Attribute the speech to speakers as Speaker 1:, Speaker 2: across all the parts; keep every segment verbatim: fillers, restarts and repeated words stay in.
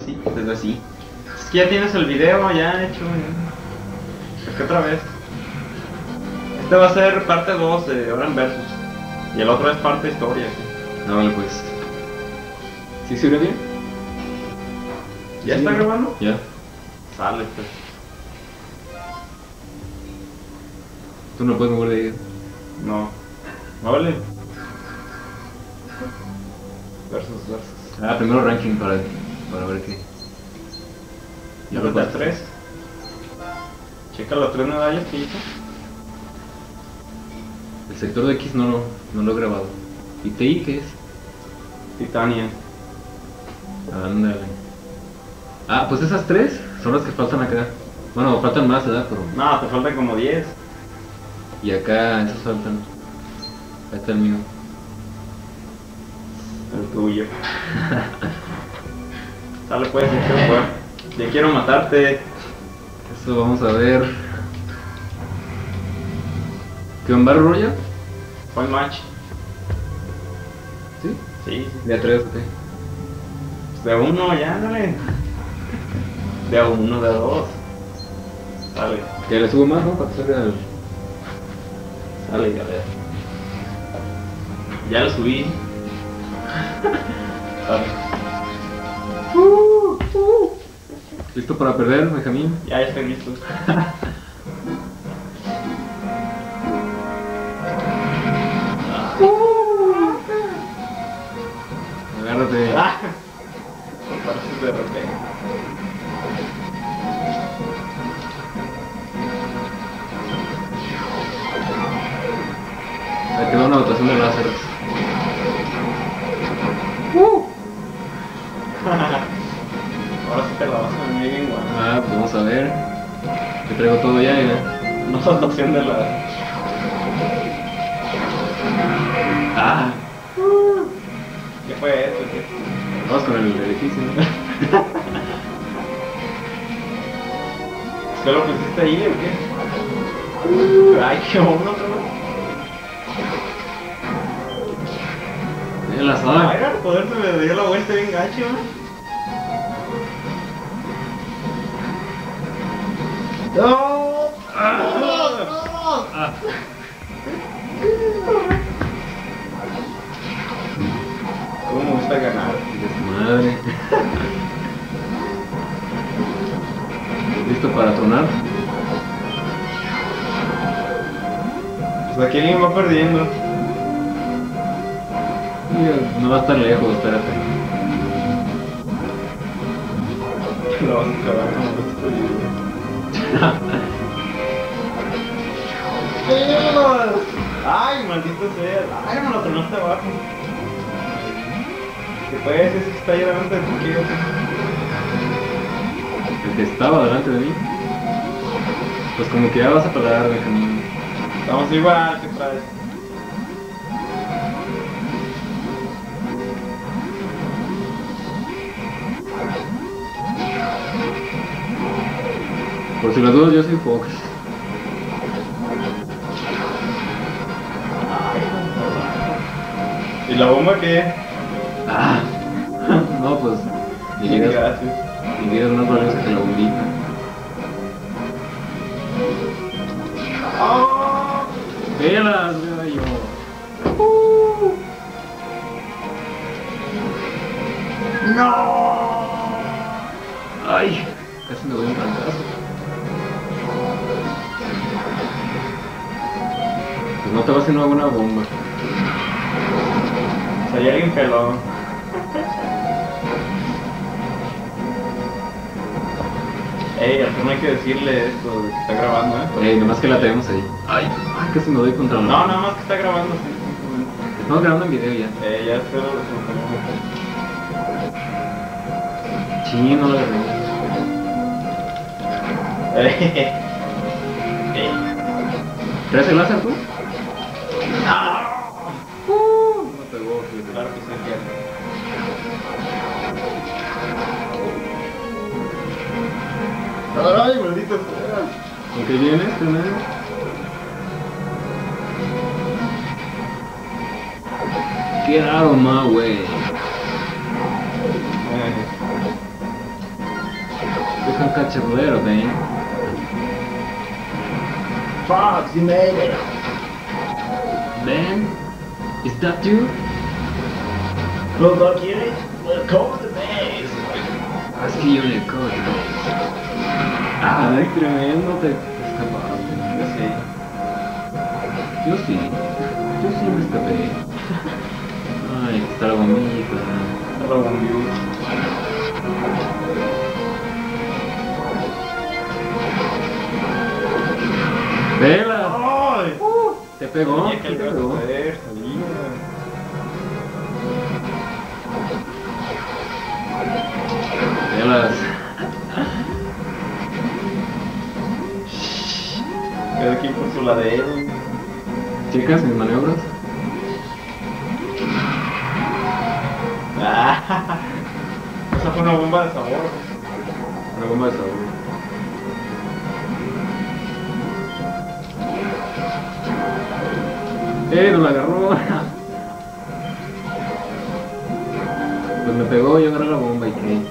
Speaker 1: Sí, desde así. Es que ya tienes el video ya hecho. ¿Qué otra vez? Este va a ser parte dos de Oran Versus. Y el otro es parte historia.
Speaker 2: No, vale, pues. ¿Sí se oye bien?
Speaker 1: ¿Ya
Speaker 2: Sí,
Speaker 1: está
Speaker 2: ¿no?
Speaker 1: grabando?
Speaker 2: Ya.
Speaker 1: Sale, pues.
Speaker 2: Tú no puedes mover de ahí.
Speaker 1: No. Vale. Versus, versus.
Speaker 2: Ah, primero ranking para, para ver qué.
Speaker 1: Ya lo da tres. Checa las tres medallas que hizo.
Speaker 2: El sector de X no, lo- no lo he grabado. ¿Y T I qué es?
Speaker 1: Titania.
Speaker 2: Ándale. Ah, pues esas tres son las que faltan acá. Bueno, faltan más, ¿verdad? Pero...
Speaker 1: No, te faltan como diez.
Speaker 2: Y acá esas faltan. Ahí está el mío.
Speaker 1: El tuyo. Sale pues, ya quiero jugar. Ya quiero matarte.
Speaker 2: Eso vamos a ver. ¿Qué un Battle Royale?
Speaker 1: Point match.
Speaker 2: ¿Sí?
Speaker 1: Sí, sí.
Speaker 2: De a tres, ok.
Speaker 1: De a uno, ya, dale. De a uno, de a dos. Sale.
Speaker 2: Que le subo más, ¿no? Para que salga el...
Speaker 1: Sale, a ver. Ya lo subí. Sale. Uh, uh.
Speaker 2: ¿Listo para perder, Benjamín?
Speaker 1: Ya, ya estoy listo.
Speaker 2: Agárrate.
Speaker 1: Ah. Pareces de repente.
Speaker 2: Me quedó una dotación de láseres.
Speaker 1: Uh. Ahora sí te la vas a venir bien guay.
Speaker 2: Ah, pues vamos a ver. Te traigo todo ya, ya.
Speaker 1: No sos opción de la.
Speaker 2: Ah,
Speaker 1: ¿Qué fue eso? ¿Qué?
Speaker 2: vamos con el edificio, ¿no?
Speaker 1: ¿Qué lo pusiste ahí o qué? Ay, qué bueno, otra vez.
Speaker 2: Tiene la soda.
Speaker 1: Ay, el poder se me dio la vuelta bien gacho, ¿no? ¡No!
Speaker 2: Ah.
Speaker 1: ¿Cómo me gusta ganar?
Speaker 2: De su madre. ¿Listo para tronar?
Speaker 1: Pues aquí alguien va perdiendo.
Speaker 2: Mira, no va a estar lejos, espérate.
Speaker 1: Lo vas a acabar como lo estoy viendo. ¡Ay, maldito sea! ¡Ay, me lo tronaste abajo! ¿Qué puede ese que está ahí delante de tu tío?
Speaker 2: El que estaba delante de mí. Pues como que ya vas a parar, Benjamín.
Speaker 1: Estamos igual, ¿qué traes?
Speaker 2: Por si las dudas, yo soy Fox.
Speaker 1: ¿Y la bomba qué?
Speaker 2: Ah. No, pues. Mi vida,
Speaker 1: Gracias.
Speaker 2: mi vida es más valiosa que la bombita.
Speaker 1: ¡Oh!
Speaker 2: ¡Velas, gallo!
Speaker 1: Uh. ¡No!
Speaker 2: ¡Ay! Casi me doy un trancazo. Pues no te va a hacer una buena bomba.
Speaker 1: O sea, ya alguien peló. Ey, al no hay que decirle esto de que está grabando, ¿eh?
Speaker 2: Eh, nomás que la tenemos ahí. ¡Ay! ¡Ay! Casi me doy contra la...
Speaker 1: No, nada más que está grabando, sí.
Speaker 2: Estamos grabando en video ya.
Speaker 1: Eh, ya espero lo que
Speaker 2: Sí, no lo agarré.
Speaker 1: Eh, eh.
Speaker 2: ¿Traes el láser tú?
Speaker 1: ¡Ah!
Speaker 2: No me pegó, fíjate.
Speaker 1: Claro que sí, ya. ¡Ay, maldito sea!
Speaker 2: ¿Con qué viene este medio? Get out of my way.
Speaker 1: Eh.
Speaker 2: You can catch it later, man.
Speaker 1: Fox, you made it.
Speaker 2: Ben? Is that you?
Speaker 1: Well, look, Unit, we'll call the base.
Speaker 2: Es que yo le cojo. Ay, tremendo, te escapaste.
Speaker 1: Yo sí.
Speaker 2: Yo sí. Yo sí me escapé. Ay, está la bombita.
Speaker 1: La bombita.
Speaker 2: ¡Vela!
Speaker 1: ¡Ay!
Speaker 2: Uh, ¿Te pegó?
Speaker 1: Oye, que
Speaker 2: ¿Qué te
Speaker 1: le
Speaker 2: pegó?
Speaker 1: vas a hacer, salida.
Speaker 2: Velas.
Speaker 1: Cada quien por su ladero.
Speaker 2: ¿Checas mis maniobras?
Speaker 1: Ah, esa fue una bomba de sabor.
Speaker 2: Una bomba de sabor. ¡Eh! ¡No la agarró! Pues me pegó, yo agarré la bomba y qué.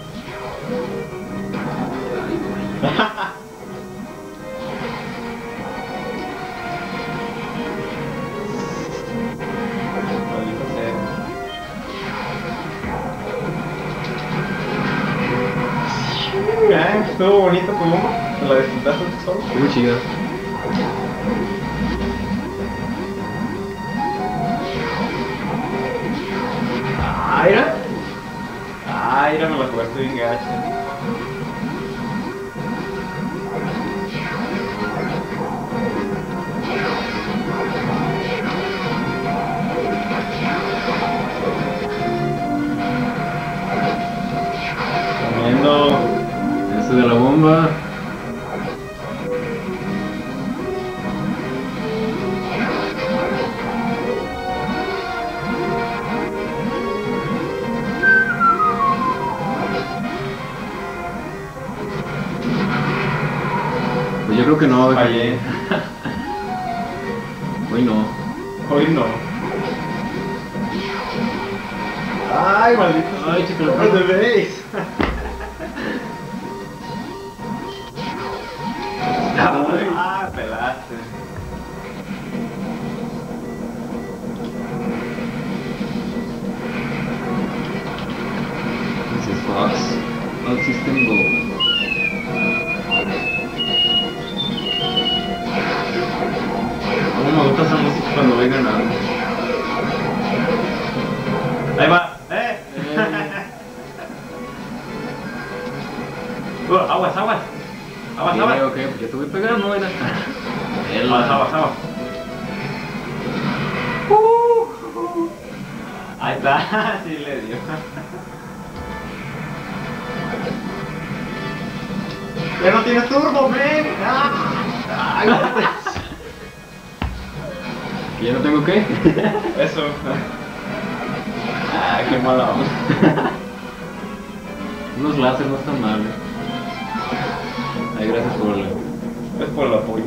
Speaker 1: Maldito sea. Ah, estuvo bonita tu bomba. ¿Te la disfrutaste tú solo?
Speaker 2: Muy chida.
Speaker 1: Ah, mira. Ah, mira, me la jugaste bien gacha. Comiendo.
Speaker 2: Ese de la bomba. Pues yo creo que no.
Speaker 1: Fallé.
Speaker 2: Hoy no.
Speaker 1: Hoy no. Ay, maldito.
Speaker 2: Ay, chico, lo
Speaker 1: ¿dónde veis?
Speaker 2: Ay.
Speaker 1: Ah, pelaste.
Speaker 2: This is Fox. All system go.
Speaker 1: ¿Cómo me gusta esa música cuando voy ganando? Ahí va, eh. uh, aguas, aguas. Aguas,
Speaker 2: Sí,
Speaker 1: aguas.
Speaker 2: ok, pues ya te voy pegando, mira.
Speaker 1: Aguas, aguas, aguas. Uh, ahí está, sí le dio. Ya no tienes turbo, ven. Ah, ay,
Speaker 2: ¿Y ya no tengo qué?
Speaker 1: eso. Ah, qué mala onda.
Speaker 2: Unos láser no están mal. eh. Ay, gracias por el...
Speaker 1: Es por el apoyo.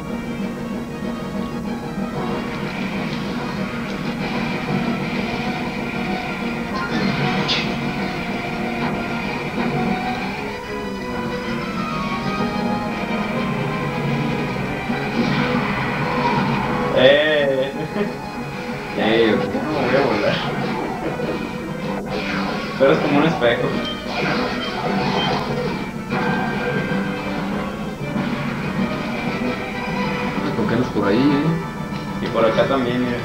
Speaker 1: Eh. Ya,
Speaker 2: Eh,
Speaker 1: ya no voy a volar. Pero es como un espejo.
Speaker 2: ¿Con qué andas por ahí, eh?
Speaker 1: Y por acá también, mira.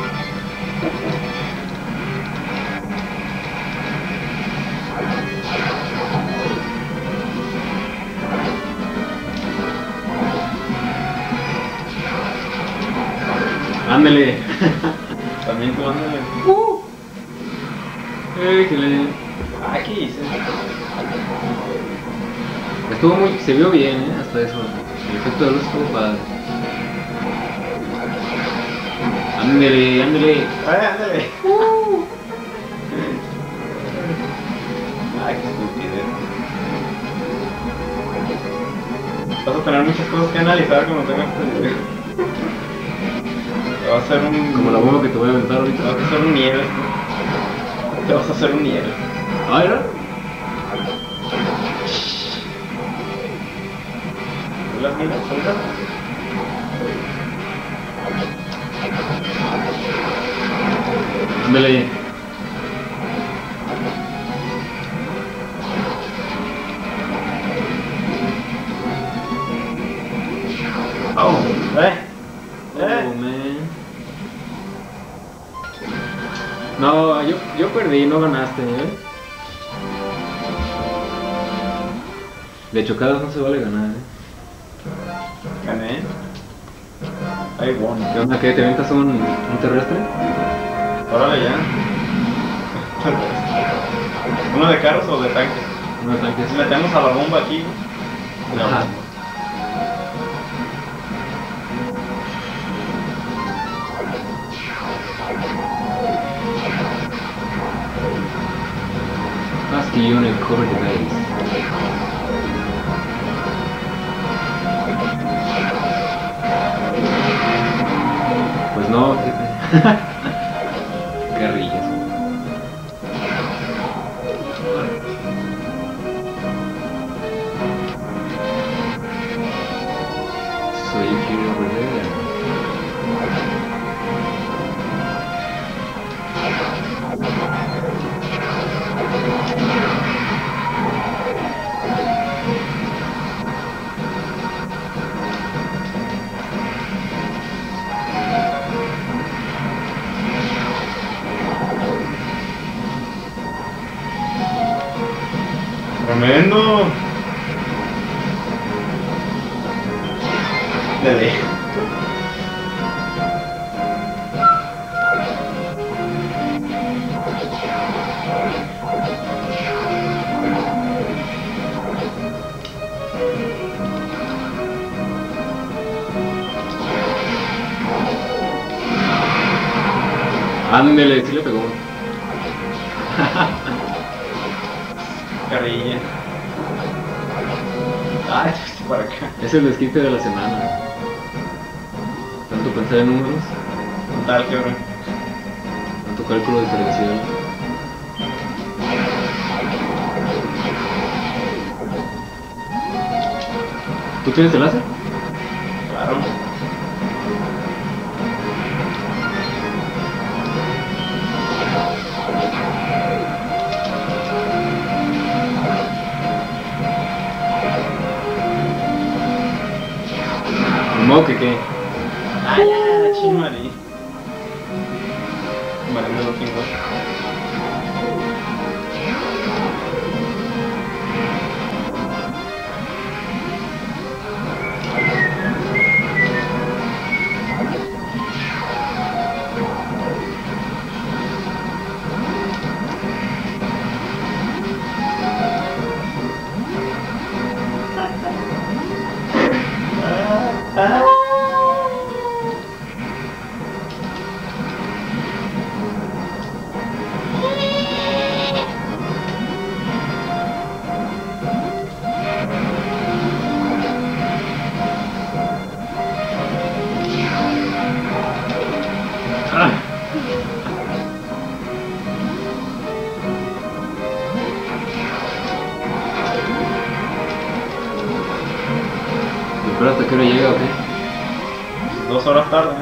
Speaker 2: Ándale.
Speaker 1: También tú ándale.
Speaker 2: Uh. Eh, que le...
Speaker 1: Ah, ¿qué hice?
Speaker 2: Estuvo muy... se vio bien, eh, hasta eso. El efecto de luz estuvo padre. Ándale, ándale.
Speaker 1: Ay, ándale. Ay, qué estupidez. Vas a tener muchas cosas que analizar cuando tengas este video. Te va a hacer un...
Speaker 2: Como la bomba que te voy a aventar ahorita.
Speaker 1: Te vas a hacer un nieve. Te vas a hacer un nieve.
Speaker 2: Ah, ¿era?
Speaker 1: las miras? ¿Ahorita?
Speaker 2: Ándale.
Speaker 1: Oh, eh.
Speaker 2: Oh,
Speaker 1: Eh.
Speaker 2: man. No, yo, yo perdí, no ganaste, ¿eh? De chocadas no se vale ganar, ¿eh?
Speaker 1: Gané. Ahí bueno.
Speaker 2: ¿Qué onda? ¿Qué? ¿Te aventas un, un terrestre?
Speaker 1: Órale ya. ¿Uno de carros o de tanques?
Speaker 2: Uno de tanques.
Speaker 1: Metemos a la bomba aquí. La
Speaker 2: Ajá.
Speaker 1: bomba.
Speaker 2: Ask the unit cover the base. Pues no, jefe. Guerrillas. So you hear over there.
Speaker 1: Tremendo. Dele.
Speaker 2: Ándele, sí le pegó.
Speaker 1: Carrilla. Ah, esto es para acá.
Speaker 2: Es el desquite de la semana. Tanto pensar en números,
Speaker 1: Tal que ahora.
Speaker 2: tanto cálculo diferencial. ¿Tú tienes el láser?
Speaker 1: Claro.
Speaker 2: Ni modo que qué.
Speaker 1: Ah, ya, chimari. Vale, me lo tengo.
Speaker 2: Pero hasta que hora llega, ¿o qué?
Speaker 1: Dos horas tarde.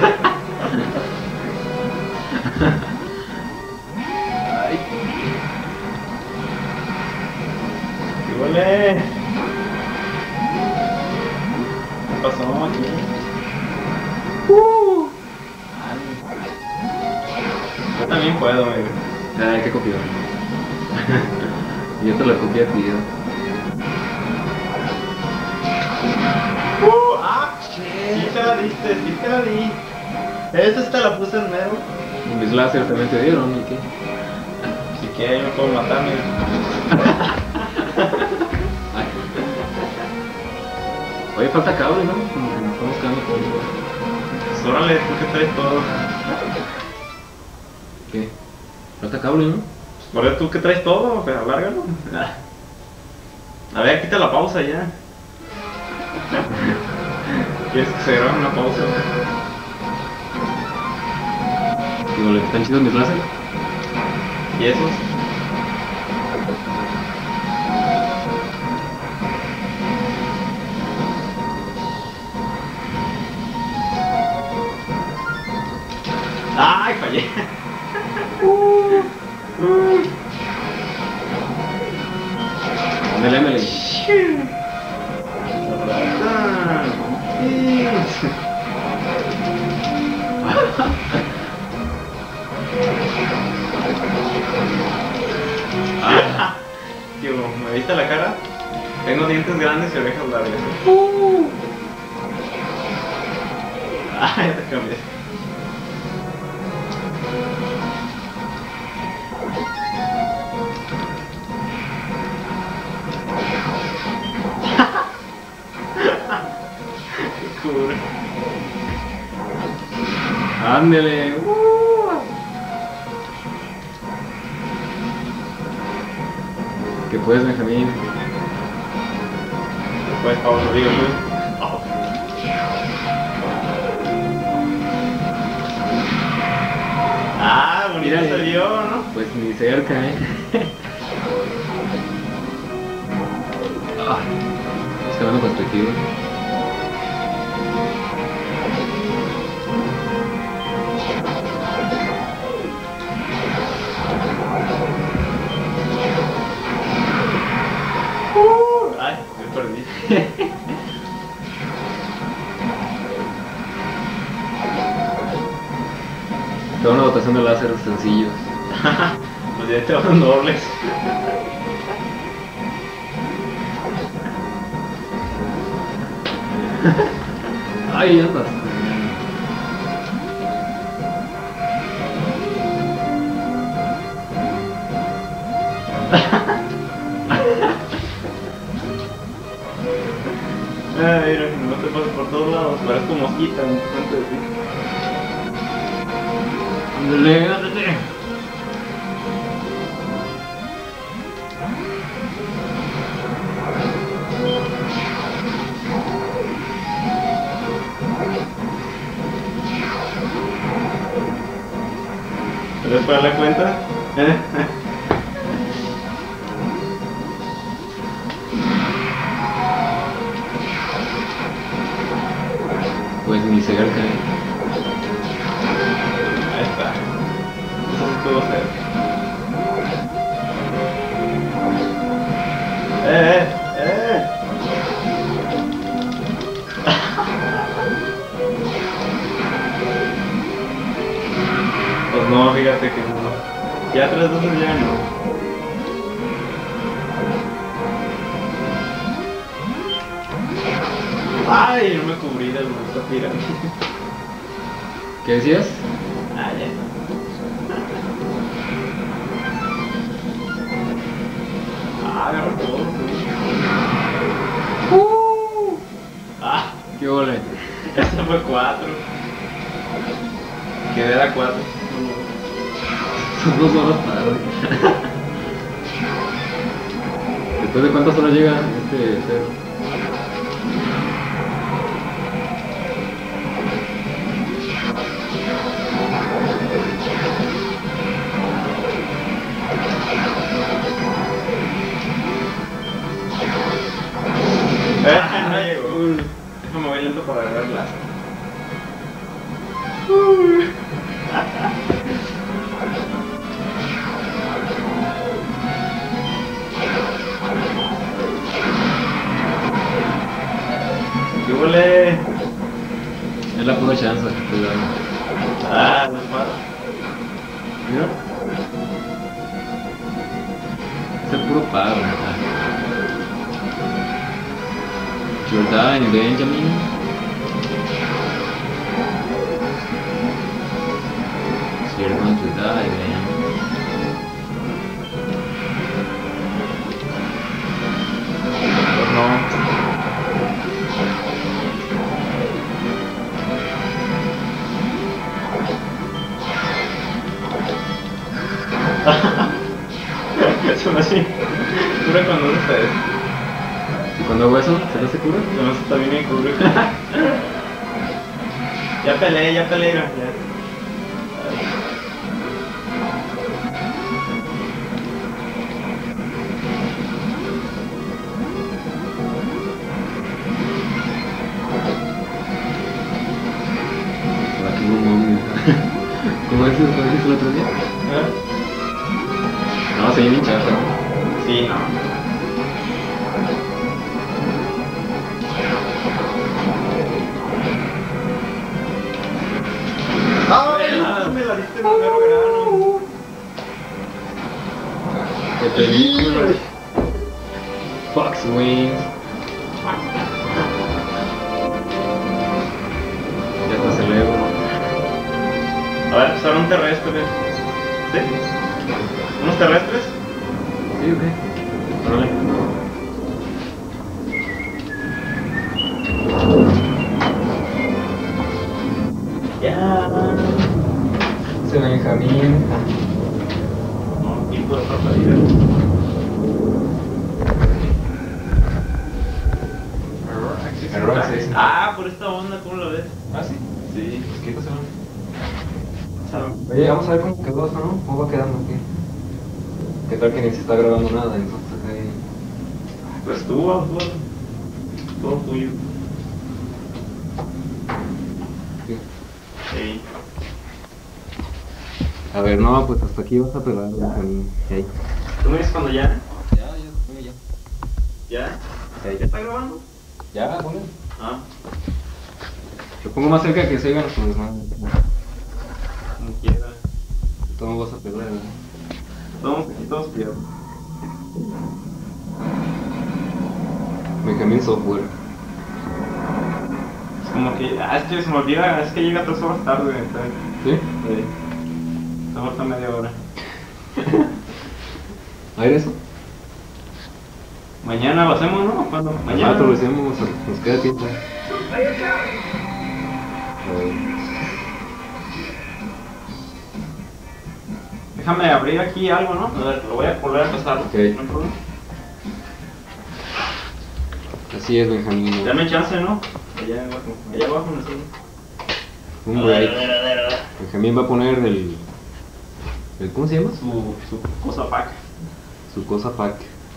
Speaker 2: Ay.
Speaker 1: ¿Qué huele? ¿Qué pasó aquí? Uh. Yo también puedo, güey.
Speaker 2: Ay, qué copión. Yo te la copié a ti, ¿no?
Speaker 1: Uh, ah, sí te la diste, sí te la di. Esa te la puse en mero.
Speaker 2: Y mis láser también te dieron, ¿y qué?
Speaker 1: Si quieres, yo me puedo matar, mira.
Speaker 2: Ay. Oye, falta cable, ¿no? Como que nos estamos quedando con...
Speaker 1: Pues órale, tú que traes todo.
Speaker 2: ¿Qué? Falta cable, ¿no?
Speaker 1: Pues por eso tú que traes todo, pero alárgalo. A ver, quita la pausa ya. ¿Quieres que se grabe una pausa?
Speaker 2: Digo, ¿le están chidos mis láser?
Speaker 1: ¿Y esos?
Speaker 2: Ándale, ándale.
Speaker 1: Ah, tío, ¿me viste la cara? Tengo dientes grandes y orejas largas. Uh. Ah, ya te cambié. Qué cool.
Speaker 2: Ándale. Uh. ¿Qué puedes, Benjamín?
Speaker 1: Después, Pablo, digo tú. Oh. Ah, bonito
Speaker 2: Mira,
Speaker 1: salió, ¿no?
Speaker 2: Pues ni cerca, eh. Ah, buscando perspectiva.
Speaker 1: Uh, ay, me perdí.
Speaker 2: Toda una dotación de láseres sencillos.
Speaker 1: Pues ya te van dobles.
Speaker 2: Ay, andas.
Speaker 1: Ay, mira, no te pases por todos lados, parezco mosquita enfrente de ti.
Speaker 2: Ándale, ándale.
Speaker 1: ¿Puedes pagar la cuenta?
Speaker 2: Pues ni cerca, eh.
Speaker 1: Ahí está. Eso sí puedo hacer. ¡Eh, eh, eh! Pues no, fíjate que no. Ya tres veces ya no. Ay, no me cubrí del gusto pirámide.
Speaker 2: ¿Qué decías?
Speaker 1: Ah, ya. Ah, agarro todo. Uh. Ah,
Speaker 2: ¿Qué ole?
Speaker 1: esa fue cuatro. Quedé a cuatro.
Speaker 2: Son dos horas tarde. ¿Después de cuántas horas llega este cero?
Speaker 1: Eh, no llegó. Déjame voy lento para agarrarla. ¿Qué huele?
Speaker 2: Es la pura chance que estoy dando.
Speaker 1: Ah, no pasa.
Speaker 2: Mira. Es el puro paro, ¿verdad? Jordan y Benjamin. Si you're going to die, man.
Speaker 1: Pues no. Eso me hace cura cuando haces eso.
Speaker 2: ¿Y cuando hago eso? ¿Se te hace cura?
Speaker 1: Se me hace también bien cura. Ya peleé, ya peleé, ya.
Speaker 2: Aquí no mames. ¿Cómo es eso? ¿Cómo es el otro día?
Speaker 1: ¿Eh?
Speaker 2: No, se viene chafa.
Speaker 1: Sí, no. el mero grano.
Speaker 2: ¡Qué película! Fox Wings. Ya te celebro.
Speaker 1: A ver, pues ahora un terrestre. ¿Sí? ¿Unos terrestres?
Speaker 2: Sí, ok. Órale.
Speaker 1: Ya.
Speaker 2: Ese Benjamín.
Speaker 1: No, tipo de salida. Ah, por esta onda, ¿cómo lo ves?
Speaker 2: Ah, sí.
Speaker 1: Sí.
Speaker 2: Pues qué cosa.
Speaker 1: ¿Sabes?
Speaker 2: Oye, vamos a ver cómo quedó eso, ¿no? ¿Cómo va quedando aquí? ¿Qué tal que ni se está grabando nada? Entonces ahí...
Speaker 1: Pues tú, todo, todo tuyo.
Speaker 2: Sí.
Speaker 1: Sí.
Speaker 2: A ver, no, pues hasta aquí vas a pegar Benjamín. Ahí.
Speaker 1: ¿Tú me dices cuando ya?
Speaker 2: Ya, ya, ya, ya.
Speaker 1: ¿Ya?
Speaker 2: Ya,
Speaker 1: ¿Ya está grabando?
Speaker 2: Ya, ponle.
Speaker 1: Ah,
Speaker 2: Lo pongo más cerca que se oigan los desmadres.
Speaker 1: como quiera.
Speaker 2: ¿Cómo vas a pegar? ¿Verdad?
Speaker 1: Todos aquí, todos pillados.
Speaker 2: Benjamín Software.
Speaker 1: Es como que, ah, es que se me olvida, es que llega tres horas tarde. Entonces,
Speaker 2: ¿Sí?
Speaker 1: sí. Te falta media hora.
Speaker 2: A ver eso.
Speaker 1: Mañana lo hacemos, ¿no? ¿Cuándo?
Speaker 2: Mañana
Speaker 1: Mañana.
Speaker 2: lo hacemos, nos queda tiempo. A ver.
Speaker 1: Déjame abrir aquí algo, ¿no? A ver, lo voy a volver a pasar.
Speaker 2: Ok.
Speaker 1: No hay problema.
Speaker 2: Así es, Benjamín.
Speaker 1: Dame chance, ¿no? Allá abajo. Allá abajo no sé.
Speaker 2: Un
Speaker 1: A ver,
Speaker 2: break.
Speaker 1: a ver, a ver, a ver.
Speaker 2: Benjamín va a poner el, el... ¿Cómo se llama?
Speaker 1: Su, su cosa pack.
Speaker 2: Su cosa pack.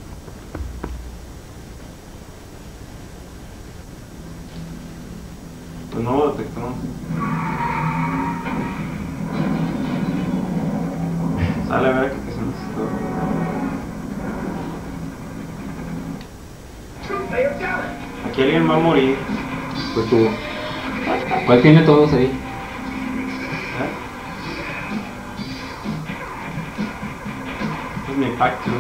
Speaker 1: Tu nuevo detector. Sale a ver aquí que se necesitó. Aquí alguien va a morir.
Speaker 2: Pues tú. ¿Cuál tiene todos ahí?
Speaker 1: ¿Eh? Es mi pack, tío.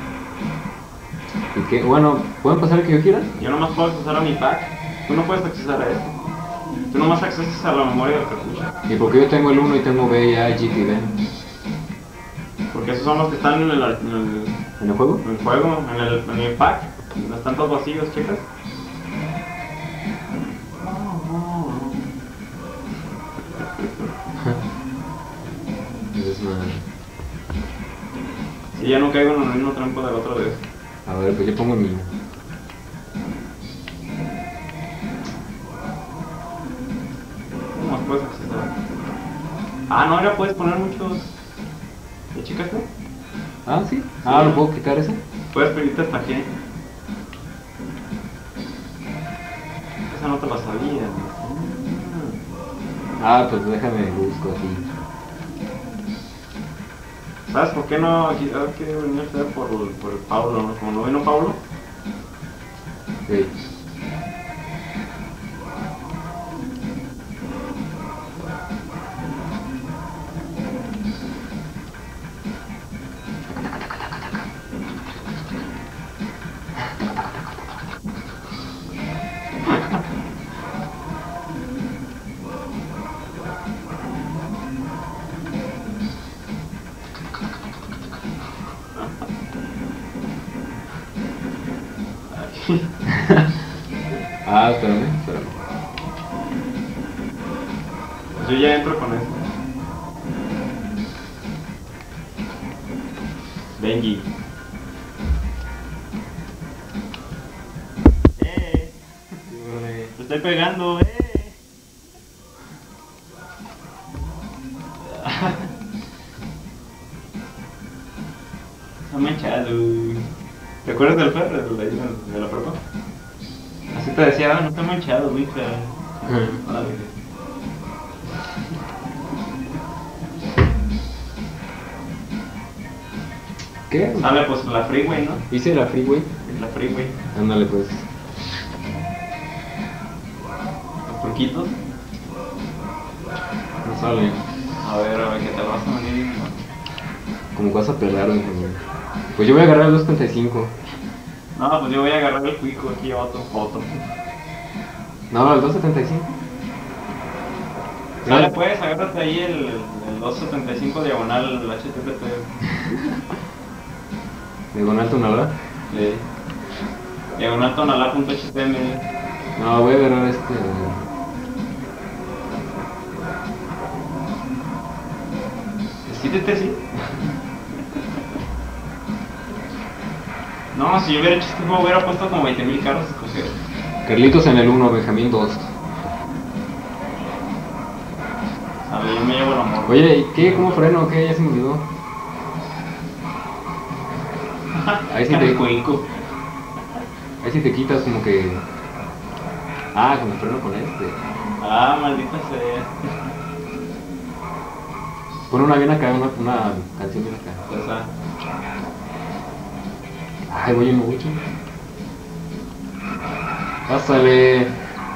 Speaker 2: ¿Y qué? Bueno, ¿pueden pasar el que yo quiera?
Speaker 1: Yo nomás puedo accesar a mi pack. Tú no puedes accesar a esto. Tú nomás accesas a la memoria del cartucho.
Speaker 2: ¿Y por qué yo tengo el uno y tengo B, A, G, T, B?
Speaker 1: Porque esos son los que están en el, en el,
Speaker 2: ¿En el juego?
Speaker 1: en el juego, en el, en el pack. Están todos vacíos, chicas.
Speaker 2: Es madre.
Speaker 1: Si ya no caigo en el mismo trampo de la otra vez.
Speaker 2: A ver, pues yo pongo el mío.
Speaker 1: ¿Cómo más puedes accesar? Ah, no, ahora puedes poner muchos. ¿Ya checaste?
Speaker 2: Ah, sí. Ah, ¿lo puedo quitar ese?
Speaker 1: Puedes pedirte hasta qué. Esa no te la sabía.
Speaker 2: Ah, pues déjame busco así.
Speaker 1: ¿Sabes por qué no? Aquí, ah, que venía a ser por, por el Pablo, ¿no? Como no vino Pablo.
Speaker 2: Sí. Ah, espérame, espérame.
Speaker 1: Pues yo ya entro con esto. Benji. Eh. Te estoy pegando, eh. Está manchado. ¿Te acuerdas del perro de la, de la prepa? Así te decía, ah, no está manchado, güey, pero... Vale.
Speaker 2: ¿Qué?
Speaker 1: Sale pues la freeway, ¿no?
Speaker 2: Hice la freeway.
Speaker 1: La freeway.
Speaker 2: Ándale pues.
Speaker 1: Los porquitos.
Speaker 2: No sale.
Speaker 1: A ver, a ver, ¿qué te vas a venir?
Speaker 2: Como que vas a perder, güey. Pues yo voy a agarrar el dos setenta y cinco.
Speaker 1: No, pues yo voy a agarrar el cuico aquí, otro, otro.
Speaker 2: No, el dos setenta y cinco.
Speaker 1: Sale pues, agárrate ahí el, el dos setenta y cinco diagonal H T T P.
Speaker 2: Diagonal tonalá.
Speaker 1: Sí. Diagonal tonalá.html.
Speaker 2: No, voy a agarrar este.
Speaker 1: Esquítete, sí. No, si yo hubiera hecho este juego hubiera puesto como veinte mil carros a escoger.
Speaker 2: Carlitos en el uno, Benjamín dos.
Speaker 1: A ver, yo me llevo el amor.
Speaker 2: Oye, ¿y qué? ¿Cómo freno? ¿Qué? Ya se me olvidó. Ahí sí te,
Speaker 1: cuico.
Speaker 2: ahí sí te quitas como que... Ah, con el freno con este.
Speaker 1: Ah, maldita sea.
Speaker 2: Pon una bien acá, una, una canción bien acá.
Speaker 1: O sea,
Speaker 2: Ay, voy en mucho. Pásale.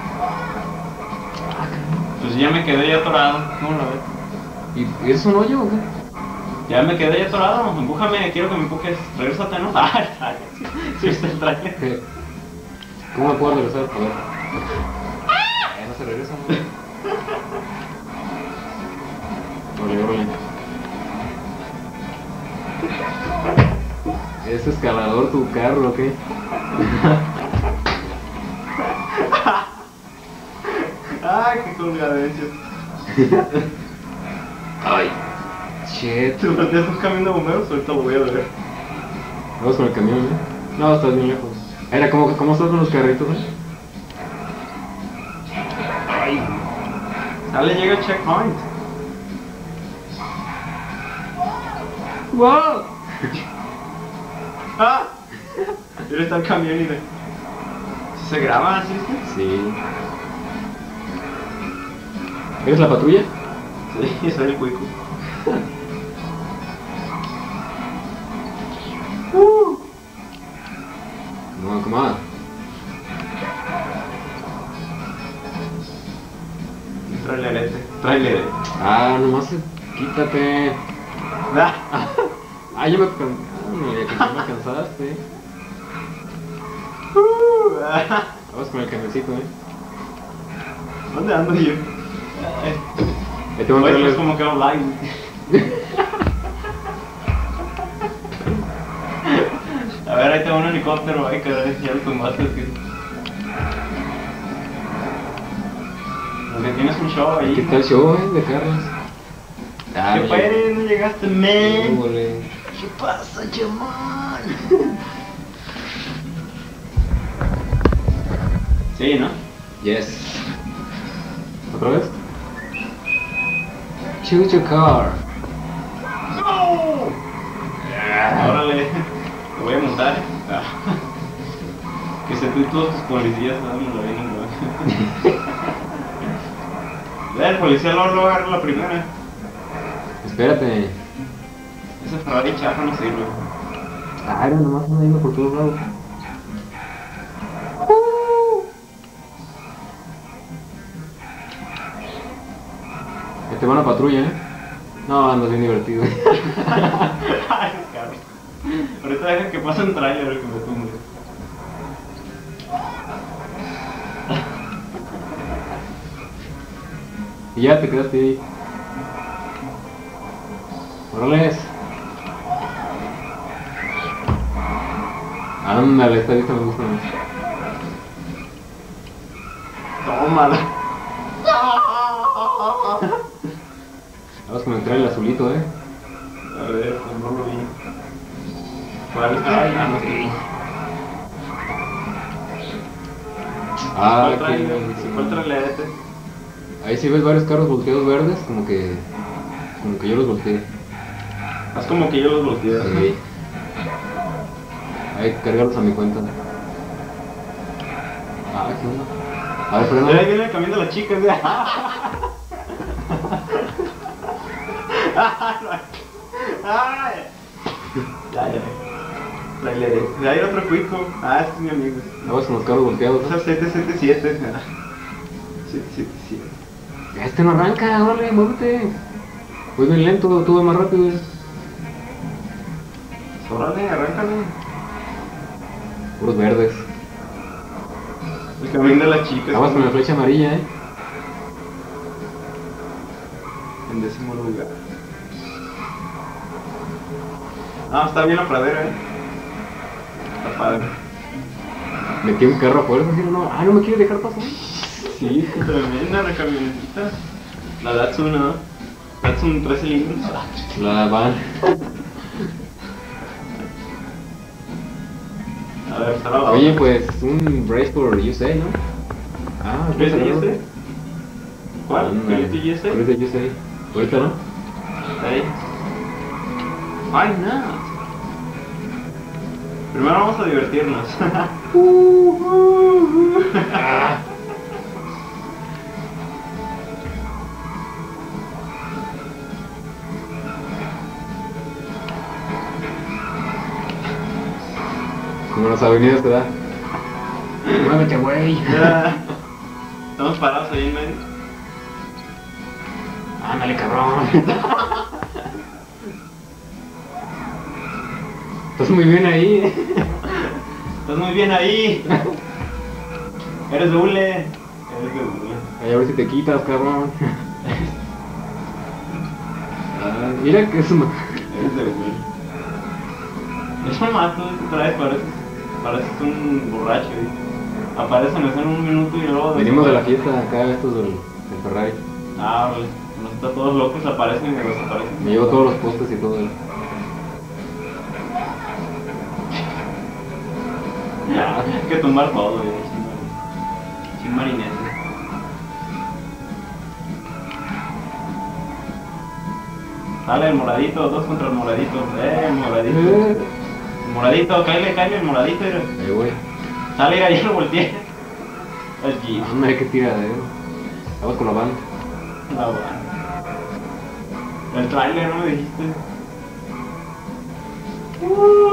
Speaker 1: pues ya me quedé ya atorado.
Speaker 2: ¿Cómo la ves? ¿Y es un hoyo o qué?
Speaker 1: Ya me quedé ya atorado. Empújame, quiero que me empujes. Regrésate, ¿no? Ah, sí, está el trailer.
Speaker 2: ¿Qué? ¿Cómo me puedo regresar? A ver. Eh, no se regresa, ¿no? Órale, órale. ¿Es escalador tu carro o qué?
Speaker 1: Ay, qué colgadencia.
Speaker 2: Ay, shit.
Speaker 1: ¿Te volteas un camión de bomberos? Ahorita lo voy a ver.
Speaker 2: Vamos con el camión, ¿eh? No, estás bien lejos. Era, ¿cómo, cómo estás con los carritos, eh?
Speaker 1: Ay. Dale, llega el checkpoint.
Speaker 2: ¡Wow!
Speaker 1: ¡Ah! Mira, está el camión y de... ¿Sí se graba, ¿sí viste?
Speaker 2: Sí. ¿Eres la patrulla?
Speaker 1: Sí, soy el cuico.
Speaker 2: Uh. No, come on.
Speaker 1: Trailerete. Trailerete.
Speaker 2: Ah, nomás quítate.
Speaker 1: Ah.
Speaker 2: Ah, yo me, can... ah, me, me cansaste.
Speaker 1: Uh, ah.
Speaker 2: Vamos con el camioncito, eh.
Speaker 1: ¿Dónde ando yo?
Speaker 2: Ahí te voy a
Speaker 1: Oye,
Speaker 2: traer
Speaker 1: es como que online. A ver, ahí tengo un helicóptero, ay caray, ya lo tomaste. Que... Lo que tienes un show ahí.
Speaker 2: ¿Qué tal show, eh? De carros. Ah,
Speaker 1: ¿Qué fue? No llegaste, man.
Speaker 2: no, vale.
Speaker 1: ¿Qué pasa, chamán? Sí, ¿no?
Speaker 2: Yes. ¿Otra vez? Choose your car.
Speaker 1: ¡No! Órale, te voy a montar. Ah. Que se tú todos tus policías, no me lo vienen, ¿no? El policía luego lo agarra la primera.
Speaker 2: Espérate.
Speaker 1: Ese Ferrari chafa no sirve.
Speaker 2: Ah, era nomás anda yendo por todos lados. Este va una patrulla, ¿eh? No, andas bien divertido.
Speaker 1: Ay, carro. Ahorita deja que pase un trailer que me tumbe.
Speaker 2: Y ya te quedaste ahí. Órale. Ándale, esta vista me gusta más.
Speaker 1: Tómala.
Speaker 2: Vamos con entrar el azulito, eh.
Speaker 1: A ver, pues no lo vi. ¿Cuál es? Ay, no, no sé.
Speaker 2: Ah,
Speaker 1: ¿Cuál
Speaker 2: qué
Speaker 1: trailer?
Speaker 2: buenísimo.
Speaker 1: ¿Cuál trailer este?
Speaker 2: Ahí sí ves varios carros volteados verdes, como que. Como que yo los volteé.
Speaker 1: Haz como que yo los volteé.
Speaker 2: Sí. Hay que cargarlos a mi cuenta. Ah, qué onda. A ver, frena.
Speaker 1: Ahí viene el camión de las chicas. Ay. Ya, ya. Trailer. De ahí otro cuico. Ah, este es mi amigo.
Speaker 2: Vamos con los carros volteados.
Speaker 1: Es el siete siete siete. siete siete siete.
Speaker 2: Ya este no arranca, órale, muévete. Voy bien lento, tú vas más rápido.
Speaker 1: Órale, arráncale.
Speaker 2: Puros verdes.
Speaker 1: El camino de las chicas.
Speaker 2: Aguas con la flecha amarilla, eh.
Speaker 1: En décimo lugar. Ah, está bien la pradera, eh. Está padre.
Speaker 2: Metí un carro a fuerza, ¿sí o no? Ah, no me quiere dejar pasar.
Speaker 1: Sí, tremenda la camionetita. La Datsun, ¿no? Datsun tres cilindros.
Speaker 2: La van.
Speaker 1: A ver, está la
Speaker 2: Oye, pues un race por U S A, ¿no? Ah,
Speaker 1: ¿Qué
Speaker 2: pues,
Speaker 1: es
Speaker 2: ¿no?
Speaker 1: ese? ¿Cuál? ¿Qué es ese?
Speaker 2: ¿Cuál es de U S A? Ahorita, ¿no?
Speaker 1: Ahí. Ay, no. Primero vamos a divertirnos. uh, uh, uh.
Speaker 2: Como las avenidas te da. Muévete, güey.
Speaker 1: Ya. Estamos parados ahí en medio.
Speaker 2: Ándale, cabrón. Estás muy bien ahí.
Speaker 1: Estás muy bien ahí. Eres doble. Eres doble.
Speaker 2: Ay, a ver si te quitas, cabrón. Ah, mira que es un...
Speaker 1: Eres doble. Es un mato, te traes, pareces, pareces un borracho. ¿Eh? Aparecen en un minuto y luego...
Speaker 2: Venimos de la fiesta acá, estos del, del Ferrari.
Speaker 1: Ah, vale. Cuando están todos locos aparecen y desaparecen.
Speaker 2: Me llevo todos los postes y todo.
Speaker 1: Ya, hay que tumbar todo, ya, sin, sin marinete. Sale el moradito, dos contra el moradito. Eh, el moradito.
Speaker 2: Eh.
Speaker 1: El moradito, cállale, cállale, el moradito. Era.
Speaker 2: Ahí voy.
Speaker 1: Sale, ahí lo volteé. Allí.
Speaker 2: Ah, mira qué tiradero. Vamos con la van.
Speaker 1: La van. El trailer, ¿no me dijiste? Uh.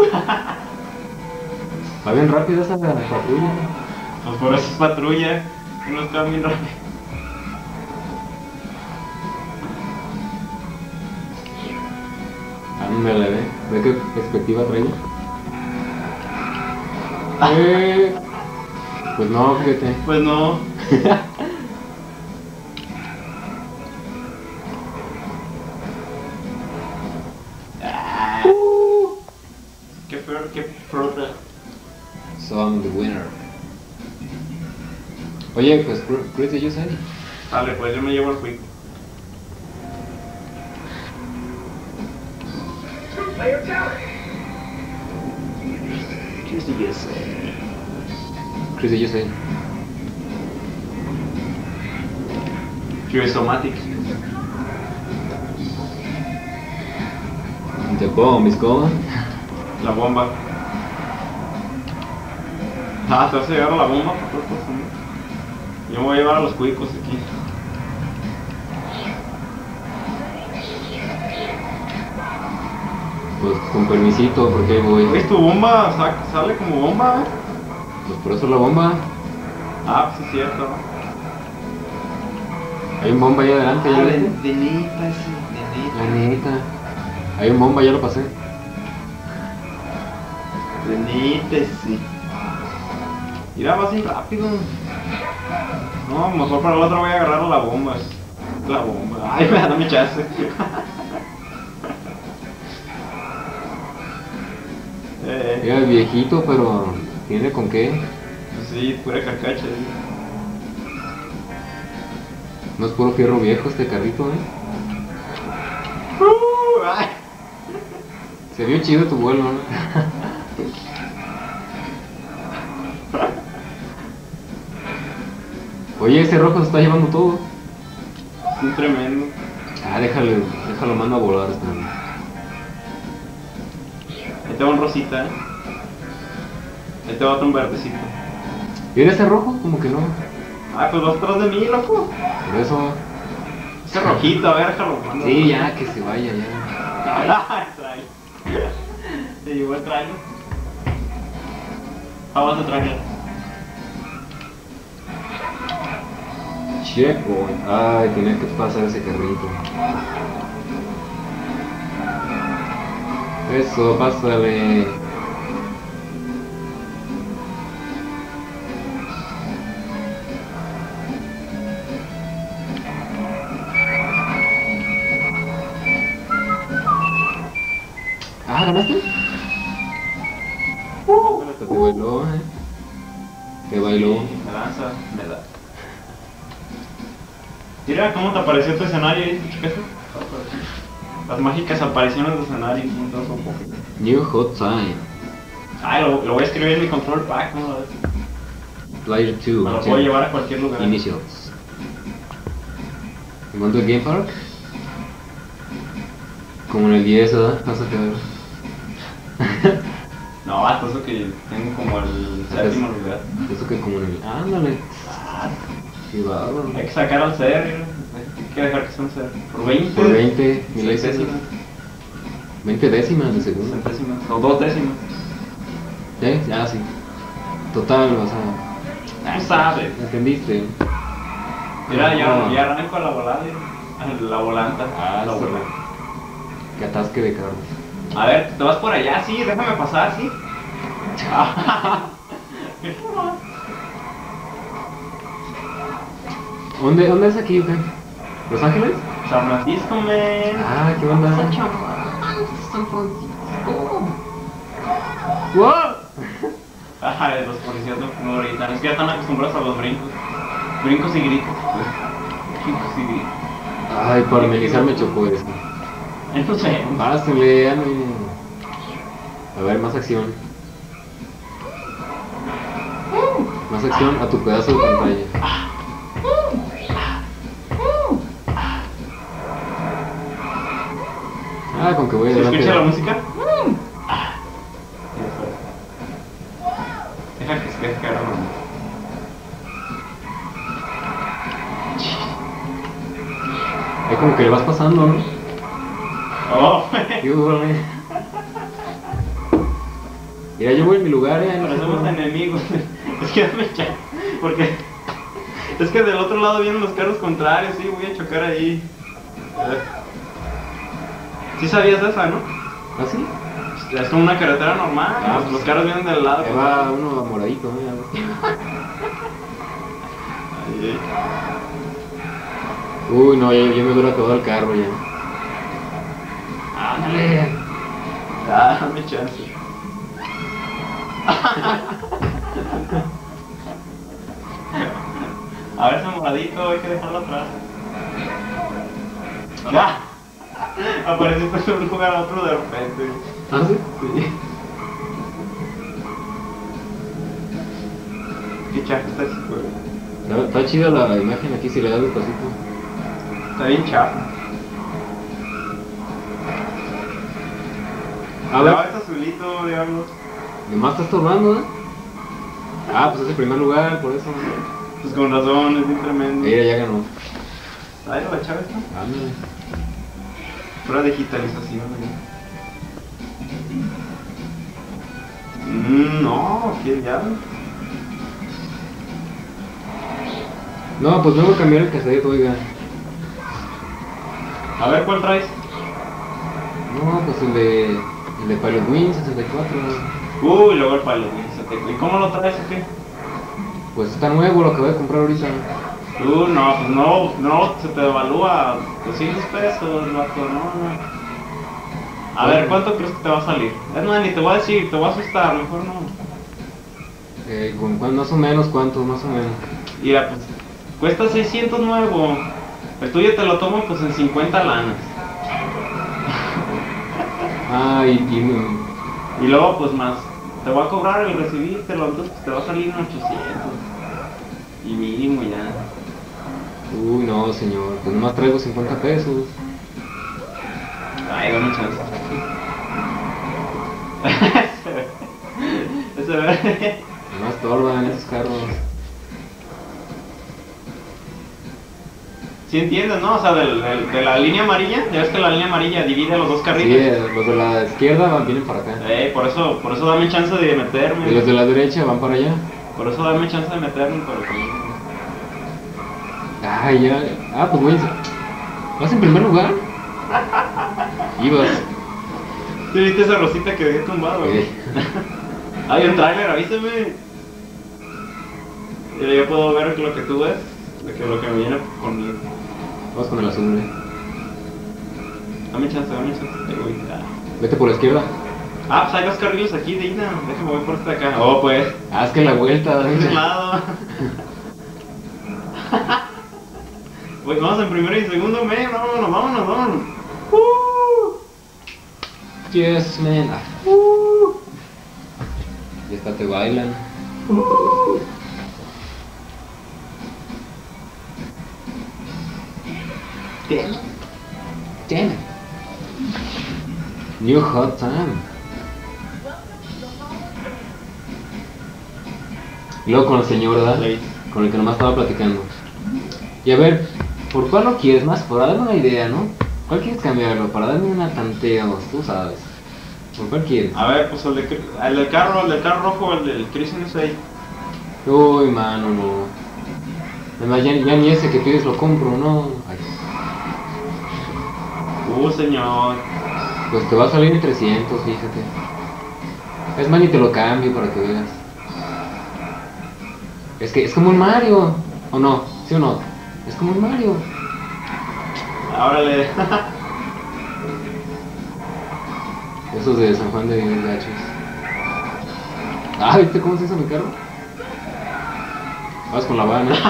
Speaker 2: Va bien rápido esa patrulla.
Speaker 1: Pues por eso es patrulla. No está bien rápido.
Speaker 2: Ándale, ve. Ve qué perspectiva traigo. Eh, pues no, fíjate.
Speaker 1: Pues no. Ah. Uh. Qué feo, qué fruta.
Speaker 2: So I'm the winner. Oye, pues Chris de U S A.
Speaker 1: Vale, pues yo me llevo el quick. Chris de U S A.
Speaker 2: Chris de U S A.
Speaker 1: Chirisomatic.
Speaker 2: The bomb is gone.
Speaker 1: La bomba. Ah, te vas a llevar a la bomba. Yo me voy a llevar a los cuicos aquí.
Speaker 2: Pues con permisito, porque ahí voy.
Speaker 1: ¿Ves tu bomba? Sa- Sale como bomba, ¿eh?
Speaker 2: Pues por eso la bomba.
Speaker 1: Ah, pues es cierto.
Speaker 2: Hay un bomba ahí adelante, ya
Speaker 1: Ah,
Speaker 2: viste.
Speaker 1: de, de neta, sí, de
Speaker 2: La
Speaker 1: neta.
Speaker 2: neta. Hay un bomba, ya lo pasé.
Speaker 1: De neta, sí. Mira, va así rápido. No, mejor para el otro voy a agarrar la bomba. La bomba. Ay, me da mi chance. eh,
Speaker 2: Mira, el viejito, pero tiene con qué.
Speaker 1: pues sí, pura carcacha. ¿Eh?
Speaker 2: No es puro fierro viejo este carrito, eh.
Speaker 1: Uh, ay.
Speaker 2: Se vio chido tu vuelo, ¿no? Oye, ese rojo se está llevando todo.
Speaker 1: Sí, tremendo.
Speaker 2: Ah, déjalo, déjalo, mando a volar hasta.
Speaker 1: Ahí te va un rosita, ¿eh? Ahí te va otro un verdecito.
Speaker 2: ¿Y ese rojo? Como que no.
Speaker 1: Ah, pues vas atrás de mí, loco.
Speaker 2: Por eso.
Speaker 1: Ese rojito, a ver, déjalo. mando.
Speaker 2: Sí, ya, que se vaya, ya.
Speaker 1: Ah, el trailer. Se llevó el trailer. Vamos a trailer.
Speaker 2: Checkpoint. Ay, tenía que pasar ese carrito. Eso, pásale. Ah, ¿ganaste? Uh, te bailó, eh. Te bailó.
Speaker 1: Me lanza, me da. Mira cómo te apareció tu escenario ahí, ¿te checaste? Las mágicas apariciones de escenario, un trozo un poco.
Speaker 2: New Hot Time.
Speaker 1: Ay, lo, lo voy a escribir en mi control pack, ¿no? A ver.
Speaker 2: Player two.
Speaker 1: Me lo puedo llevar a cualquier lugar.
Speaker 2: Initials. ¿Me mando el Game Park? Como en el diez, ¿verdad? Vas a quedar.
Speaker 1: No, hasta eso que tengo como el séptimo lugar.
Speaker 2: Eso que como en el. Ándale. Qué bárbaro.
Speaker 1: Hay que sacar al C R, hay que dejar que sea un C R. Por veinte.
Speaker 2: Por veinte milésimas.
Speaker 1: Centésimas.
Speaker 2: veinte décimas de segundo.
Speaker 1: Centésimas. O dos décimas.
Speaker 2: ¿Eh? Ya, sí. Total, o sea.
Speaker 1: Tú sabes.
Speaker 2: ¿Entendiste?
Speaker 1: Mira, ya,
Speaker 2: No.
Speaker 1: ya arranco a la volada. La volanta.
Speaker 2: Ah,
Speaker 1: la
Speaker 2: sí.
Speaker 1: volanta.
Speaker 2: Que atasque de carros.
Speaker 1: A ver, te vas por allá, sí, déjame pasar, sí.
Speaker 2: ¿Dónde, ¿Dónde es aquí, o qué? ¿Los Ángeles?
Speaker 1: San Francisco, man.
Speaker 2: Ah, qué onda.
Speaker 1: San Francisco.
Speaker 2: ¡Wow!
Speaker 1: Ajá, los policías no, no gritan, es que ya están acostumbrados a los brincos. Brincos y gritos. Brincos y gritos.
Speaker 2: Ay, para amenizar me chocó eso.
Speaker 1: Entonces,
Speaker 2: Pásale, ya no. A ver, más acción. Más acción a tu pedazo de pantalla. Ah, con que voy
Speaker 1: ¿se
Speaker 2: adelante.
Speaker 1: escucha la música? Deja que se quede caro.
Speaker 2: Es como que le vas pasando, ¿no?
Speaker 1: Oh,
Speaker 2: Qué bueno. Mira, yo voy en mi lugar, eh. No sé
Speaker 1: parecemos
Speaker 2: cómo.
Speaker 1: enemigos. Es que dame chance, porque es que del otro lado vienen los carros contrarios, sí, voy a chocar ahí. A ver. ¿Sí sabías de esa, no?
Speaker 2: ¿Ah, sí?
Speaker 1: Es como una carretera normal,
Speaker 2: Ah,
Speaker 1: los, los carros vienen del lado.
Speaker 2: Ahí va uno moradito, ¿eh?
Speaker 1: Ay,
Speaker 2: Uy, no, ya, ya me dura todo el carro ya.
Speaker 1: ándale. Ah, dame chance. A ver ese moradito, hay que dejarlo atrás. ¡Ya! Apareciste en un lugar a otro de repente.
Speaker 2: ¿Ah, sí?
Speaker 1: Sí. Qué chafa está ese juego.
Speaker 2: Está, está chida la imagen aquí si le das despacito.
Speaker 1: Está bien chafa.
Speaker 2: A ver.
Speaker 1: No, es azulito, digamos.
Speaker 2: Nomás está estorbando, ¿eh? Ah, pues es el primer lugar, por eso.
Speaker 1: Pues con razón, es bien tremendo.
Speaker 2: Mira, ya ganó.
Speaker 1: Ay, la chava está.
Speaker 2: Ándale.
Speaker 1: Pura digitalización, güey. Mmm, no, qué diablo.
Speaker 2: No, pues vengo a cambiar el cassette, oiga.
Speaker 1: A ver, ¿cuál traes?
Speaker 2: No, pues el de. El de Pilot Wings sesenta y cuatro.
Speaker 1: Uy, luego el Pilot Wings. ¿Y cómo lo traes o qué?
Speaker 2: Pues está nuevo, lo acabé de comprar ahorita.
Speaker 1: Uh, no, pues no, no, se te devalúa doscientos pesos, vato, no, no. A ver, ¿cuánto crees que te va a salir? Es más, ni te voy a decir, te voy a asustar, mejor no.
Speaker 2: Eh, con, cuán- más o menos, ¿cuánto? Más o menos.
Speaker 1: Mira, pues, cuesta seiscientos nuevo. El tuyo te lo tomo pues en cincuenta lanas.
Speaker 2: Ah, y, y
Speaker 1: Y luego pues más, te voy a cobrar el recibírtelo, entonces pues, te va a salir en ochocientos. Y mínimo ya.
Speaker 2: Uy, no, señor, pues nomás traigo cincuenta pesos.
Speaker 1: Ay, dame chance. Ese verde.
Speaker 2: Nomás estorban esos carros.
Speaker 1: ¿Sí entiendes, no? O sea, del, del- de la línea amarilla, ya ves que la línea amarilla divide los dos
Speaker 2: Sí,
Speaker 1: carriles.
Speaker 2: eh, los de la izquierda van, vienen para acá.
Speaker 1: Eh, por eso, por eso dame chance de meterme.
Speaker 2: Y los de la derecha van para allá.
Speaker 1: Por eso dame chance de meterme por aquí.
Speaker 2: Ah, ya. Ah, pues güey. ¿Vas en primer lugar? Ibas.
Speaker 1: ¿Sí viste esa rosita que dejé tumbado?
Speaker 2: Sí.
Speaker 1: Hay un tráiler, avísame. Mira, yo puedo ver lo que tú ves, lo que, lo que me viene conmigo.
Speaker 2: Vamos con el azul, eh.
Speaker 1: Dame chance, dame chance. Ahí voy. Ah.
Speaker 2: Vete por la izquierda.
Speaker 1: Ah, pues hay dos carriles aquí de ida. Déjame voy por este de acá. Oh, pues.
Speaker 2: Haz que la vuelta,
Speaker 1: De este
Speaker 2: Dani.
Speaker 1: lado. Pues vamos en primero y segundo, men. Vámonos, vámonos, vámonos. Uh.
Speaker 2: Yes, man. Ah,
Speaker 1: Uh.
Speaker 2: ya está, te bailan.
Speaker 1: Uh.
Speaker 2: Damn it. Damn it. New hot time. Y luego con el señor, ¿verdad?
Speaker 1: Sí.
Speaker 2: Con el que nomás estaba platicando. Y a ver, ¿por cuál lo quieres más? Para darme una idea, ¿no? ¿Cuál quieres cambiarlo? Para darme una tanteo, tú sabes. ¿Por cuál quieres?
Speaker 1: A ver, pues el, de, el del carro, el del carro rojo, el del Chris no sé.
Speaker 2: Uy, mano, no. Además, ya, ya ni ese que pides lo compro, ¿no? Ay,
Speaker 1: Uh, señor.
Speaker 2: pues te va a salir en trescientos, fíjate. Es más, ni te lo cambio para que veas. Es que es como un Mario. ¿O no? ¿Sí o no? Es como un Mario.
Speaker 1: Ábrale.
Speaker 2: Esos de San Juan de Dios Gachos. Ah, ¿viste cómo se hizo mi carro? Vas con la van, ¿eh?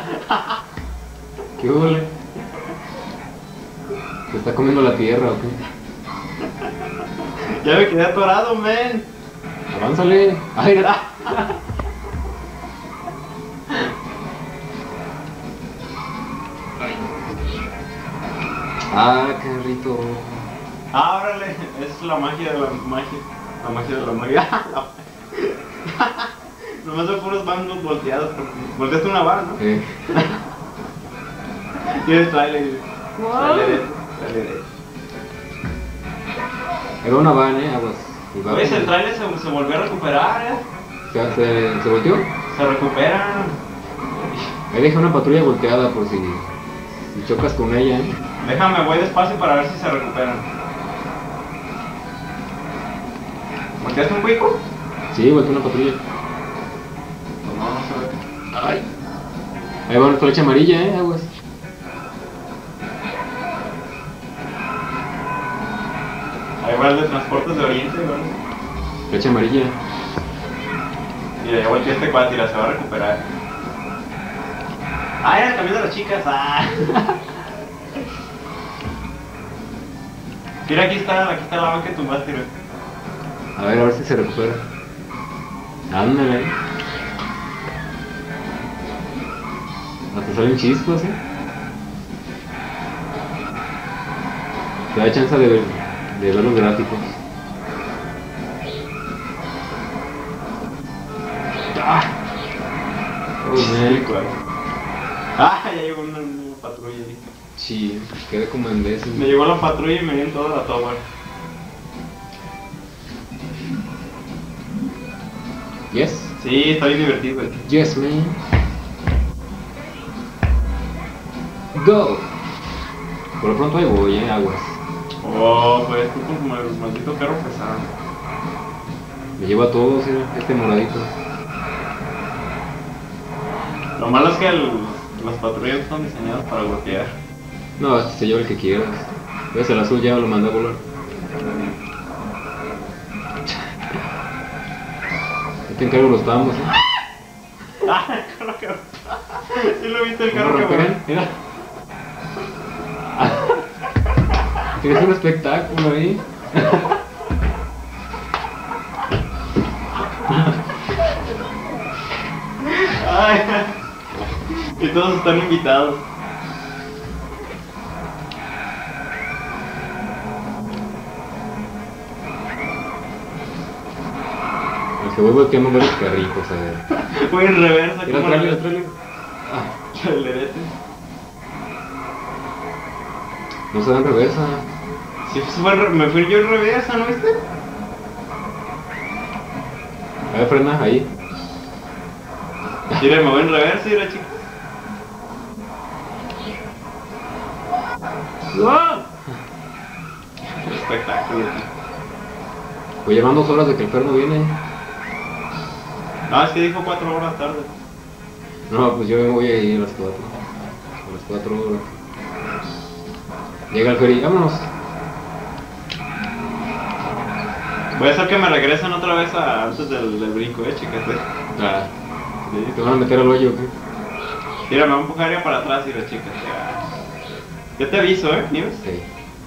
Speaker 2: ¿Qué huele? ¿Te está comiendo la tierra o qué?
Speaker 1: Ya me quedé atorado, men.
Speaker 2: Avánzale. Ay, ah, carrito.
Speaker 1: Ábrale. Es la magia de la magia. La magia de la magia. Nomás son puros bancos volteados. Volteaste una barra, ¿no?
Speaker 2: Sí.
Speaker 1: Tienes trailer. Trailer. Trailer.
Speaker 2: Era una van, eh, aguas. Y va
Speaker 1: ¿Ves?
Speaker 2: como-
Speaker 1: El trailer se, se volvió a recuperar, ¿eh?
Speaker 2: ¿Se, se, se volteó?
Speaker 1: Se recupera.
Speaker 2: Ahí dejé una patrulla volteada por si, si chocas con ella, ¿eh?
Speaker 1: Déjame, voy despacio para ver si se recuperan. ¿Volteaste un cuico?
Speaker 2: Sí, volteó una patrulla.
Speaker 1: Pues no, no se ve.
Speaker 2: Ay. Ahí va una flecha amarilla, eh, aguas.
Speaker 1: Ahí va el de Transportes de Oriente, ¿vale?
Speaker 2: Flecha amarilla.
Speaker 1: Mira, ya volteé este cuate, mira, se va a recuperar. Ah, era el camión de las chicas. Ah. Mira, aquí está, aquí está la banca que tumbaste, mira.
Speaker 2: A ver, a ver si se recupera. Ándale. Hasta salen chispas, eh. Te da chance de ver, de ver los gráficos.
Speaker 1: Ah,
Speaker 2: Oh, man.
Speaker 1: cuál. Ah, ya llegó una, una patrulla ahí.
Speaker 2: Sí, quedé como en décimo.
Speaker 1: Me llegó la patrulla y me dio en toda la tower.
Speaker 2: Yes.
Speaker 1: Sí, está bien divertido. güey.
Speaker 2: Yes, man. Go. Por lo pronto ahí voy, eh, aguas.
Speaker 1: Oh, pues tú como el maldito carro pesado.
Speaker 2: Me llevo a todos, eh, este moradito.
Speaker 1: Lo malo es que el, las patrullas están diseñadas para golpear.
Speaker 2: No, este se lleva el que quieras. Ves, el azul ya lo mandé a volar. Yo te encargo los tambos, eh.
Speaker 1: Ah, el carro que... Sí lo viste el
Speaker 2: ¿Cómo
Speaker 1: carro que...
Speaker 2: romperán? Mira. Tienes un espectáculo ahí.
Speaker 1: Ay, y todos están invitados.
Speaker 2: El que voy volteando ver los carritos, a ver.
Speaker 1: Voy en reversa.
Speaker 2: Mira,
Speaker 1: como
Speaker 2: trailer,
Speaker 1: la-
Speaker 2: trailer. Ah,
Speaker 1: Trailerete.
Speaker 2: no se da en reversa.
Speaker 1: Sí, pues fue en re- me fui yo en reversa, ¿no viste?
Speaker 2: A ver, frena, ahí.
Speaker 1: Mira, me voy en reversa y la chica. ¡Wow! Espectáculo, tío.
Speaker 2: Pues llevan dos horas de que el perro viene.
Speaker 1: No, es que dijo cuatro horas tarde.
Speaker 2: No, pues yo me voy a ir a las cuatro. A las cuatro horas. Llega el ferry, vámonos.
Speaker 1: Voy a hacer que me regresen otra vez a, antes del, del brinco, eh, chicas.
Speaker 2: Ah, ¿te van a meter al hoyo o qué?
Speaker 1: Mira, me voy a empujar ya para atrás y las chicas. Ya te aviso, eh, Nieves.
Speaker 2: Sí.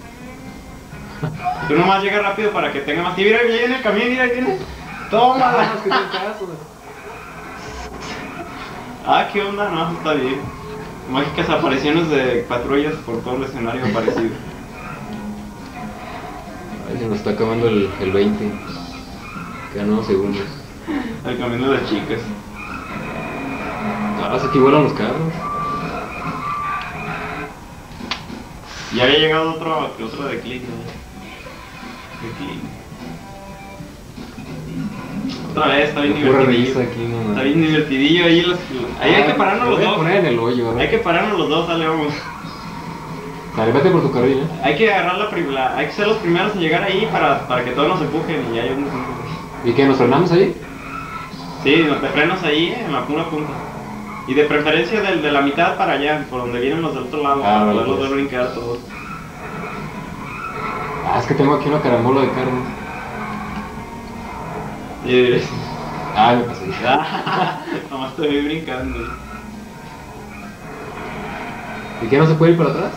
Speaker 1: Tú nomás llega rápido para que tenga más. Y mira, ya viene el camión, mira, ahí viene. Toma.
Speaker 2: que te caso.
Speaker 1: Ah, qué onda, no, está bien. Mágicas apariciones de patrullas por todo el escenario aparecido.
Speaker 2: Ay, se nos está acabando el, el veinte. Quedan unos segundos.
Speaker 1: El camión de las chicas.
Speaker 2: Ah, se aquí vuelan los carros.
Speaker 1: Ya había llegado otro, otro de clic, ¿no? De clic. Otra vez, está bien
Speaker 2: Pura
Speaker 1: divertidillo.
Speaker 2: risa aquí, no,
Speaker 1: Está bien divertidillo ahí los, ahí hay que pararnos los
Speaker 2: voy a
Speaker 1: dos.
Speaker 2: poner en el hoyo, a ver.
Speaker 1: Hay que pararnos los dos, dale, vamos.
Speaker 2: Dale, vete por tu carril, ¿eh?
Speaker 1: Hay que agarrar la primera, hay que ser los primeros en llegar ahí para, para que todos nos empujen y ya hay unos.
Speaker 2: ¿Y qué, nos frenamos ahí?
Speaker 1: Sí, nos te frenos ahí, eh, en la pura punta. Y de preferencia del, de la mitad para allá, por donde vienen los del otro lado,
Speaker 2: Ah,
Speaker 1: para
Speaker 2: vale,
Speaker 1: poderlos
Speaker 2: pues.
Speaker 1: ver brincar todos.
Speaker 2: Ah, es que tengo aquí una carambola de carne.
Speaker 1: Y
Speaker 2: Ah, me pasé.
Speaker 1: nomás te vi brincando.
Speaker 2: ¿Y qué, no se puede ir para atrás?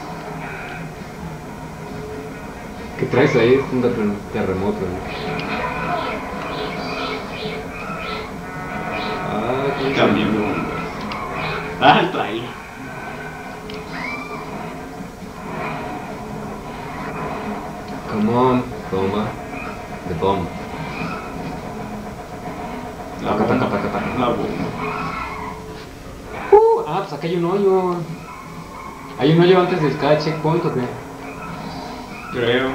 Speaker 2: ¿Qué traes ahí? Es un terre- terremoto, ¿no? Ah, qué
Speaker 1: Camión de bombas. Ah, el trailer.
Speaker 2: Come on, toma. The bomb.
Speaker 1: La
Speaker 2: Taca,
Speaker 1: bomba.
Speaker 2: taca, taca, taca.
Speaker 1: La bomba.
Speaker 2: Uh, ah, pues acá hay un hoyo. ¿Hay un hoyo antes de cada checkpoint o qué?
Speaker 1: Creo.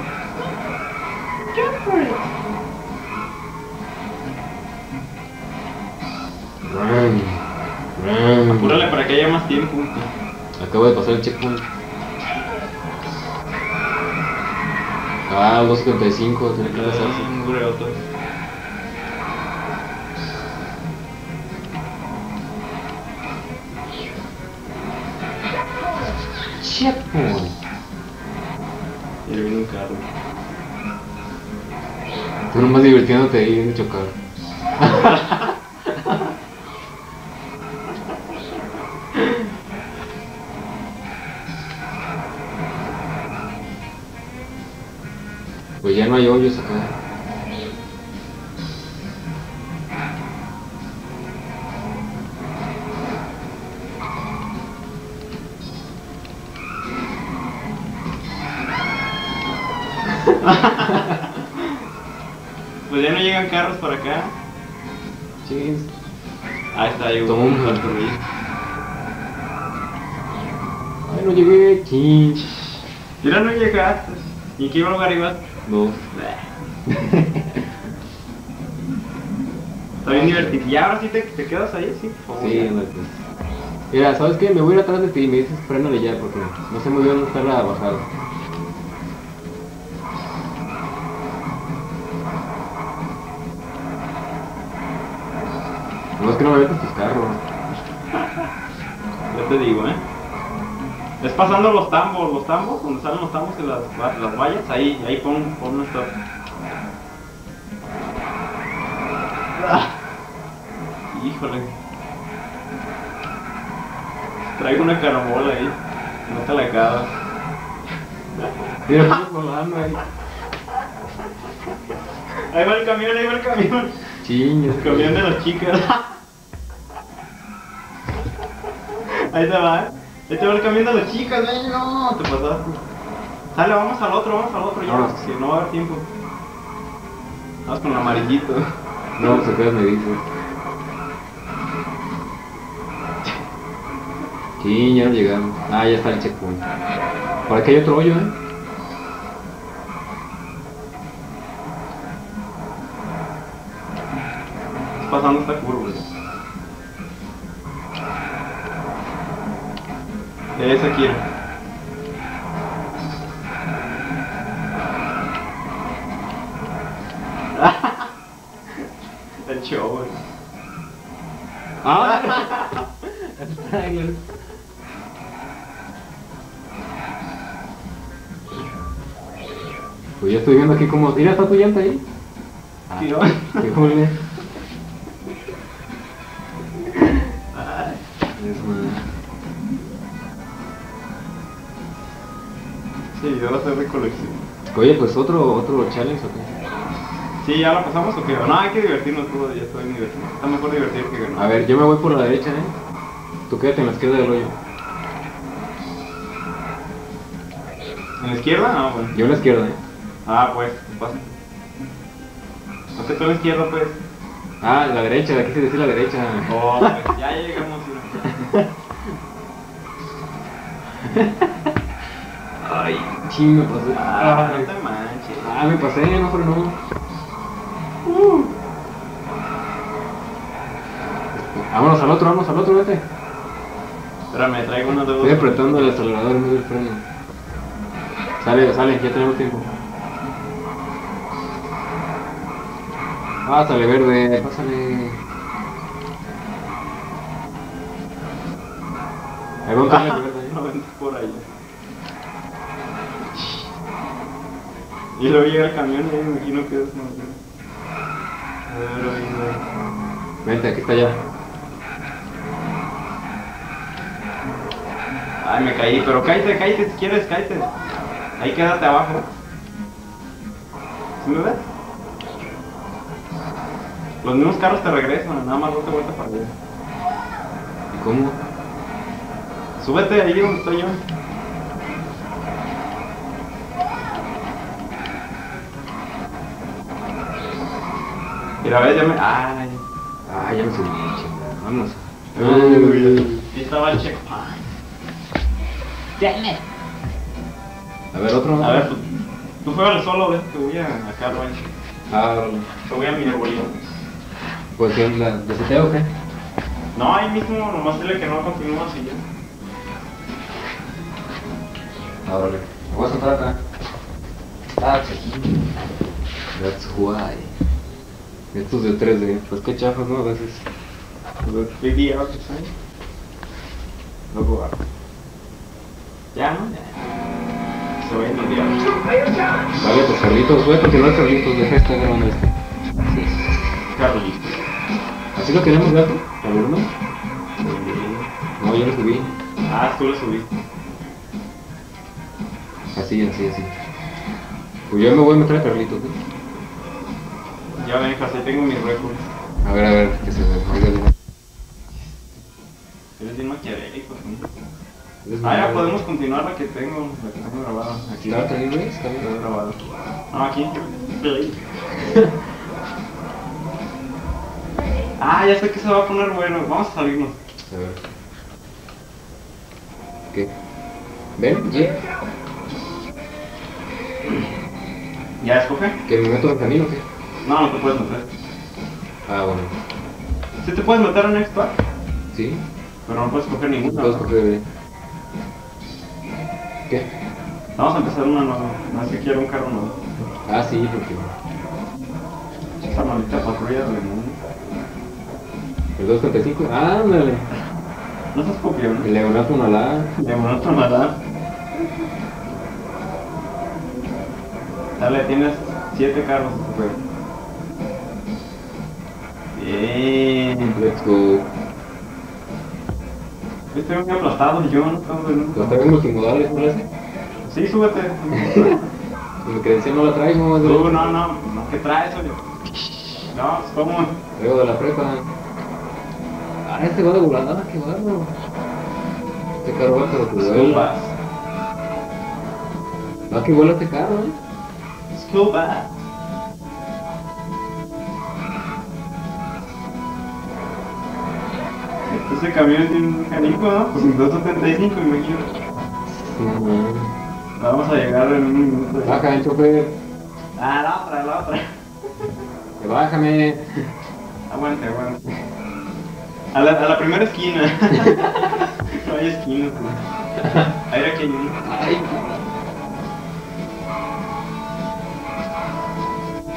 Speaker 2: Rum, rum.
Speaker 1: Apúrale para que haya más tiempo.
Speaker 2: Acabo de pasar el checkpoint. Ah, dos setenta y cinco, tiene que pasar.
Speaker 1: Un greoto.
Speaker 2: Checkpoint.
Speaker 1: Y le viene un carro.
Speaker 2: Tú nomás divirtiéndote ahí viendo chocar. Pues ya no hay hoyos acá.
Speaker 1: Pues ya no llegan carros para acá.
Speaker 2: Chis.
Speaker 1: Ahí está, llegó
Speaker 2: Toma
Speaker 1: un
Speaker 2: un
Speaker 1: carro ahí.
Speaker 2: Ay, no llegué. Chin.
Speaker 1: Mira, no llegaste. ¿Y en qué lugar ibas?
Speaker 2: No.
Speaker 1: Está bien divertido. ¿Y ahora sí te, te quedas ahí? Sí, por favor.
Speaker 2: Sí, ándale, pues. Mira, ¿sabes qué? Me voy a ir atrás de ti y me dices frénale ya porque no sé muy bien dónde está la bajada. No, es que no me metes tus carros.
Speaker 1: Ya te digo, ¿eh? Es pasando los tambos, los tambos, donde salen los tambos y las, va- las vallas, ahí, ahí pon, pon un stop. Ah, híjole. Traigo una carambola ahí, no te la acabas.
Speaker 2: Mira, estamos volando ahí.
Speaker 1: Ahí va el camión, ahí va el camión.
Speaker 2: Chiños.
Speaker 1: El camión de las chicas. Ahí te va, ¿eh? Ahí te va el camión de las chicas, ¿eh? No, te pasaste. Sale, vamos al otro, vamos al otro ya,
Speaker 2: Vámonos.
Speaker 1: que no va a haber tiempo. Vamos con el amarillito.
Speaker 2: No, pues acá me dices. Sí, ya no llegamos. Ah, ya está el checkpoint. Por aquí hay otro hoyo, ¿eh?
Speaker 1: Estás pasando esta curva. Esa quiero. Ah.
Speaker 2: Trailer. Pues ya estoy viendo aquí como... Mira, está tu llanta ahí. Ah,
Speaker 1: Tío.
Speaker 2: qué jole. Es una...
Speaker 1: Sí, yo lo sé de colección.
Speaker 2: Oye, pues otro, otro challenge, ¿o qué?
Speaker 1: Sí, ¿ya lo pasamos o qué? No, hay que divertirnos todos, ya estoy divertido. Está mejor divertir que ganar.
Speaker 2: A ver, yo me voy por la derecha, ¿eh? Tú quédate en la izquierda del hoyo.
Speaker 1: ¿En la izquierda? No, bueno.
Speaker 2: Yo en la izquierda, ¿eh?
Speaker 1: Ah, pues, pasa. ¿No que tú en la izquierda, pues?
Speaker 2: Ah, la derecha, aquí se decir la derecha.
Speaker 1: Oh, pues, ya, ya llegamos.
Speaker 2: Ay, ching, me pasé.
Speaker 1: Ah, no
Speaker 2: Ay.
Speaker 1: te manches.
Speaker 2: Ah, me pasé, no, pero no.
Speaker 1: Uh.
Speaker 2: Vámonos al otro, vámonos al otro, vete.
Speaker 1: Espérame, traigo una de
Speaker 2: Estoy apretando el acelerador en vez del freno. Sale, sale, ya tenemos tiempo. Pásale, verde, pásale. Ahí va un cambio verde.
Speaker 1: No, vente por allá. Y luego llega el camión y me imagino que es más bien. A ver, oído.
Speaker 2: Vente, aquí está ya.
Speaker 1: Ay, me caí, pero cállate, cállate si quieres, cállate. Ahí quédate abajo. ¿Sí me ves? Los mismos carros te regresan, nada más date vuelta para allá.
Speaker 2: ¿Y cómo?
Speaker 1: Súbete ahí donde estoy yo. Mira, ves, ya me... Ay.
Speaker 2: Ah, ya me subí, chingada. Vamos.
Speaker 1: Uy, ahí estaba el checkpoint.
Speaker 2: A ver, otro.
Speaker 1: A ver, tú, tú juegas solo, ves que voy a acá al rancho.
Speaker 2: Ah, órale.
Speaker 1: Te voy a mi arbolito.
Speaker 2: Pues, ¿qué onda? ¿De seteo o qué?
Speaker 1: No, ahí mismo, nomás dile que no continúas y ya.
Speaker 2: Ah, órale. Me voy a sentar acá. Ah, chiquín. That's why. Estos de tres D, pues qué chafas, ¿no? A veces.
Speaker 1: Los tres D out, ¿sabes? Luego va. Ya, ¿no? Ya. Se va a ir el día.
Speaker 2: Vale, pues Carlitos, voy a continuar Carlitos, deja de estar grabando esto. Sí.
Speaker 1: Carlitos.
Speaker 2: ¿Así lo queremos, gato? ¿Al uno? No, yo lo subí.
Speaker 1: Ah, tú lo subiste.
Speaker 2: Así, así, así. Pues yo me voy a meter a Carlitos, ¿eh?
Speaker 1: Ya ven, José, tengo mis récords.
Speaker 2: A ver, a ver, que se ve.
Speaker 1: Eres bien maquiavélico, ¿sí?
Speaker 2: ¿Eres
Speaker 1: Ah, ya
Speaker 2: mal?
Speaker 1: podemos continuar la que tengo, la que tengo grabada. Aquí
Speaker 2: ¿Está otra libre? ¿Está bien?
Speaker 1: está grabado. No, aquí. Ah, ya sé que se va a poner bueno. Vamos a salirnos.
Speaker 2: A ver. ¿Qué? ¿Ven? ¿Sí?
Speaker 1: ¿Ya escoge?
Speaker 2: ¿Que me meto en camino o qué?
Speaker 1: No, no te puedes meter.
Speaker 2: Ah, bueno.
Speaker 1: Sí te puedes meter en Xbox,
Speaker 2: ¿Sí?
Speaker 1: pero no puedes escoger ninguna.
Speaker 2: Puedo escoger... ¿Qué?
Speaker 1: Vamos a empezar una nueva. No es que quiero un carro nuevo.
Speaker 2: Ah, sí, porque...
Speaker 1: Esta maldita patrulla del mundo.
Speaker 2: El doscientos treinta y cinco. Ah, ándale.
Speaker 1: No seas copión.
Speaker 2: El Leonardo Malá.
Speaker 1: De momento nada. Dale, tienes siete carros. Super. Bien.
Speaker 2: Let's go.
Speaker 1: Estoy muy aplastado yo, no estamos en
Speaker 2: Los traigo multimodales, ¿no lo hace?
Speaker 1: Sí, súbete.
Speaker 2: Mi credencial no la traigo, es de...
Speaker 1: Tú, no, no, no, ¿qué traes, oye? No, ¿cómo?
Speaker 2: Traigo de la prepa. Ah, este va de volada, qué bárbaro. Este carro va, pero que
Speaker 1: School
Speaker 2: vuela.
Speaker 1: bus.
Speaker 2: Va que vuela este carro, ¿eh?
Speaker 1: School bus. Ese camión tiene un canico, ¿no? Pues en doscientos setenta y cinco, imagino.
Speaker 2: No, no.
Speaker 1: Vamos a llegar en un minuto.
Speaker 2: Baja, el chofer.
Speaker 1: Ah, la otra, la otra.
Speaker 2: Que bájame.
Speaker 1: Aguante, aguante. A la, a la primera esquina. No hay esquinas, güey. Ahí era que hay uno.
Speaker 2: Ay.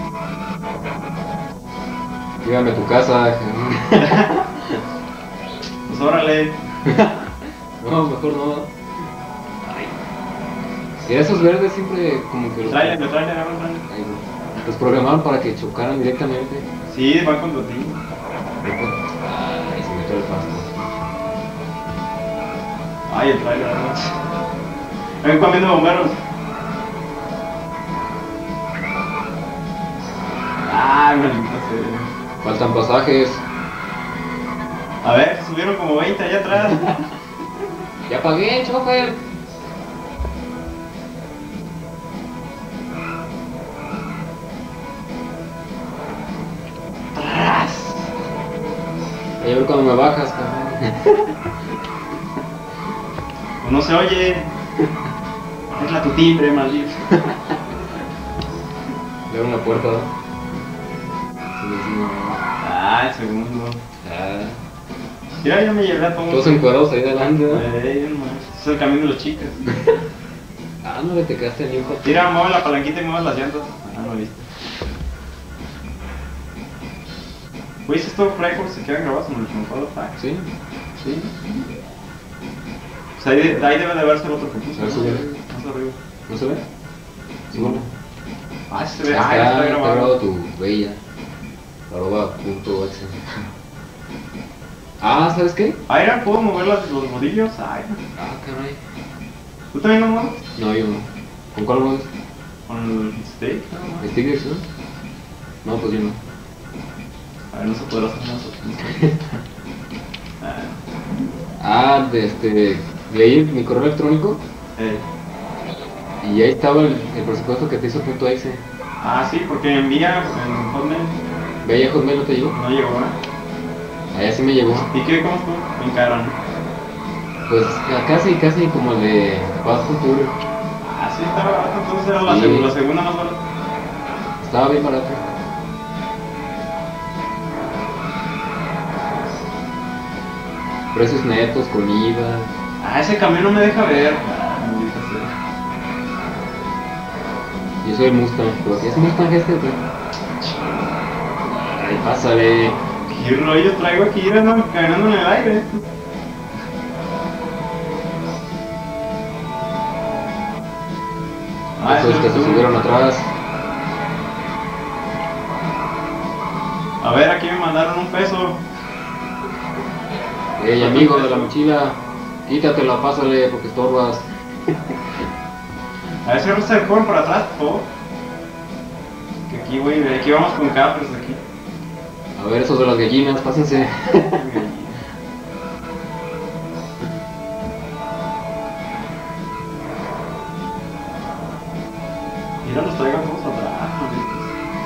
Speaker 2: Llévame a tu casa.
Speaker 1: Pues órale.
Speaker 2: No, mejor no. Ay. Y esos verdes siempre como que los...
Speaker 1: Tráiler, me traen, agarra el trailer.
Speaker 2: Ay, no. Los programaron para que chocaran directamente.
Speaker 1: Sí, van contra ti.
Speaker 2: Ay, se metió el pasto.
Speaker 1: Ay, el trailer, ¿no? Ven comiendo bomberos. Ay, maldita sea.
Speaker 2: Faltan pasajes.
Speaker 1: A ver, subieron como veinte allá atrás.
Speaker 2: Ya pagué, chofer.
Speaker 1: ¡Tras!
Speaker 2: Voy a ver cuando me bajas, cabrón.
Speaker 1: Pues no se oye. Es la tu timbre, maldito.
Speaker 2: Le abro una puerta. Sí, sí, no.
Speaker 1: Ah, el segundo.
Speaker 2: Ah.
Speaker 1: Mira, yo me llevé a todos.
Speaker 2: Todos encuadrados ahí adelante, ¿no?
Speaker 1: Eh, no manches, es el camino de los chicas.
Speaker 2: Ah, no le te quedaste en hijo.
Speaker 1: Tira, mueve la palanquita y mueve las llantas. Ah, no viste. Güey, si estos récords se quedan grabados en el Hall of Fame.
Speaker 2: ¿Sí?
Speaker 1: Sí. O sea, ahí, de- ahí debe de verse el otro que puse.
Speaker 2: A ver, sube.
Speaker 1: Más arriba.
Speaker 2: ¿No se ve? Sí, bueno.
Speaker 1: Ah, sí se ve.
Speaker 2: Ahí
Speaker 1: Ah,
Speaker 2: está,
Speaker 1: ya está
Speaker 2: está
Speaker 1: grabado.
Speaker 2: grabado tu bella. Arroba punto exe. Ah, ¿sabes qué?
Speaker 1: Ah, mira, ¿puedo mover las, los rodillos? Ay,
Speaker 2: Ah, caray.
Speaker 1: ¿tú también lo mueves?
Speaker 2: No, yo no. ¿Con cuál mueves?
Speaker 1: Con el stick.
Speaker 2: ¿Stick dirección? No, pues yo no.
Speaker 1: A ver, no se podrá hacer más. Ah,
Speaker 2: Ah, de este. Leí mi correo electrónico
Speaker 1: eh.
Speaker 2: y ahí estaba el, el presupuesto que te hizo punto exe.
Speaker 1: Ah, sí, porque envía en Hotmail
Speaker 2: Veía Hotmail, no te llegó.
Speaker 1: no llegó, ¿eh?
Speaker 2: Allá sí me llegó.
Speaker 1: ¿Y qué? ¿Cómo estuvo? Bien caro, ¿no?
Speaker 2: Pues casi, casi como el de Paz Futuro.
Speaker 1: Ah, sí, está barato, entonces era la,
Speaker 2: Sí.
Speaker 1: seg- la segunda más barata.
Speaker 2: Estaba bien barato. Precios netos con I V A.
Speaker 1: Ah, ese camión no me deja ver. Ah, maldita sea.
Speaker 2: Yo soy el Mustang, pero ¿qué es Mustang este? ¿Qué? Ay, pásale.
Speaker 1: ¿Qué rollo traigo aquí? Mira, no, caminando en el aire. Ah,
Speaker 2: Esos
Speaker 1: ese
Speaker 2: que
Speaker 1: es
Speaker 2: se
Speaker 1: tú.
Speaker 2: subieron atrás.
Speaker 1: A ver, aquí me mandaron un peso.
Speaker 2: Ey, amigo de la mochila, quítatela, pásale porque estorbas.
Speaker 1: A ver si se corren para atrás, por favor. Que aquí, güey, aquí vamos con capres aquí.
Speaker 2: A ver, esos de las gallinas, pásense.
Speaker 1: Mira, los traigo todos atrás, malditos.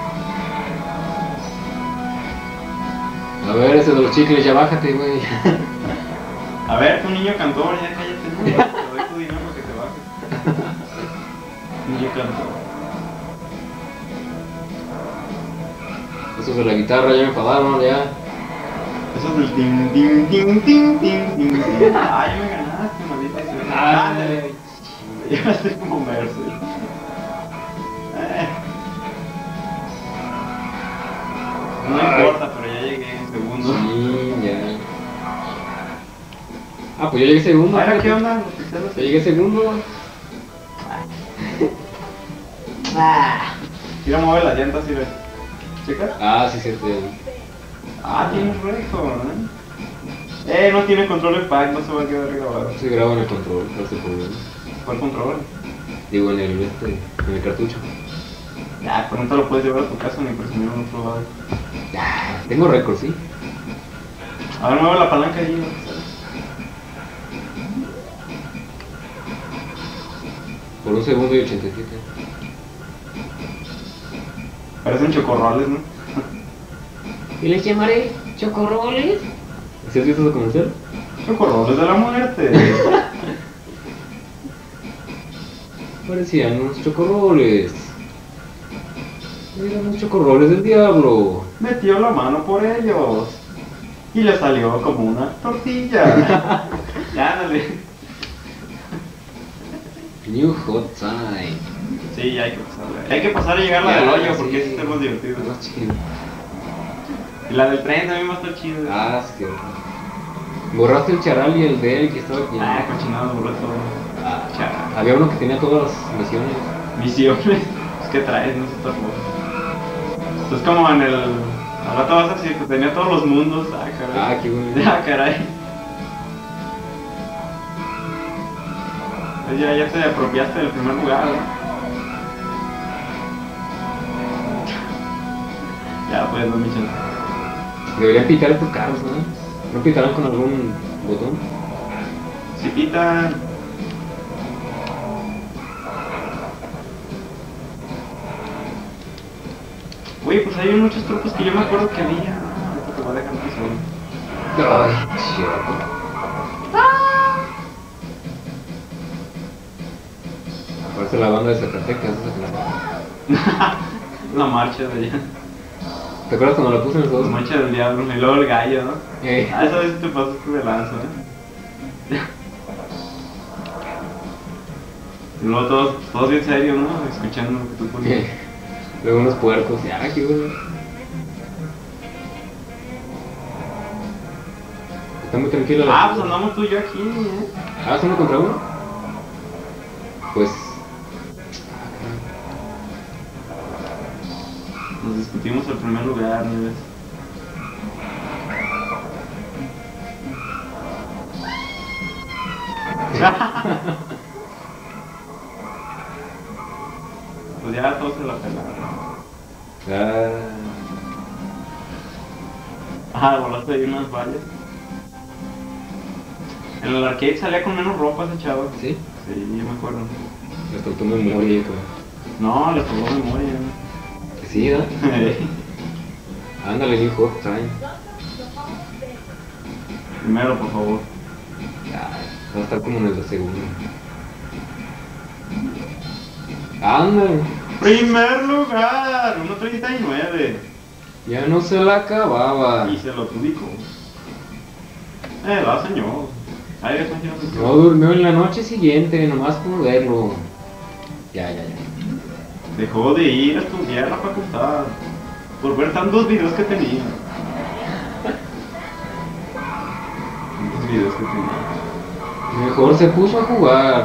Speaker 2: A ver, ese de los chicles, ya bájate, güey.
Speaker 1: A ver, tu niño cantor, ya cállate, no. Te doy tu dinero para que te bajes. Niño cantor.
Speaker 2: Esos de la guitarra ya me enfadaron, ya.
Speaker 1: Eso es del ting, ting, ting, ting, ting, ting, ting. Ay, me ganaste, maldita sea. Ándale. Ya estoy como Mercy. Eh. No importa, pero ya llegué en segundo.
Speaker 2: Sí, ya. Ah, pues yo llegué segundo.
Speaker 1: Ahora,
Speaker 2: fíjate.
Speaker 1: ¿qué onda? Los pixeles.
Speaker 2: Yo llegué segundo.
Speaker 1: Mira, mueve las llantas, mira. ¿Checas?
Speaker 2: Ah, sí, cierto. ya.
Speaker 1: Ah, tiene récord, ¿eh? Eh, no tiene control de pack, no se va a quedar grabado.
Speaker 2: Se graba en el control, no se problema.
Speaker 1: ¿Cuál control?
Speaker 2: Digo, en el, este, en el cartucho.
Speaker 1: Ya, pero no te lo puedes llevar a tu casa ni presumir en otro lado.
Speaker 2: Ya, tengo récord, sí.
Speaker 1: A ver, mueve la palanca ahí, ¿no?
Speaker 2: Por un segundo y ochenta y siete.
Speaker 1: Parecen chocorroles, ¿no?
Speaker 2: ¿Y les llamaré chocorroles? ¿Sí has visto ese comercial?
Speaker 1: Chocorroles de la muerte.
Speaker 2: Parecían unos chocorroles. Eran unos chocorroles del diablo.
Speaker 1: Metió la mano por ellos. Y le salió como una tortilla. Ya, dale.
Speaker 2: New Hot Time.
Speaker 1: Sí, ya hay que pasar. Hay que pasar a llegar la del hoyo porque ese está más divertido.
Speaker 2: Más chido.
Speaker 1: Y la del tren también va a estar chida.
Speaker 2: Ah, sí, cierto. Borraste el charal y el de él que estaba aquí.
Speaker 1: Ah, cochinado, borré todo.
Speaker 2: Ah,
Speaker 1: Charal.
Speaker 2: había uno que tenía todas las misiones.
Speaker 1: Misiones. Es que traes, no sé, otra cosa. Es como en el. Al rato vas a decir que tenía todos los mundos. Ah, caray.
Speaker 2: Ah, qué bueno.
Speaker 1: Ah, caray. Pues ya, ya te apropiaste del primer lugar, ¿no? Ya, pues, no, mi chance.
Speaker 2: Deberían pitar estos carros, ¿no? ¿No pitarán con algún botón?
Speaker 1: Si pitan. Oye, pues hay muchos trucos que yo me acuerdo que había. Ahorita te voy a dejar solo.
Speaker 2: Ay, cierto. Aparece la banda de Zacatecas, esa que
Speaker 1: La marcha de allá.
Speaker 2: ¿te acuerdas cuando la puse en los
Speaker 1: La
Speaker 2: dos?
Speaker 1: marcha del diablo. Y luego el gallo, ¿no?
Speaker 2: Eh.
Speaker 1: Ah, esa vez te pasaste de lanza, ¿eh? Y luego todos, todos bien serios, ¿no? Escuchando lo que tú ponías.
Speaker 2: Eh. Luego unos puercos. Ah, qué bueno. Está muy tranquilo la.
Speaker 1: Ah, pues andamos tú y yo aquí, ¿eh?
Speaker 2: Ah, ¿es uno contra uno? Pues.
Speaker 1: Nos discutimos el primer lugar, ¿no ves? Pues ya todos se la pelaron.
Speaker 2: Ah.
Speaker 1: Ah, volaste ahí unas vallas. En el arcade salía con menos ropa ese chavo.
Speaker 2: ¿Sí?
Speaker 1: Sí, yo me acuerdo.
Speaker 2: Les faltó memoria, cabrón.
Speaker 1: No, le sobró memoria.
Speaker 2: Sí, ¿verdad? Ándale, New Hot Time.
Speaker 1: Primero, por favor.
Speaker 2: Ya, va a estar como en el segundo. Ándale.
Speaker 1: Primer lugar, uno treinta y nueve.
Speaker 2: Ya no se la acababa.
Speaker 1: Y se lo adjudicó. Eh, va, señor. Ay, eso señor.
Speaker 2: No durmió en la noche siguiente, nomás por verlo. Ya, ya, ya.
Speaker 1: Dejó de ir a estudiar a la facultad por ver tantos videos que tenía. Tantos videos que tenía.
Speaker 2: Mejor se puso a jugar.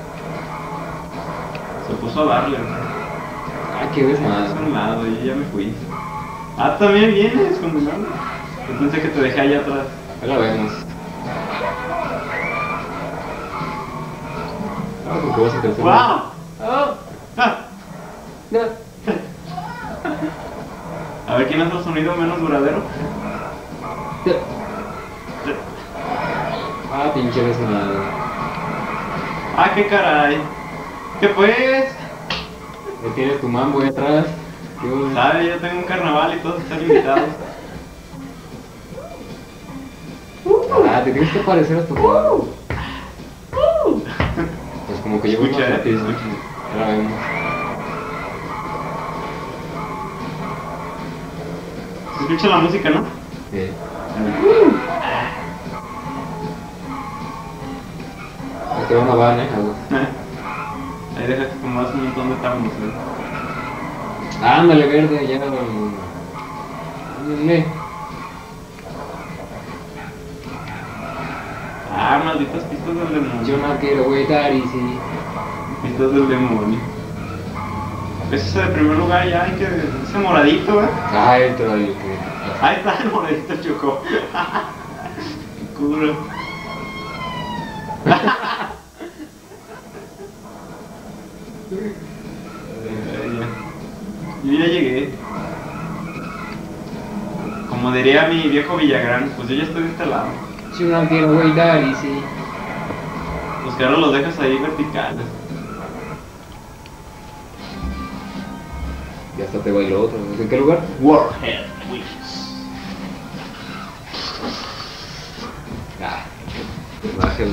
Speaker 1: Se puso a darle.
Speaker 2: Ah, qué desmadre.
Speaker 1: A un lado y ya me fui. Ah, también vienes condenado. Yo pensé que te dejé allá atrás.
Speaker 2: Ahí la vemos. Ah, porque vas a crecer.
Speaker 1: ¡Wow! Ah. A ver quién hace el sonido menos duradero.
Speaker 2: Ah, pinche desmadre.
Speaker 1: Ah, qué caray. ¿Qué pues?
Speaker 2: Ahí tienes tu mambo ahí atrás. Qué bueno.
Speaker 1: ¿Sabes? Yo tengo un carnaval y todos están invitados.
Speaker 2: Ah, te tienes que parecer a tu papá. Pues como que llevo
Speaker 1: Escucha,
Speaker 2: más
Speaker 1: eh,
Speaker 2: rápido.
Speaker 1: escucha.
Speaker 2: Ya la vemos.
Speaker 1: Se escucha la música, ¿no?
Speaker 2: Eh. Ahí te va una van, eh. Algo.
Speaker 1: Ahí deja que tomas un montón de estábamos, ¿eh?
Speaker 2: Ándale, verde, ya. Ándale.
Speaker 1: Ah, malditas pistas del demonio.
Speaker 2: Yo no quiero waitar y sí.
Speaker 1: Pistas del demonio. Ese de primer lugar ya hay que. Ese moradito, ¿eh?
Speaker 2: Ay, te lo digo que.
Speaker 1: Ahí está el moradito chocó. Curo. Yo ya llegué. Como diría mi viejo Villagrán, pues yo ya estoy de este lado.
Speaker 2: Yo no quiero waitar y sí.
Speaker 1: Los carros los dejas ahí verticales.
Speaker 2: Ya hasta te bailó otro. ¿En qué lugar?
Speaker 1: Warhead Wings.
Speaker 2: Ah, bájalo.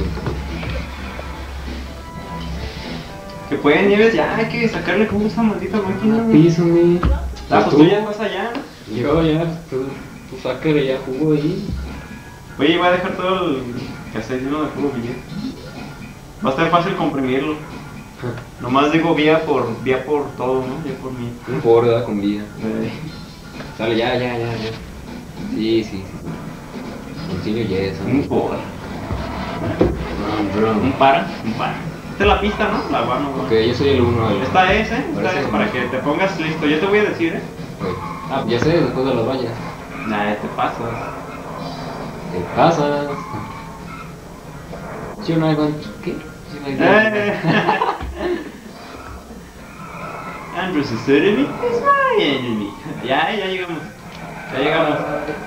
Speaker 1: Que pueden Nieves, ya hay que sacarle como esa maldita máquina.
Speaker 2: Písame.
Speaker 1: Ah, pues tú ya estás allá.
Speaker 2: Yo ya, tú, tú sácale ya jugo ahí.
Speaker 1: Oye, voy a dejar todo el cassette lleno de puro billete. Va a estar fácil comprimirlo. Nomás digo vía por vía por todo, ¿no? Vía por mí.
Speaker 2: Un por, ¿verdad? Con vida.
Speaker 1: Eh,
Speaker 2: Sale, ya, ya, ya, ya. Sí, sí, sí. concilio y eso.
Speaker 1: Un por.
Speaker 2: Run, run.
Speaker 1: Un para, un para. Esta es la pista, ¿no? La guano,
Speaker 2: Ok, yo soy el uno. El...
Speaker 1: Esta es, ¿eh? Esta
Speaker 2: Parece
Speaker 1: es
Speaker 2: un-
Speaker 1: para que te pongas listo. Yo te voy a decir, ¿eh?
Speaker 2: Ok. Ah, ya sé, después de las vallas.
Speaker 1: Nah, te pasas.
Speaker 2: ¿Qué pasas? Yo no hago... ¿Qué? Yo no hago-
Speaker 1: Eh. Andrew's is enemy is my enemy. Ya, ya llegamos. Ya llegamos.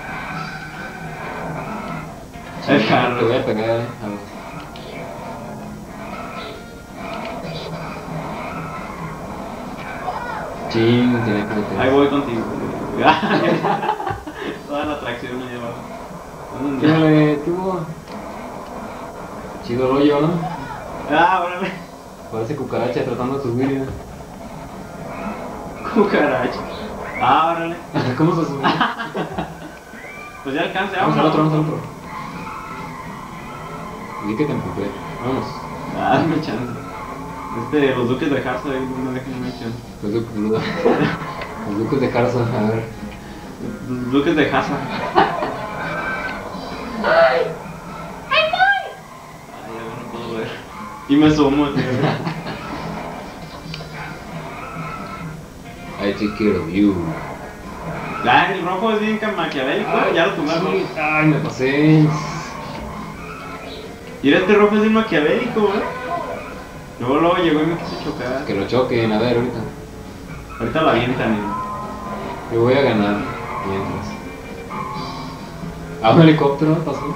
Speaker 2: Sí,
Speaker 1: El carro.
Speaker 2: Te voy a pegar, eh. A ver. Ching, tiene que meter.
Speaker 1: Ahí voy contigo. Toda la atracción me lleva.
Speaker 2: Fíjale, tuvo. Chido rollo, ¿no?
Speaker 1: Ah, órale.
Speaker 2: Parece cucaracha tratando de subir.
Speaker 1: Cucaracha. Ah, órale.
Speaker 2: ¿Cómo se sube?
Speaker 1: Pues ya alcance.
Speaker 2: Vamos al
Speaker 1: vámonos.
Speaker 2: otro, vamos al otro. Vi que te empujé. Vamos.
Speaker 1: Ah, dame chance. Este, los duques de Harsa ahí no me dejan mi chance.
Speaker 2: Los duques, los duques de Carson, a ver.
Speaker 1: Los duques de Harsa.
Speaker 3: ¡Ay!
Speaker 1: Ay, ya no puedo ver. Y me sumo, tío.
Speaker 2: I take care of you.
Speaker 1: Ah, el rojo es bien maquiavélico, ya lo tumbaron.
Speaker 2: Sí. Ay, me pasé.
Speaker 1: Mira, este rojo es bien maquiavélico, ¿eh? Luego, luego llegó y me quiso chocar.
Speaker 2: Que lo choquen, a ver, ahorita.
Speaker 1: Ahorita la avientan. ¿eh?
Speaker 2: Yo voy a ganar mientras. Ah, un helicóptero pasó.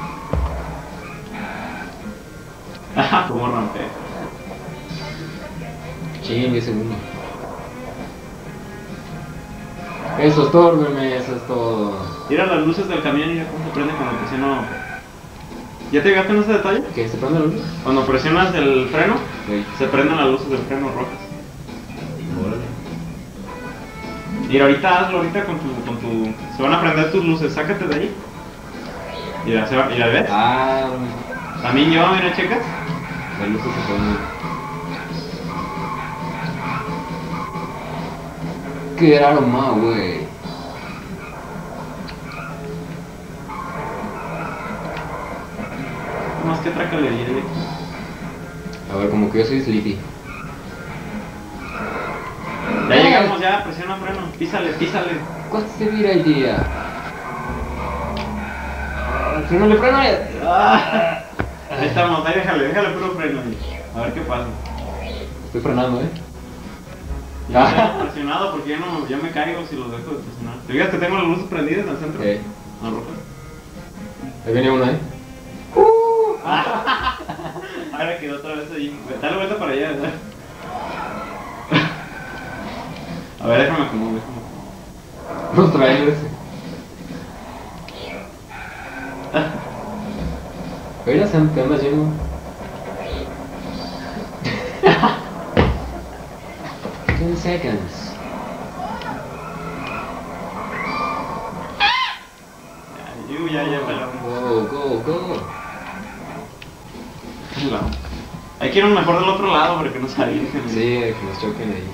Speaker 1: Ajá, como rompe.
Speaker 2: Ching, diez segundos. Eso es todo, meme, eso es todo.
Speaker 1: Mira las luces del camión y mira cómo se prende cuando presiono. ¿Ya te fijaste en ese detalle?
Speaker 2: ¿Qué? ¿Se prende la luz?
Speaker 1: Cuando presionas el freno,
Speaker 2: Sí.
Speaker 1: se prenden las luces del freno rojas.
Speaker 2: Órale.
Speaker 1: Mira, ahorita hazlo, ahorita con tu, con tu... Se van a prender tus luces, sácate de ahí. Mira, se va, mira, ¿ves?
Speaker 2: Ah,
Speaker 1: También yo, mira, checas.
Speaker 2: las luces se ponen. Get out of my way.
Speaker 1: Más que otra calería de...
Speaker 2: A ver, como que yo soy Sleepy.
Speaker 1: Ya llegamos, ya, presiona freno, písale, písale.
Speaker 2: What's the good idea? Frenale, frenale.
Speaker 1: Ah, ahí estamos, ahí déjale, déjale puro freno ahí. A ver qué pasa.
Speaker 2: Estoy frenando, eh.
Speaker 1: Ya estoy presionado porque ya no, ya me caigo si los dejo de presionar. ¿Te fijas que tengo las luces prendidas en el centro?
Speaker 2: Ok.
Speaker 1: No, rojas.
Speaker 2: Ahí viene una, eh.
Speaker 1: Ahora quedó otra vez ahí. Dale vuelta para allá, ¿verdad? A ver, déjame acomodo, déjame acomodo.
Speaker 2: Los trailers. Oiga, Sam, ¿qué andas haciendo? Ten seconds.
Speaker 1: Ya, ya, ya, ya.
Speaker 2: Go, go, go.
Speaker 1: Hay que ir mejor del otro lado para que no salga.
Speaker 2: Sí, que nos choquen ahí.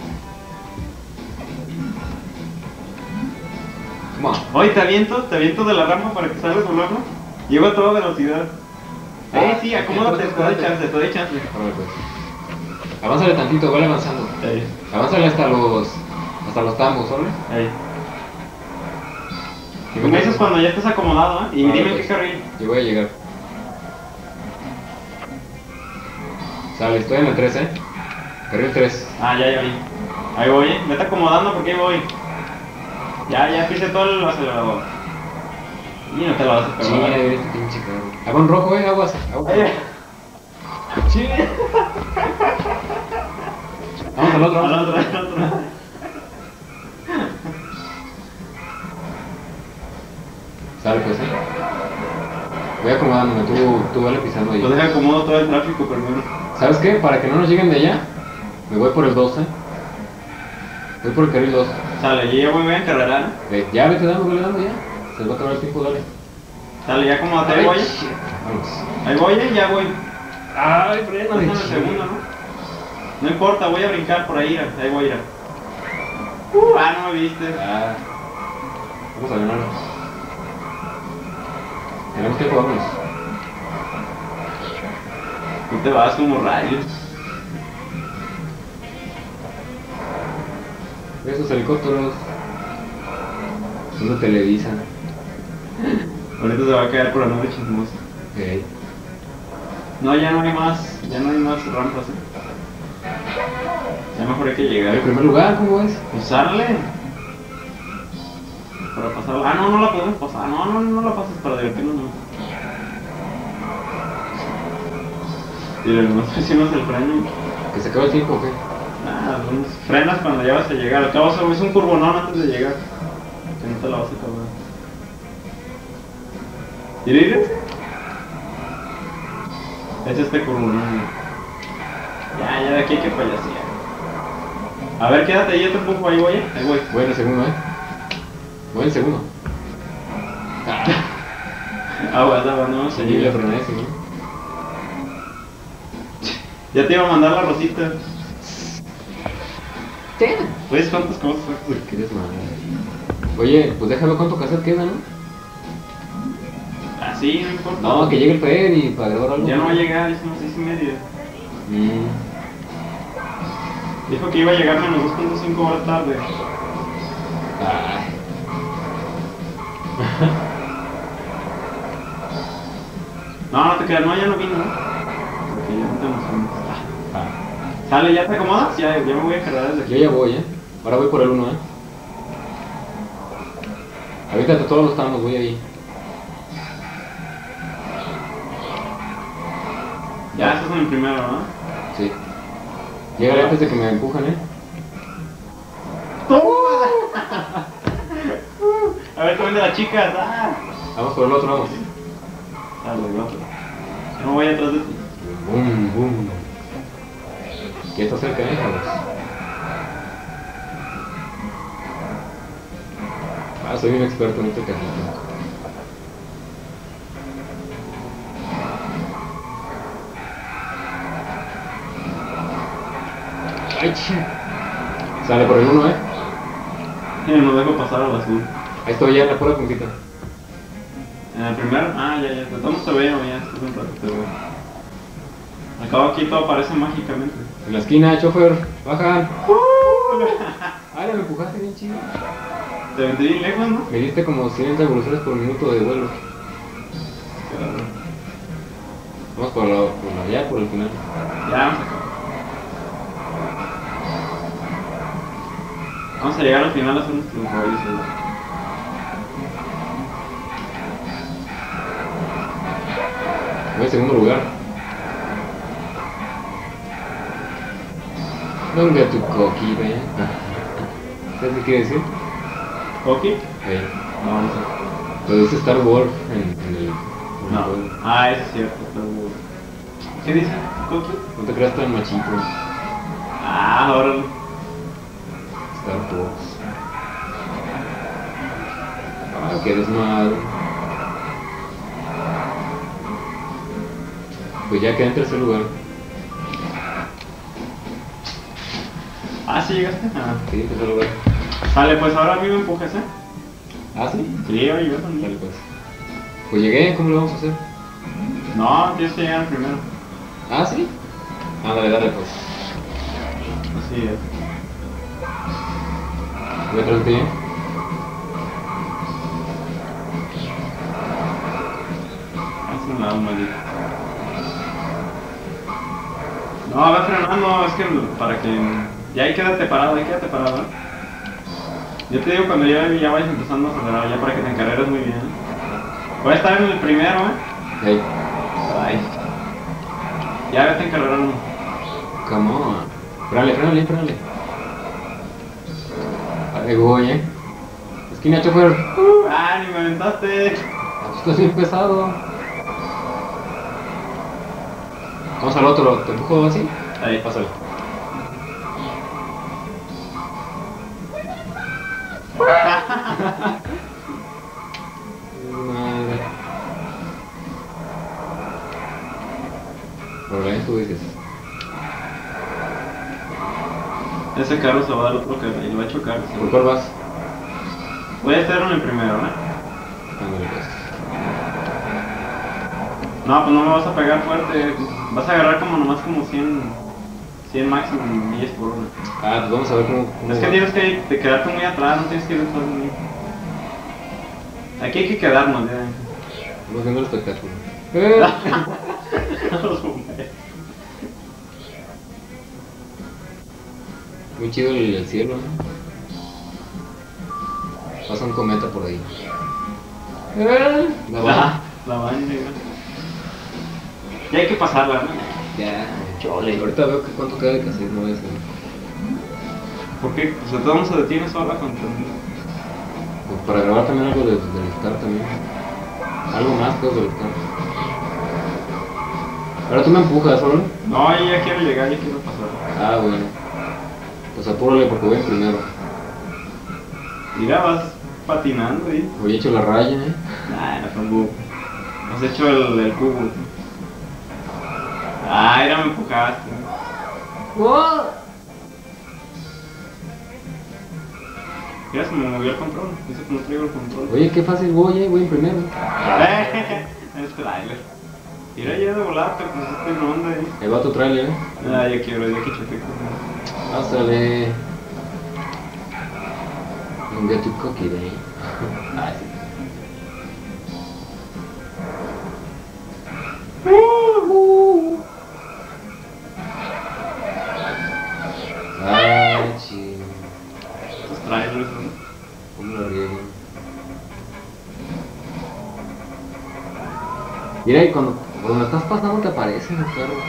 Speaker 2: Come on.
Speaker 1: Oye, te aviento, te aviento de la rampa para que salgas volando. Llego a toda velocidad. Eh, sí, acomódate, te doy chance, te doy chance.
Speaker 2: Órale, pues. Avánzale tantito, vale avanzando.
Speaker 1: Ahí,
Speaker 2: Avánzale hasta los. hasta los tambos, ¿órale?
Speaker 1: ahí. Tú me dices cuando ya estés acomodado, ¿eh? Y
Speaker 2: Órale,
Speaker 1: dime en
Speaker 2: pues.
Speaker 1: qué carril.
Speaker 2: Yo voy a llegar. Sale, estoy en el tres, eh. Carril tres.
Speaker 1: Ah, ya, ya vi. Ahí voy, ¿eh? Vete acomodando porque ahí voy. Ya, ya pise todo el acelerador. Y no te lo vas a
Speaker 2: Sí,
Speaker 1: pegar.
Speaker 2: ahí viene este pinche carro. Agua en rojo, eh, aguas. aguas.
Speaker 1: Ay,
Speaker 2: Sí. Vamos al otro.
Speaker 1: al otro, al otro.
Speaker 2: Sale, pues, eh. Voy acomodándome, tú, tú vale pisando ahí.
Speaker 1: Pues deja acomodo todo el tráfico primero.
Speaker 2: ¿Sabes qué? Para que no nos lleguen de allá, me voy por el dos, eh. Voy por el carril dos.
Speaker 1: Sale, yo ya voy, voy a encarrerar. ¿eh?
Speaker 2: Ve, ya vete dando, vale dando ya. Se les va a acabar el tiempo, dale.
Speaker 1: Sale, ya acomódate, ahí
Speaker 2: Ay,
Speaker 1: voy.
Speaker 2: shit. Vamos.
Speaker 1: Ahí voy, ¿eh? Ya voy.
Speaker 2: Ay, frena,
Speaker 1: Estás en el segundo, ¿no? No importa, voy a brincar por ahí, ahí voy a ir. Uh, ah, no me viste.
Speaker 2: Ah, vamos a ganar. Tenemos tiempo, vámonos.
Speaker 1: Tú te vas como rayos.
Speaker 2: Esos helicópteros son de Televisa.
Speaker 1: Ahorita se va a quedar por la noche chismoso.
Speaker 2: Ok.
Speaker 1: No, ya no hay más, ya no hay más rampas, ¿eh? Ya mejor hay que llegar.
Speaker 2: En primer lugar, ¿cómo ves?
Speaker 1: Usarle. Para pasarla. Ah, no, no la podemos pasar. No, no, no la pases para divertirnos. No. Miren, no sé si no es el freno.
Speaker 2: ¿Que se acaba el tiempo o qué?
Speaker 1: Ah, unos frenas cuando ya vas a llegar. Al cabo es un curbonón antes de llegar. Que no te la vas a acabar. ¿Y es este curbonón? Ya, ya de aquí hay que payasear. A ver, quédate ahí, yo te empujo, ahí voy, ahí voy.
Speaker 2: Voy en el segundo, ¿eh? Voy en el segundo.
Speaker 1: Aguas, aguas, no,
Speaker 2: Sí, le frené ese, ¿no?
Speaker 1: Ya te iba a mandar la rosita.
Speaker 2: ¿Qué?
Speaker 1: ¿Ves cuántas cosas?
Speaker 2: ¿Qué desmadre? Oye, pues déjame cuánto cassette queda, ¿no?
Speaker 1: Ah, sí, no importa.
Speaker 2: No, que llegue el Fer y para grabar algo.
Speaker 1: Ya no va a llegar, son las seis y media.
Speaker 2: Mm.
Speaker 1: Dijo que iba a llegar menos dos punto cinco horas tarde.
Speaker 2: Ay.
Speaker 1: No, no te quedas, no, ya no vino, ¿no? Porque ya no te emocionas.
Speaker 2: Ah.
Speaker 1: Sale, ¿ya te acomodas? Ya, ya me voy a cargar desde aquí.
Speaker 2: Yo ya voy, ¿eh? Ahora voy por el uno, ¿eh? Avítate todos los tamos, voy ahí.
Speaker 1: Ya estás en el primero, ¿no?
Speaker 2: Sí. Llega antes de que me empujan, ¿eh?
Speaker 1: A ver, comen de las chicas. Ah.
Speaker 2: Vamos por el otro, vamos.
Speaker 1: Dale, el otro. Yo no voy atrás de ti.
Speaker 2: Boom, boom. Que está cerca, ¿eh? Vamos. Ah, soy un experto en este carrito. Ay, ching. Sale por el uno, ¿eh?
Speaker 1: Sí, no dejo pasar al azul.
Speaker 2: Ahí estoy ya en la pura puntita.
Speaker 1: En el primero, ah, ya, ya. De todos te veo, ya. Estás un rato, te veo. Al cabo aquí todo aparece mágicamente.
Speaker 2: En la esquina, chofer, bajan. Ay, me empujaste bien chido.
Speaker 1: Te vendí bien lejos, ¿no?
Speaker 2: Me diste como cien revoluciones por minuto de vuelo.
Speaker 1: Claro.
Speaker 2: Vamos por, la, por allá, por el final.
Speaker 1: Ya, vamos a acabar. Vamos a llegar al final a hacer nuestros rollos.
Speaker 2: Voy en segundo lugar. ¿Dónde tu coqui, ve? ¿Sabes qué quiere decir?
Speaker 1: ¿Coqui?
Speaker 2: Hey.
Speaker 1: No, no sé.
Speaker 2: Lo dice Star Wars en, en el... en el
Speaker 1: No.
Speaker 2: juego.
Speaker 1: Ah, eso es cierto. Está muy... ¿Qué dice? ¿Coqui?
Speaker 2: No te creas tan machito.
Speaker 1: Ah, ahora.
Speaker 2: Star Wars. Ah, que eres malo. Pues ya quedé en tercer lugar.
Speaker 1: Ah, sí llegaste. Ah.
Speaker 2: Sí, en tercer lugar.
Speaker 1: Vale, pues ahora a mí me empujas, ¿eh?
Speaker 2: Ah, sí.
Speaker 1: Sí, oye, yo
Speaker 2: Dale
Speaker 1: también.
Speaker 2: pues. Pues llegué, ¿cómo lo vamos a hacer?
Speaker 1: No, tienes que llegar primero.
Speaker 2: Ah, sí. Ah, dale, dale pues.
Speaker 1: Así es.
Speaker 2: Voy atrás de ti, ¿eh?
Speaker 1: Haz un lado, maldito. No, va frenando, es que para que... Ya ahí quédate parado, ahí quédate parado, ¿eh? Yo te digo cuando ya, ya vayas empezando a acelerar, ya para que te encarreres muy bien. Voy a estar en el primero, ¿eh?
Speaker 2: Hey.
Speaker 1: Ay. Ya vete encarrerando.
Speaker 2: Come on. Frenale, frenale, frenale. Ahí voy, ¿eh? Esquina, chofer.
Speaker 1: Ah, ni me aventaste.
Speaker 2: Esto es bien pesado. Vamos al otro, ¿te empujo así?
Speaker 1: Ahí.
Speaker 2: Pásale. Madre. Por ahí tú dices.
Speaker 1: Ese carro se va a dar otro carro y lo va a chocar.
Speaker 2: ¿Por cuál vas?
Speaker 1: Voy a estar en el primero, ¿eh?
Speaker 2: Ándale, pues.
Speaker 1: No, pues no me vas a pegar fuerte. Vas a agarrar como nomás como cien, cien máximo, millas por hora.
Speaker 2: Ah, pues vamos a ver cómo. cómo
Speaker 1: Es que
Speaker 2: va.
Speaker 1: tienes que te quedarte muy atrás, no tienes que ir detrás de mí. Aquí hay que quedarnos ya.
Speaker 2: Estamos viendo el espectáculo. Eh.
Speaker 1: Los bomberos.
Speaker 2: Muy chido el, el cielo, ¿no? Pasa un cometa por ahí. Eh. La
Speaker 1: La,
Speaker 2: va.
Speaker 1: la van negra. Ya hay que pasarla, ¿no?
Speaker 2: Ya, chole. Ahorita veo que cuánto queda de cassette, no voy a hacer.
Speaker 1: ¿Por qué? Pues de todos se detiene sola contra
Speaker 2: Pues para grabar también algo de, de Star también. Algo más cosas de Star. Ahora tú me empujas, ¿solo?
Speaker 1: No, yo ya quiero llegar, ya quiero pasar.
Speaker 2: Ah, bueno. Pues apúrale porque voy en primero.
Speaker 1: Mira, vas patinando ahí.
Speaker 2: Hoy he hecho la raya, ¿eh?
Speaker 1: Nah, no tampoco. Has hecho el, el cubo. Ah, mira, me empujaste.
Speaker 2: ¡Oh!
Speaker 1: Mira, se me movió el control. Dice que no traigo el control.
Speaker 2: Oye, qué fácil voy, eh. Voy en primero.
Speaker 1: Es trailer. Mira, ya de volar, te pusiste en onda ahí.
Speaker 2: Ahí va tu trailer, eh.
Speaker 1: Ah, ya quiero, ya que choqué con
Speaker 2: Pásale. Un get tu cookie, eh. Ah, sí. Ah, chido.
Speaker 1: estos trailers, ¿no?
Speaker 2: ¿Cómo lo riego? Mira, y cuando, cuando estás pasando te aparecen los carros.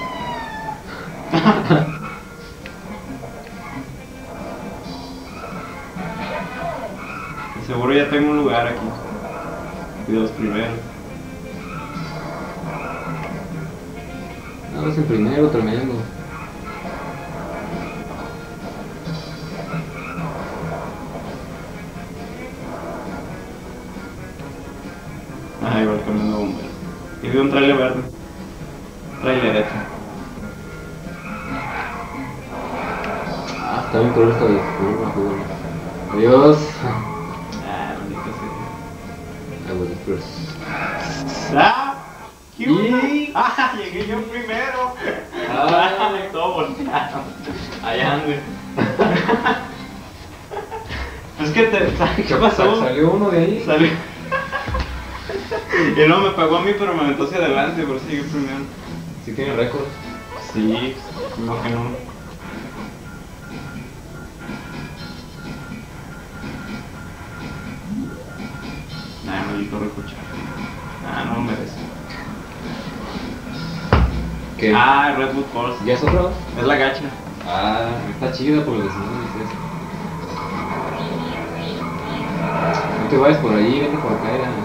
Speaker 1: Y seguro ya tengo un lugar aquí. De los primeros.
Speaker 2: No, es el primero, tremendo.
Speaker 1: Ah, igual cambiando de bombero. Y vi un trailer verde. Trailerete.
Speaker 2: Ah, está bien color esta de curva, joder. Adiós.
Speaker 1: Ah, maldita sea.
Speaker 2: I was the first.
Speaker 1: ¡Ah! ¿Qué
Speaker 2: Y-
Speaker 1: onda? ¡Ah! Llegué yo primero.
Speaker 2: Ah.
Speaker 1: Todo volteado. Allá ando. Es que te. ¿Sabes qué pasó?
Speaker 2: Salió uno de ahí.
Speaker 1: Salió. Y no me pegó a mí, pero me aventó hacia adelante, por eso llegué primero.
Speaker 2: Sí tiene récord.
Speaker 1: Sí, no que no. Nah, maldito recocha. Ah, no me merece.
Speaker 2: ¿Qué?
Speaker 1: Ah, Red Bull Force.
Speaker 2: ¿Ya es otro?
Speaker 1: Es la gacha.
Speaker 2: Ah, está chida por el desnudo, es eso. No te vayas por ahí, vete por acá, era.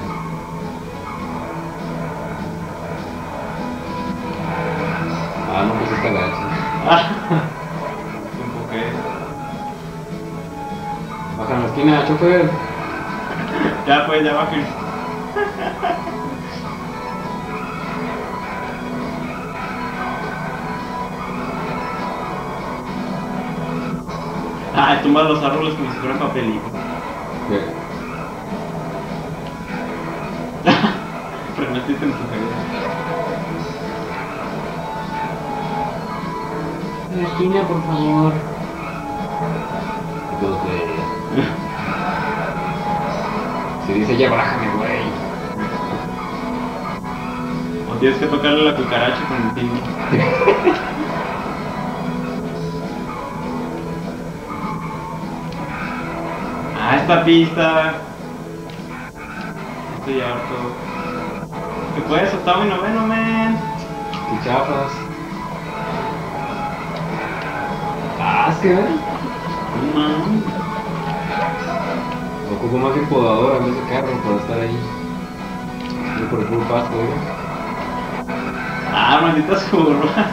Speaker 2: Ah, no, pues esta gacha.
Speaker 1: Un poqué.
Speaker 2: Baja en la esquina, chofer.
Speaker 1: Ya pues, ya bajé. Ah, tumba los árboles como si fueran papelito.
Speaker 2: ¿Qué?
Speaker 1: Frenaste y te empujé.
Speaker 2: En la esquina, por favor. Entonces, si dice ya bájame, güey.
Speaker 1: O tienes que tocarle la cucaracha con el timbre. Ah, esta pista. Estoy harto. ¿Te puedes soltar mi noveno, men?
Speaker 2: ¿Qué chafas? Ah, es que ven.
Speaker 1: No mames.
Speaker 2: Ocupo más bien podadora en vez de carro para estar ahí. Yo por el puro pasto, ¿eh?
Speaker 1: Ah, malditas curvas.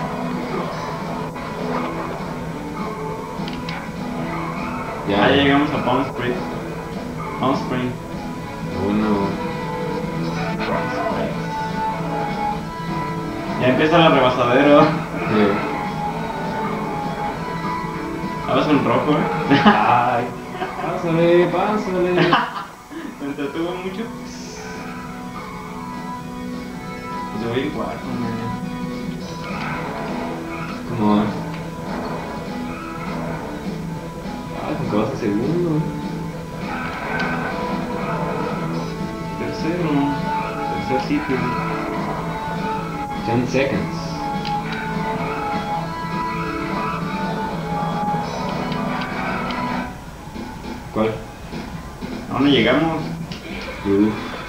Speaker 2: Ya,
Speaker 1: Ah, ya llegamos a Palm Springs. Palm Springs.
Speaker 2: Bueno,
Speaker 1: Palm Springs. Ya empieza la rebasadero.
Speaker 2: eh,
Speaker 1: Ahora es un rojo, eh.
Speaker 2: ay, pásale, pásale.
Speaker 1: ¿Me entretuvo mucho?
Speaker 2: Pues
Speaker 1: Yo voy en cuarto, man.
Speaker 2: ¿Cómo vas? Ah, con que vas a segundo.
Speaker 1: Tercero. Tercer sitio.
Speaker 2: ten seconds. ¿Cuál?
Speaker 1: Aún no llegamos.
Speaker 2: Uh.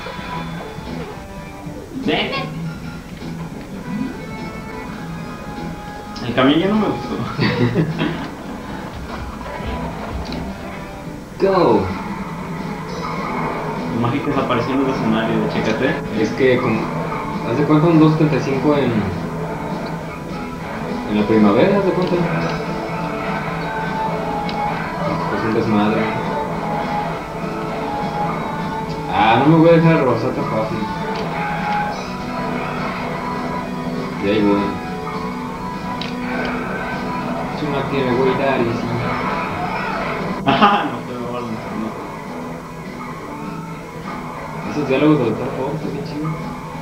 Speaker 1: El camión ya no me gustó.
Speaker 2: Go.
Speaker 1: Mágicas apariciones de escenario, chécate.
Speaker 2: Es que como... ¿Haz de cuenta un dos setenta y cinco en... en la primavera? ¿Haz de cuenta? Es un desmadre. Ah, no me voy a dejar rebasar tan fácil. Y ahí voy. Es una que me voy a dar y sí.
Speaker 1: Ajá, no te veo, no.
Speaker 2: Esos diálogos de Doctor Fox, está bien chido.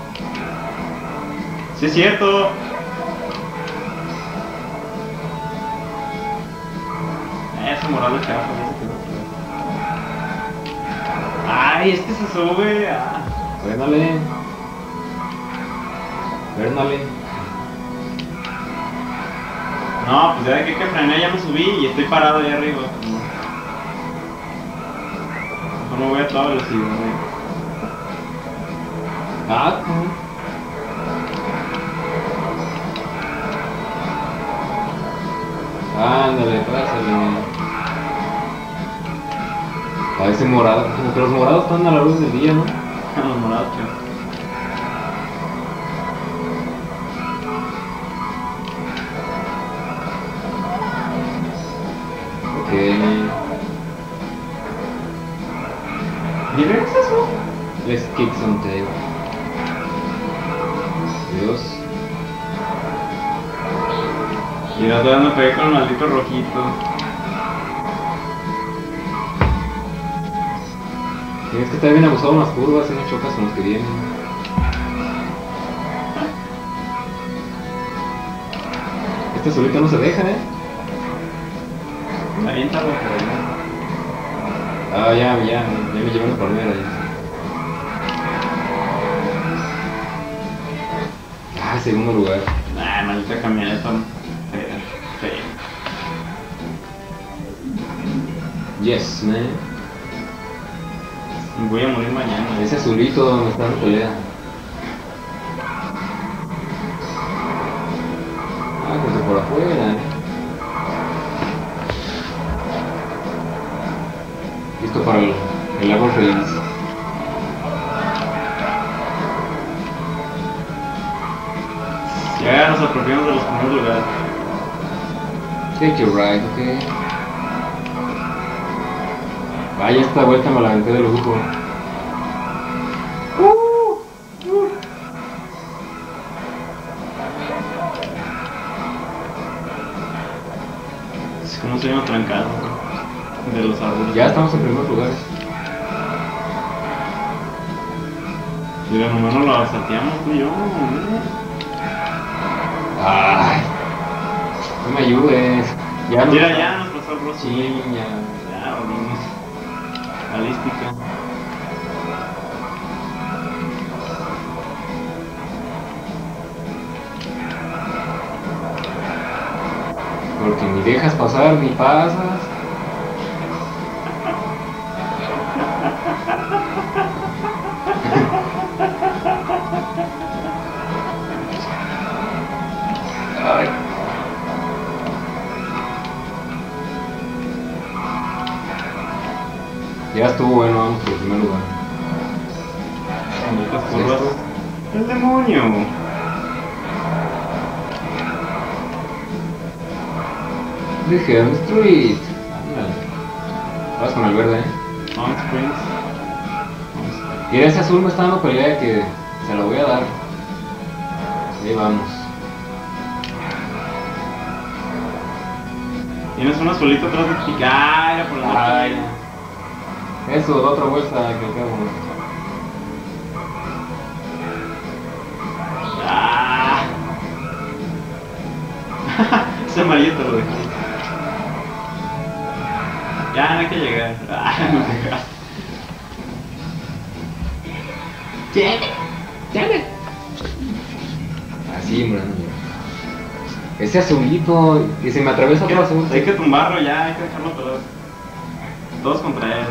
Speaker 1: Sí es cierto. Ese Morales chafa, ya se quedó. Ay, es que se sube. Ah.
Speaker 2: Frénale. Frénale.
Speaker 1: No, pues ya de que, que frené ya me subí y estoy parado ahí arriba. No, no me voy a toda velocidad, güey.
Speaker 2: Ah, ¿cómo? Ándale, pásale. A ese morado, como que los morados están a la luz del día, ¿no?
Speaker 1: Los morados, chaval.
Speaker 2: Ok.
Speaker 1: ¿Dime qué es eso?
Speaker 2: Let's kick some tail. Dios.
Speaker 1: Mira, todavía me pegué con el maldito rojito.
Speaker 2: Tienes que estar bien abusado en las curvas y no chocas con los que vienen. Este solito no se deja, ¿eh?
Speaker 1: Aviéntalo por allá.
Speaker 2: Ah, ya, ya, ya me llevé una palmera ya. Ah, segundo lugar.
Speaker 1: Nah, maldita camioneta. Fea, fea.
Speaker 2: Yes, man.
Speaker 1: Voy a morir mañana.
Speaker 2: Ese azulito donde está en pelea. Ah, que por afuera. Listo para el, el árbol feliz.
Speaker 1: Ya nos apropiamos de los primeros lugares.
Speaker 2: Take your ride, ok. Vaya, esta vuelta me la aventé de lujo.
Speaker 1: Uh, uh. Es como se llama trancado de los árboles.
Speaker 2: Ya estamos en primer lugar.
Speaker 1: Mira, nomás nos lo salteamos tú y yo, hombre.
Speaker 2: Ay, no me ayudes. Ya no.
Speaker 1: Mira, ya nos pasó el rojo.
Speaker 2: Sí, ya.
Speaker 1: Ya, volvimos. Balística.
Speaker 2: Porque ni dejas pasar ni pasas. Ay. Ya estuvo bueno, vamos por el primer lugar.
Speaker 1: Malditas curvas. ¡El demonio!
Speaker 2: The Helm Street. Ándale. Vas con el verde, eh.
Speaker 1: On Springs.
Speaker 2: Mira, ese azul me está dando pelea que se lo voy a dar. Ahí vamos.
Speaker 1: Tienes un azulito atrás de ti. ¡Ah! Era por la
Speaker 2: Ay.
Speaker 1: derecha.
Speaker 2: Eso, da otra vuelta que acabo.
Speaker 1: Ese amarillo te lo dejé. Ya, no hay que llegar. Ah, no llegaste.
Speaker 2: Así, mira. Ese azulito, y se me atraviesa otro azul.
Speaker 1: Hay que tumbarlo ya, hay que dejarlo pelado. Todos contra él.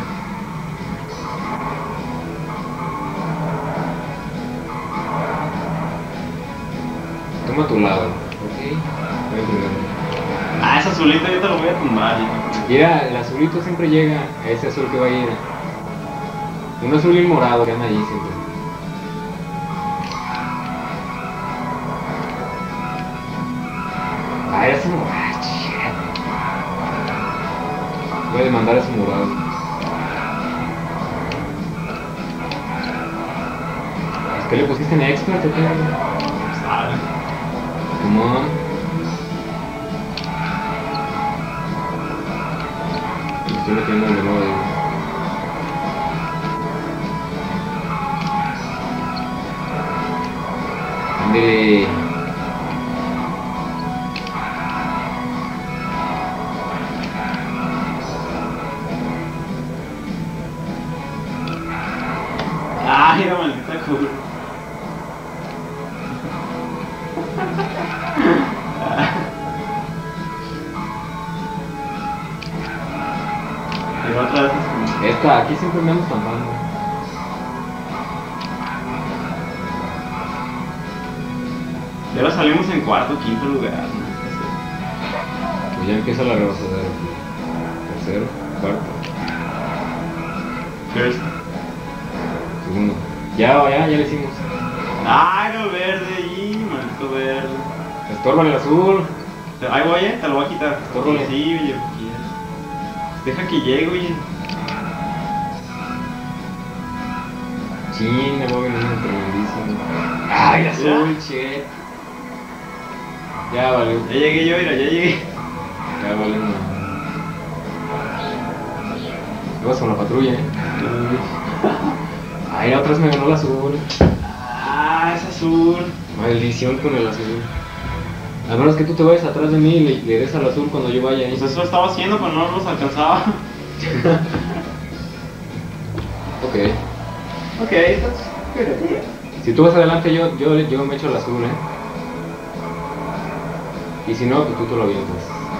Speaker 2: Toma a tu lado. Ok. Voy primero.
Speaker 1: Ah, ese azulito yo te lo voy a tumbar. Ya.
Speaker 2: Mira, el azulito siempre llega a ese azul que va a ir. Un azul y un morado que anda ahí siempre. Ah, era ese morado. Voy a demandar a ese morado. ¿Qué le pusiste en expert o qué?
Speaker 1: Sabe.
Speaker 2: Come on. Estoy metiendo de nuevo ahí. Ande.
Speaker 1: Ay, la maldita curva. Y otra vez es como...
Speaker 2: Esta, aquí siempre me ando estampando.
Speaker 1: Y ahora salimos en cuarto, quinto lugar, ¿no?
Speaker 2: Pues ya empieza la rebasadera aquí. Tercero, cuarto,
Speaker 1: First.
Speaker 2: segundo. Ya, ya, ya le hicimos.
Speaker 1: Ay, el verde ahí, maldito verde.
Speaker 2: Estorba el azul.
Speaker 1: Ahí voy, eh, te lo voy a quitar.
Speaker 2: Córrele.
Speaker 1: Sí, oye, deja que llegue, oye.
Speaker 2: Chin, me voy a venir un tremendísimo. Ay, azul, che. Ya valió.
Speaker 1: Ya llegué yo, mira, ya llegué.
Speaker 2: Ya valió. No. Vas con la patrulla, eh. Ay, otra vez me ganó el azul.
Speaker 1: Ah, es azul.
Speaker 2: Maldición con el azul. A menos que tú te vayas atrás de mí y le, le des al azul cuando yo vaya ahí.
Speaker 1: Pues eso estaba haciendo, pero no los alcanzaba.
Speaker 2: Ok.
Speaker 1: Ok, that's good idea.
Speaker 2: Si tú vas adelante, yo, yo, yo me echo el azul, eh. Y si no, pues tú te lo avientas.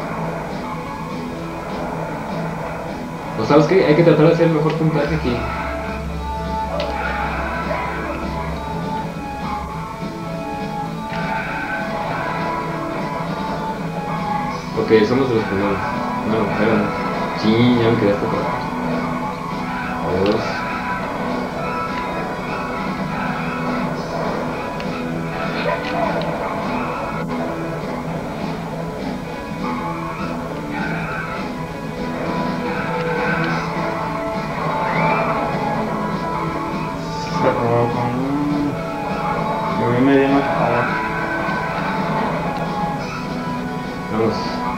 Speaker 2: Pues sabes qué, hay que tratar de hacer el mejor puntaje aquí. Ok, somos de los primeros. Bueno, espérame. Sí, ya me quedaste por acá. Dos.
Speaker 1: Se robó con un... Yo vi mediano cabrón.
Speaker 2: Vamos.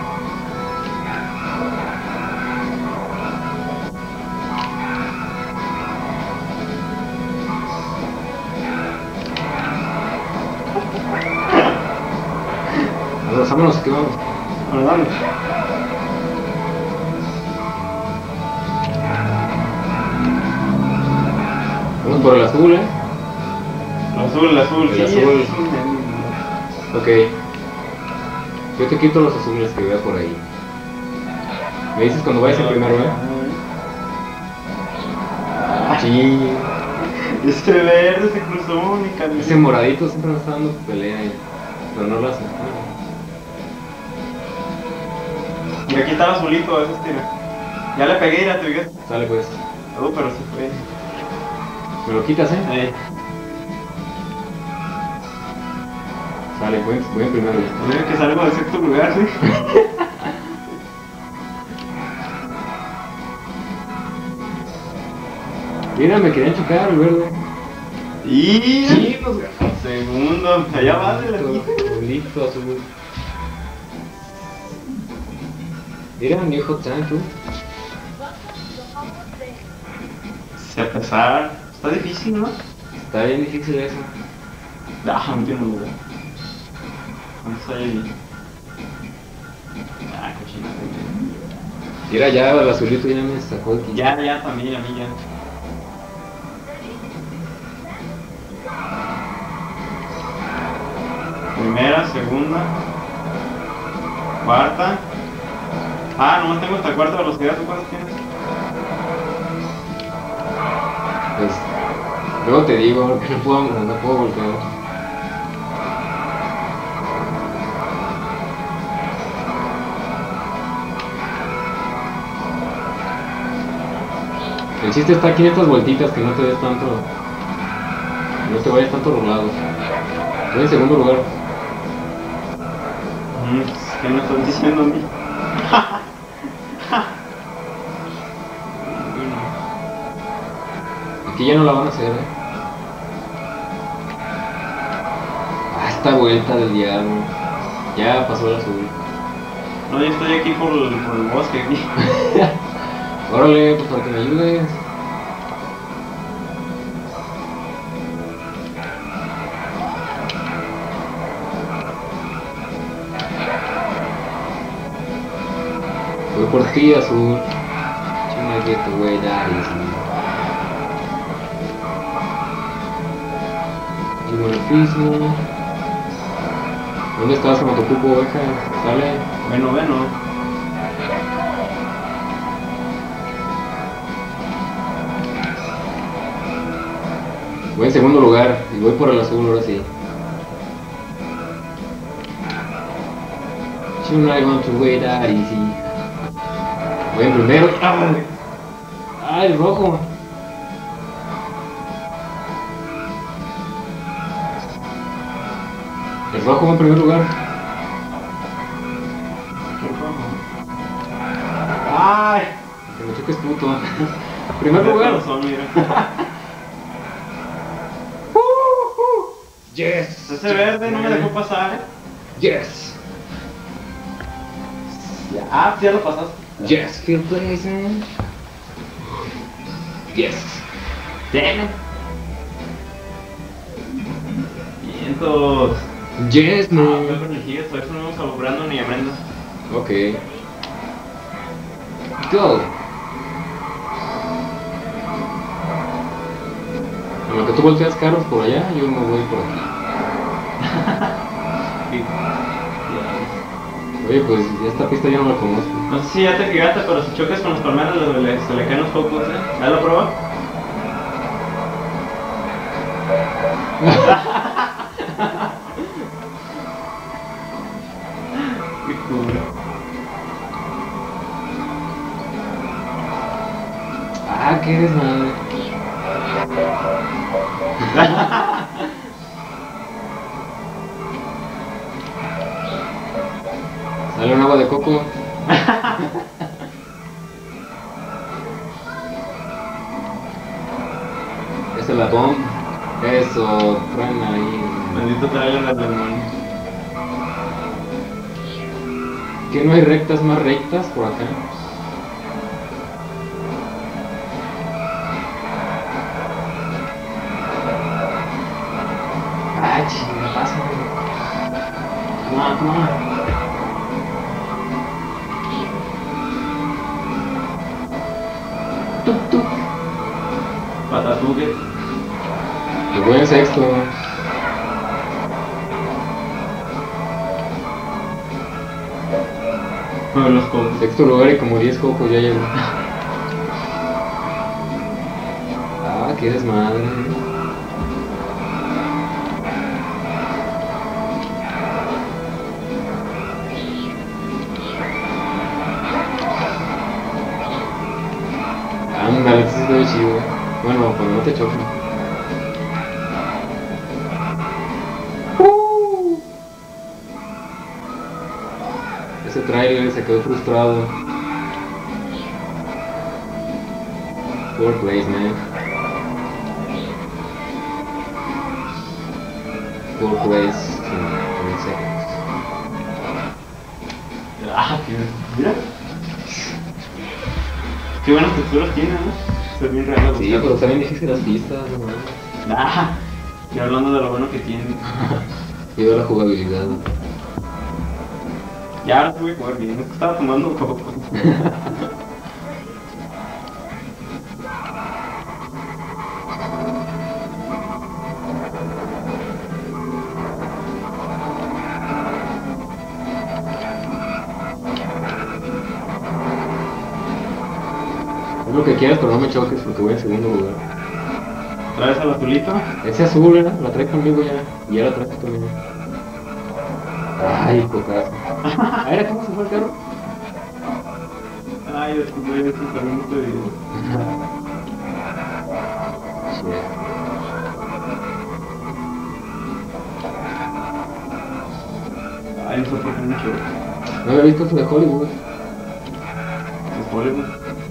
Speaker 2: Vámonos, vámonos, que vamos.
Speaker 1: Bueno, dale.
Speaker 2: Vamos por el azul, eh.
Speaker 1: El azul, el azul,
Speaker 2: El
Speaker 1: sí,
Speaker 2: azul.
Speaker 1: es azul.
Speaker 2: Ok. Yo te quito los azules que veas por ahí. Me dices cuando vayas el primero, eh. Sí.
Speaker 1: Ese verde se cruzó mi camino.
Speaker 2: Ese moradito siempre me está dando pelea, eh. Pero no lo hace.
Speaker 1: Y aquí está el azulito, ese tira. Ya le pegué, ya te vi.
Speaker 2: Sale pues.
Speaker 1: Oh, pero se fue.
Speaker 2: Me lo quitas, eh.
Speaker 1: Eh,
Speaker 2: Sale, voy, voy en primero.
Speaker 1: Mira que salgo de sexto lugar, sí.
Speaker 2: Mira, me querían chocar el verde.
Speaker 1: Y
Speaker 2: Sí, nos ganó.
Speaker 1: segundo, allá va de la
Speaker 2: Listo, azul. Mira, New Hot Tank, tú.
Speaker 1: Se pesar. Está difícil, ¿no?
Speaker 2: Está bien difícil eso.
Speaker 1: Ah, último lugar. ¿Cuántos hay ahí?
Speaker 2: Mira, ya el azulito ya me sacó el quince.
Speaker 1: Ya, ya, también, a mí ya. Primera, segunda, cuarta. Ah, nomás tengo hasta cuarta velocidad. ¿Tú cuántas tienes?
Speaker 2: Pues, luego te digo, porque no puedo, no puedo voltear. El chiste está aquí en estas vueltitas, que no te des tanto, no te vayas tanto rolado. Voy en segundo lugar.
Speaker 1: Mm, ¿Qué me estás diciendo a mí?
Speaker 2: Aquí ya no la van a hacer, eh. Ah, esta vuelta del diablo. Ya pasó el azul.
Speaker 1: No, yo estoy aquí por el, por el bosque aquí.
Speaker 2: Órale, pues para que me ayudes. Voy por ti, azul. Chinga que te voy a dar, y bueno, pismo. ¿Dónde estás con tu cupo, oveja? Sale.
Speaker 1: Bueno, bueno.
Speaker 2: Voy en segundo lugar y voy por el azul ahora sí. Tonight I want to wait that easy. Voy en primero. ¡Ay! ¡Ah, el rojo! El rojo va en primer lugar.
Speaker 1: ¡Ay!
Speaker 2: Que me choques puto. Primer lugar.
Speaker 1: Son, mira.
Speaker 2: Yes.
Speaker 1: Ese verde no me dejó pasar, eh.
Speaker 2: Yes.
Speaker 1: Ya, ah, ya lo pasaste.
Speaker 2: Yes, feel pleasant. Yes.
Speaker 1: Damn it. Vientos.
Speaker 2: Yes,
Speaker 1: No,
Speaker 2: no.
Speaker 1: estoy con el giga, por eso no vamos a logrando ni a Brenda.
Speaker 2: Ok. Go. En lo que tú volteas carros por allá, yo me voy por aquí. Oye, pues ya esta pista ya no la conozco.
Speaker 1: No sé si ya te fijaste, pero si chocas con las palmeras le- le- se le caen los focos, ¿eh? ¿Ya lo probó? Qué cool.
Speaker 2: Ah, qué desmadre. Sale un agua de coco. Es el latón. Eso, truena ahí.
Speaker 1: Bendito trailer del demonio.
Speaker 2: ¿Que no hay rectas más rectas por acá? Ah, chinga, pásame. Come on, come on. Tuk, tuk.
Speaker 1: Patatuque.
Speaker 2: Pues voy en sexto.
Speaker 1: No, los cocos.
Speaker 2: Sexto lugar y como diez cocos ya llevo. Ah, qué desmadre. Ándale, este sí se ve chido. Bueno, cuando no te choquen. Uh. Ese trailer se quedó frustrado. Poor place, man. Poor place. En seconds.
Speaker 1: Ah, qué... Mira. Qué buenas texturas tiene, ¿no? Se ve bien real.
Speaker 2: Sí, pero también dijiste las pistas, no mames.
Speaker 1: Ah, y hablando de lo bueno que tiene.
Speaker 2: Y de la jugabilidad.
Speaker 1: Ya ahora sí voy a jugar bien, es que estaba tomando coco.
Speaker 2: Es lo que quieras, pero no me choques porque voy en segundo lugar.
Speaker 1: ¿Traes al azulito?
Speaker 2: Ese azul, ¿eh? La trae conmigo ya. Y ya la traes conmigo. Ay, cocazo. A ver, ¿cómo se fue el carro?
Speaker 1: Ay, descubrí eso también no te digo. Ay, no sé por qué mucho.
Speaker 2: No había visto eso de Hollywood.
Speaker 1: Es Hollywood.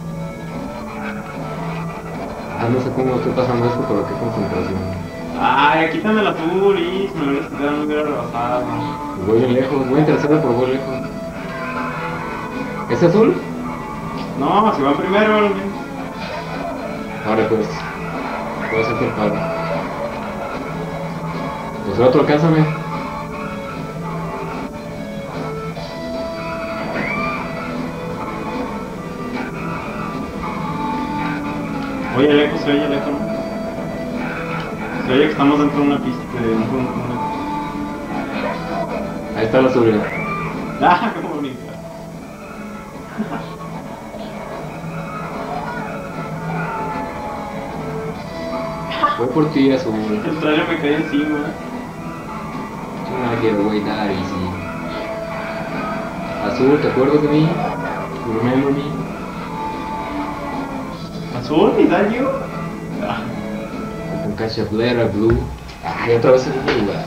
Speaker 2: Ah, no sé cómo estoy pasando esto, pero qué concentración.
Speaker 1: Ay, quítame el azul, y me lo hubieras quitado, no hubiera rebajado.
Speaker 2: Voy bien lejos, voy en tercera, pero voy lejos. ¿Es azul?
Speaker 1: No, si va primero, el mismo.
Speaker 2: Ahora pues, voy a hacerte el paro. Pues el otro, alcánzame.
Speaker 1: Oye, el eco, se oye el eco, ¿no? Se oye que estamos dentro de una pista, de un... un-
Speaker 2: Ahí está la azul.
Speaker 1: Ah, qué bonita.
Speaker 2: Voy por ti, azul.
Speaker 1: El trailer me cae encima.
Speaker 2: I get away that easy. Azul, ¿te acuerdas de mí? You remember me?
Speaker 1: ¿Azul? ¿Y that you? Ah,
Speaker 2: Con cachaplera, blue. Ay, otra vez en segundo lugar.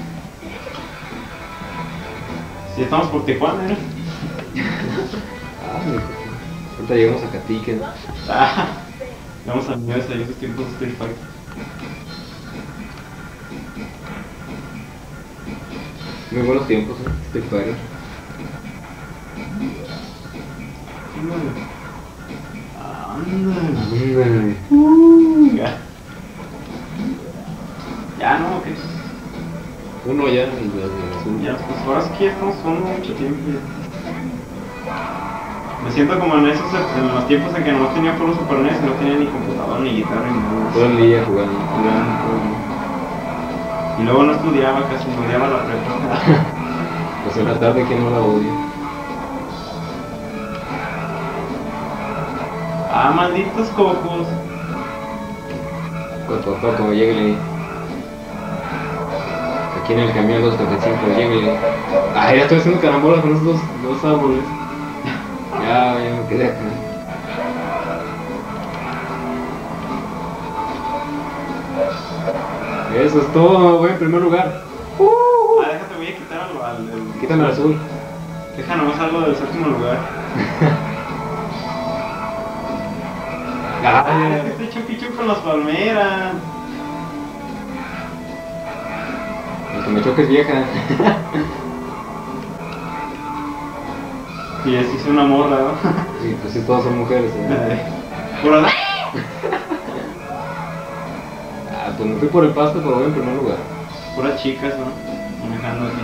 Speaker 1: si estamos por Tijuana, ¿eh?
Speaker 2: Ah, mijo. Ahorita llegamos a Catique, ¿no?
Speaker 1: Ah, vamos a niños ahí esos tiempos de Street Fighter.
Speaker 2: Muy buenos tiempos, ¿eh? Street Fighter.
Speaker 1: Ándale.
Speaker 2: Ándale.
Speaker 1: Uh, ya. Ya no, ¿qué?
Speaker 2: Uno ya, el de el azul.
Speaker 1: Ya, pues ahora sí que ya estamos jugando mucho tiempo ya. Me siento como en esos, en los tiempos en que no tenía por Super N E S y no tenía ni computadora, ni guitarra, ni nada.
Speaker 2: Todo el día jugando.
Speaker 1: Jugando todo el día. Y luego no estudiaba casi, no odiaba la prepa.
Speaker 2: Pues en la tarde, ¿quién no la odia?
Speaker 1: Ah, malditos cocos.
Speaker 2: Coco, Coco, lléguele. Aquí en el camión dos treinta y cinco, lléguele. Ah, ya estoy haciendo carambola con esos dos, dos árboles. Ya, ya me quedé acá. Eso es todo, voy en primer lugar.
Speaker 1: Ah, déjate, voy a quitar al... al el-
Speaker 2: Quítame el azul.
Speaker 1: Deja nomás algo del séptimo lugar. Ah,
Speaker 2: Ah,
Speaker 1: estoy chupichu con las palmeras.
Speaker 2: el que me choque es vieja.
Speaker 1: Y así es una morra, ¿no?
Speaker 2: Sí, pues sí, todas son mujeres. ¿eh?
Speaker 1: Por ahí.
Speaker 2: Ah, pues me fui por el pasto, pero voy en primer lugar.
Speaker 1: Puras chicas, ¿no? Manejando así.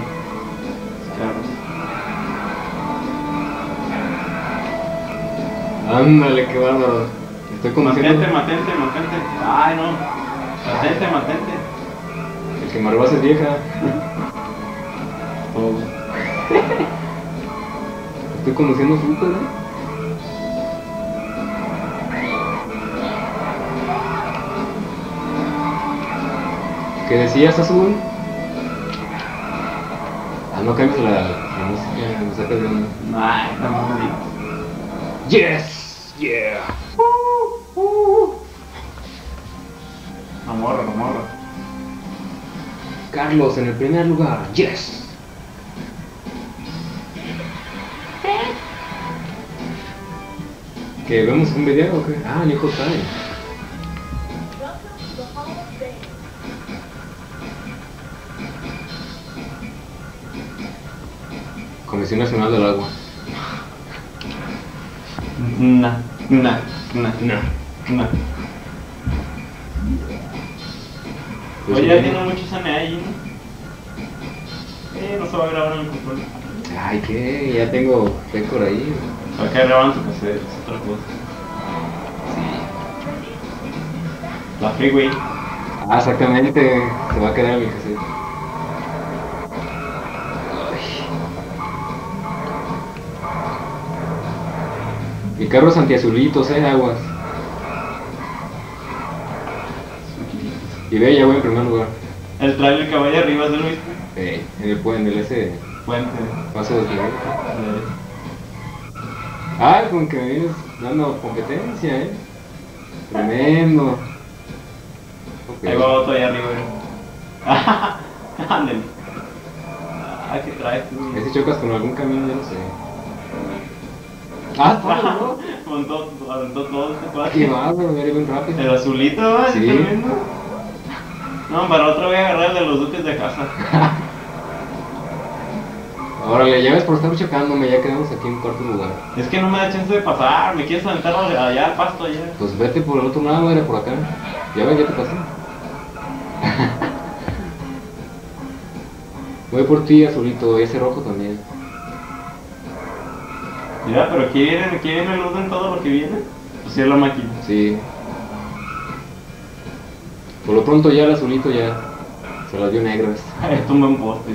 Speaker 1: Carros.
Speaker 2: Ándale, qué bárbaro. Estoy conociendo.
Speaker 1: Mantente, mantente, mantente. Ay, no. Mantente, mantente.
Speaker 2: El que me rebasa es vieja.
Speaker 1: Todo.
Speaker 2: Estoy conociendo súper, ¿eh? ¿Qué decías, Azul? Ah, no cambies la, la música, me sacas de onda.
Speaker 1: Ay, está muy
Speaker 2: Yes, yeah.
Speaker 1: La morra, la morra.
Speaker 2: Carlos en el primer lugar, yes. ¿Que vemos un video o qué? Ah, Nico Time. Comisión Nacional del Agua.
Speaker 1: Nah, nah, nah,
Speaker 2: No.
Speaker 1: nah.
Speaker 2: Pues
Speaker 1: Oye, ya
Speaker 2: sí.
Speaker 1: tiene muchos N ahí, ¿no? Eh, no se va a grabar en el control.
Speaker 2: Ay, ¿qué? Ya tengo récord ahí.
Speaker 1: ¿Para qué roban tu cassette? Es otra cosa. La freeway.
Speaker 2: Ah, exactamente. Se va a quedar en mi cassette. Mi carro es antiazulitos, eh, aguas. Y ve, ya voy en primer lugar.
Speaker 1: El trailer que vaya arriba, ¿se lo viste?
Speaker 2: Eh, en el puente, en ese
Speaker 1: Puente.
Speaker 2: paso de nivel.
Speaker 1: Eh,
Speaker 2: Ah, con que me vienes dando competencia, eh. Tremendo. Ok.
Speaker 1: Ahí va otro allá arriba. Ándale. Ah, ¿qué traes tú?
Speaker 2: Ese chocas con algún camino, ya no sé. Ah, todo, ¿no?
Speaker 1: Montó, aventó todo este cuadro.
Speaker 2: Qué bárbaro, ya iba bien rápido.
Speaker 1: El azulito, ¿eh?
Speaker 2: Sí.
Speaker 1: Tremendo. No, para otro voy a agarrar el de los duques de casa.
Speaker 2: Órale, ya ves por estar chocándome, ya quedamos aquí en cuarto lugar.
Speaker 1: Es que no me da chance de pasar, me quieres aventar allá al pasto allá.
Speaker 2: Pues vete por el otro lado, era por acá. Ya ves, ya te pasé. Voy por ti, azulito, y ese rojo también.
Speaker 1: Mira, pero aquí viene, aquí viene el luz en todo lo que viene. Pues sí es la máquina.
Speaker 2: Sí. Por lo pronto ya el azulito ya se las dio negras.
Speaker 1: Es un buen poste.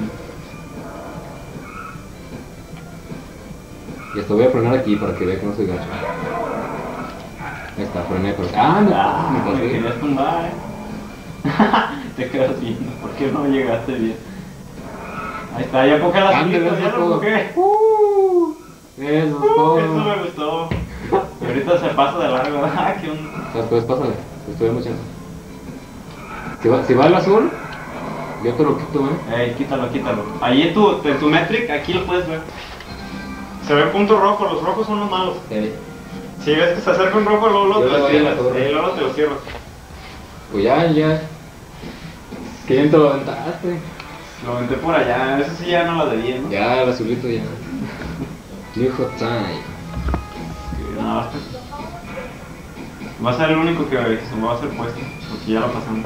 Speaker 2: Y hasta voy a frenar aquí para que vea que no soy gacho. Ahí está, frené, pero... ¡Ah, no!
Speaker 1: Ah,
Speaker 2: me
Speaker 1: me
Speaker 2: pasé.
Speaker 1: querías tumbar, eh. Te quedas viendo, ¿por qué no llegaste bien? Ahí está, ya empujé el azulito,
Speaker 2: Ándale,
Speaker 1: ya
Speaker 2: eso
Speaker 1: lo
Speaker 2: todo.
Speaker 1: empujé.
Speaker 2: Uh, Eso es todo.
Speaker 1: Eso me gustó. Y ahorita se pasa de largo, ah, qué onda.
Speaker 2: Después pásale, te estoy dando chance. Si va, si va el azul, yo te lo quito, ¿eh?
Speaker 1: Ey, quítalo, quítalo. Ahí en tu, en tu metric, aquí lo puedes ver. Se ve punto rojo, los rojos son los malos.
Speaker 2: Eh,
Speaker 1: Si ves que se acerca un rojo, luego, luego
Speaker 2: Yo
Speaker 1: te
Speaker 2: le
Speaker 1: lo
Speaker 2: doy a la
Speaker 1: cierras.
Speaker 2: torre.
Speaker 1: Eh, luego te lo cierras.
Speaker 2: Pues ya, ya. ¿Quién te lo aventaste?
Speaker 1: Lo aventé por allá, eso sí ya no lo debía, ¿no?
Speaker 2: Ya, el azulito ya. New Hot Time.
Speaker 1: No, va a ser- va a ser el único que, que se me va a hacer puesto, porque ya lo pasamos.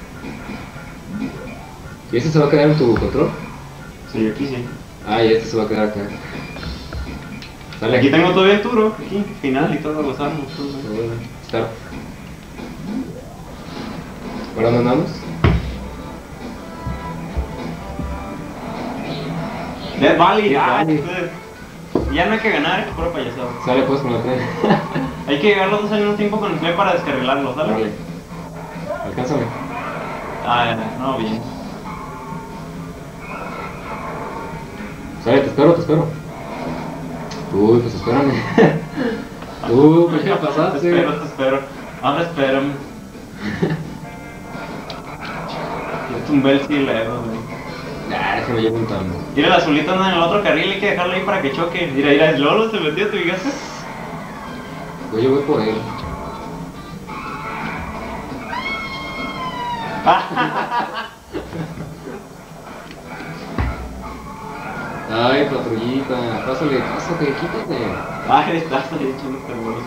Speaker 2: ¿Y este se va a quedar en tu control?
Speaker 1: Sí, aquí sí.
Speaker 2: Ah, y este se va a quedar acá. Sale
Speaker 1: Aquí tengo todavía el turo, aquí, final y todo, los armos, todo.
Speaker 2: Bueno, start. ¿Para dónde andamos?
Speaker 1: Death Valley,
Speaker 2: Death
Speaker 1: ah,
Speaker 2: Valley.
Speaker 1: joder. Ya no hay que ganar, es puro payasado.
Speaker 2: Sale pues con la tren.
Speaker 1: Hay que llegar los dos al mismo tiempo con el play para descarrilarlo, ¿sale?
Speaker 2: Dale. Alcánzame.
Speaker 1: Ah, no, bien.
Speaker 2: Sale, te espero, te espero. Uy, pues espérame. Uy, pues ya
Speaker 1: Te
Speaker 2: pasaste.
Speaker 1: espero, te espero. Ahora espérame. Yo tumbé el silero, güey.
Speaker 2: Ah, déjame yo juntando.
Speaker 1: Mira, el azulito anda en el otro carril, hay que dejarlo ahí para que choque. Mira, mira, el Lolo se metió, ¿te fijaste?
Speaker 2: Pues yo voy por él. Ay, patrullita, pásale, pásate, quítate.
Speaker 1: Ay, estás ahí echando este bolos.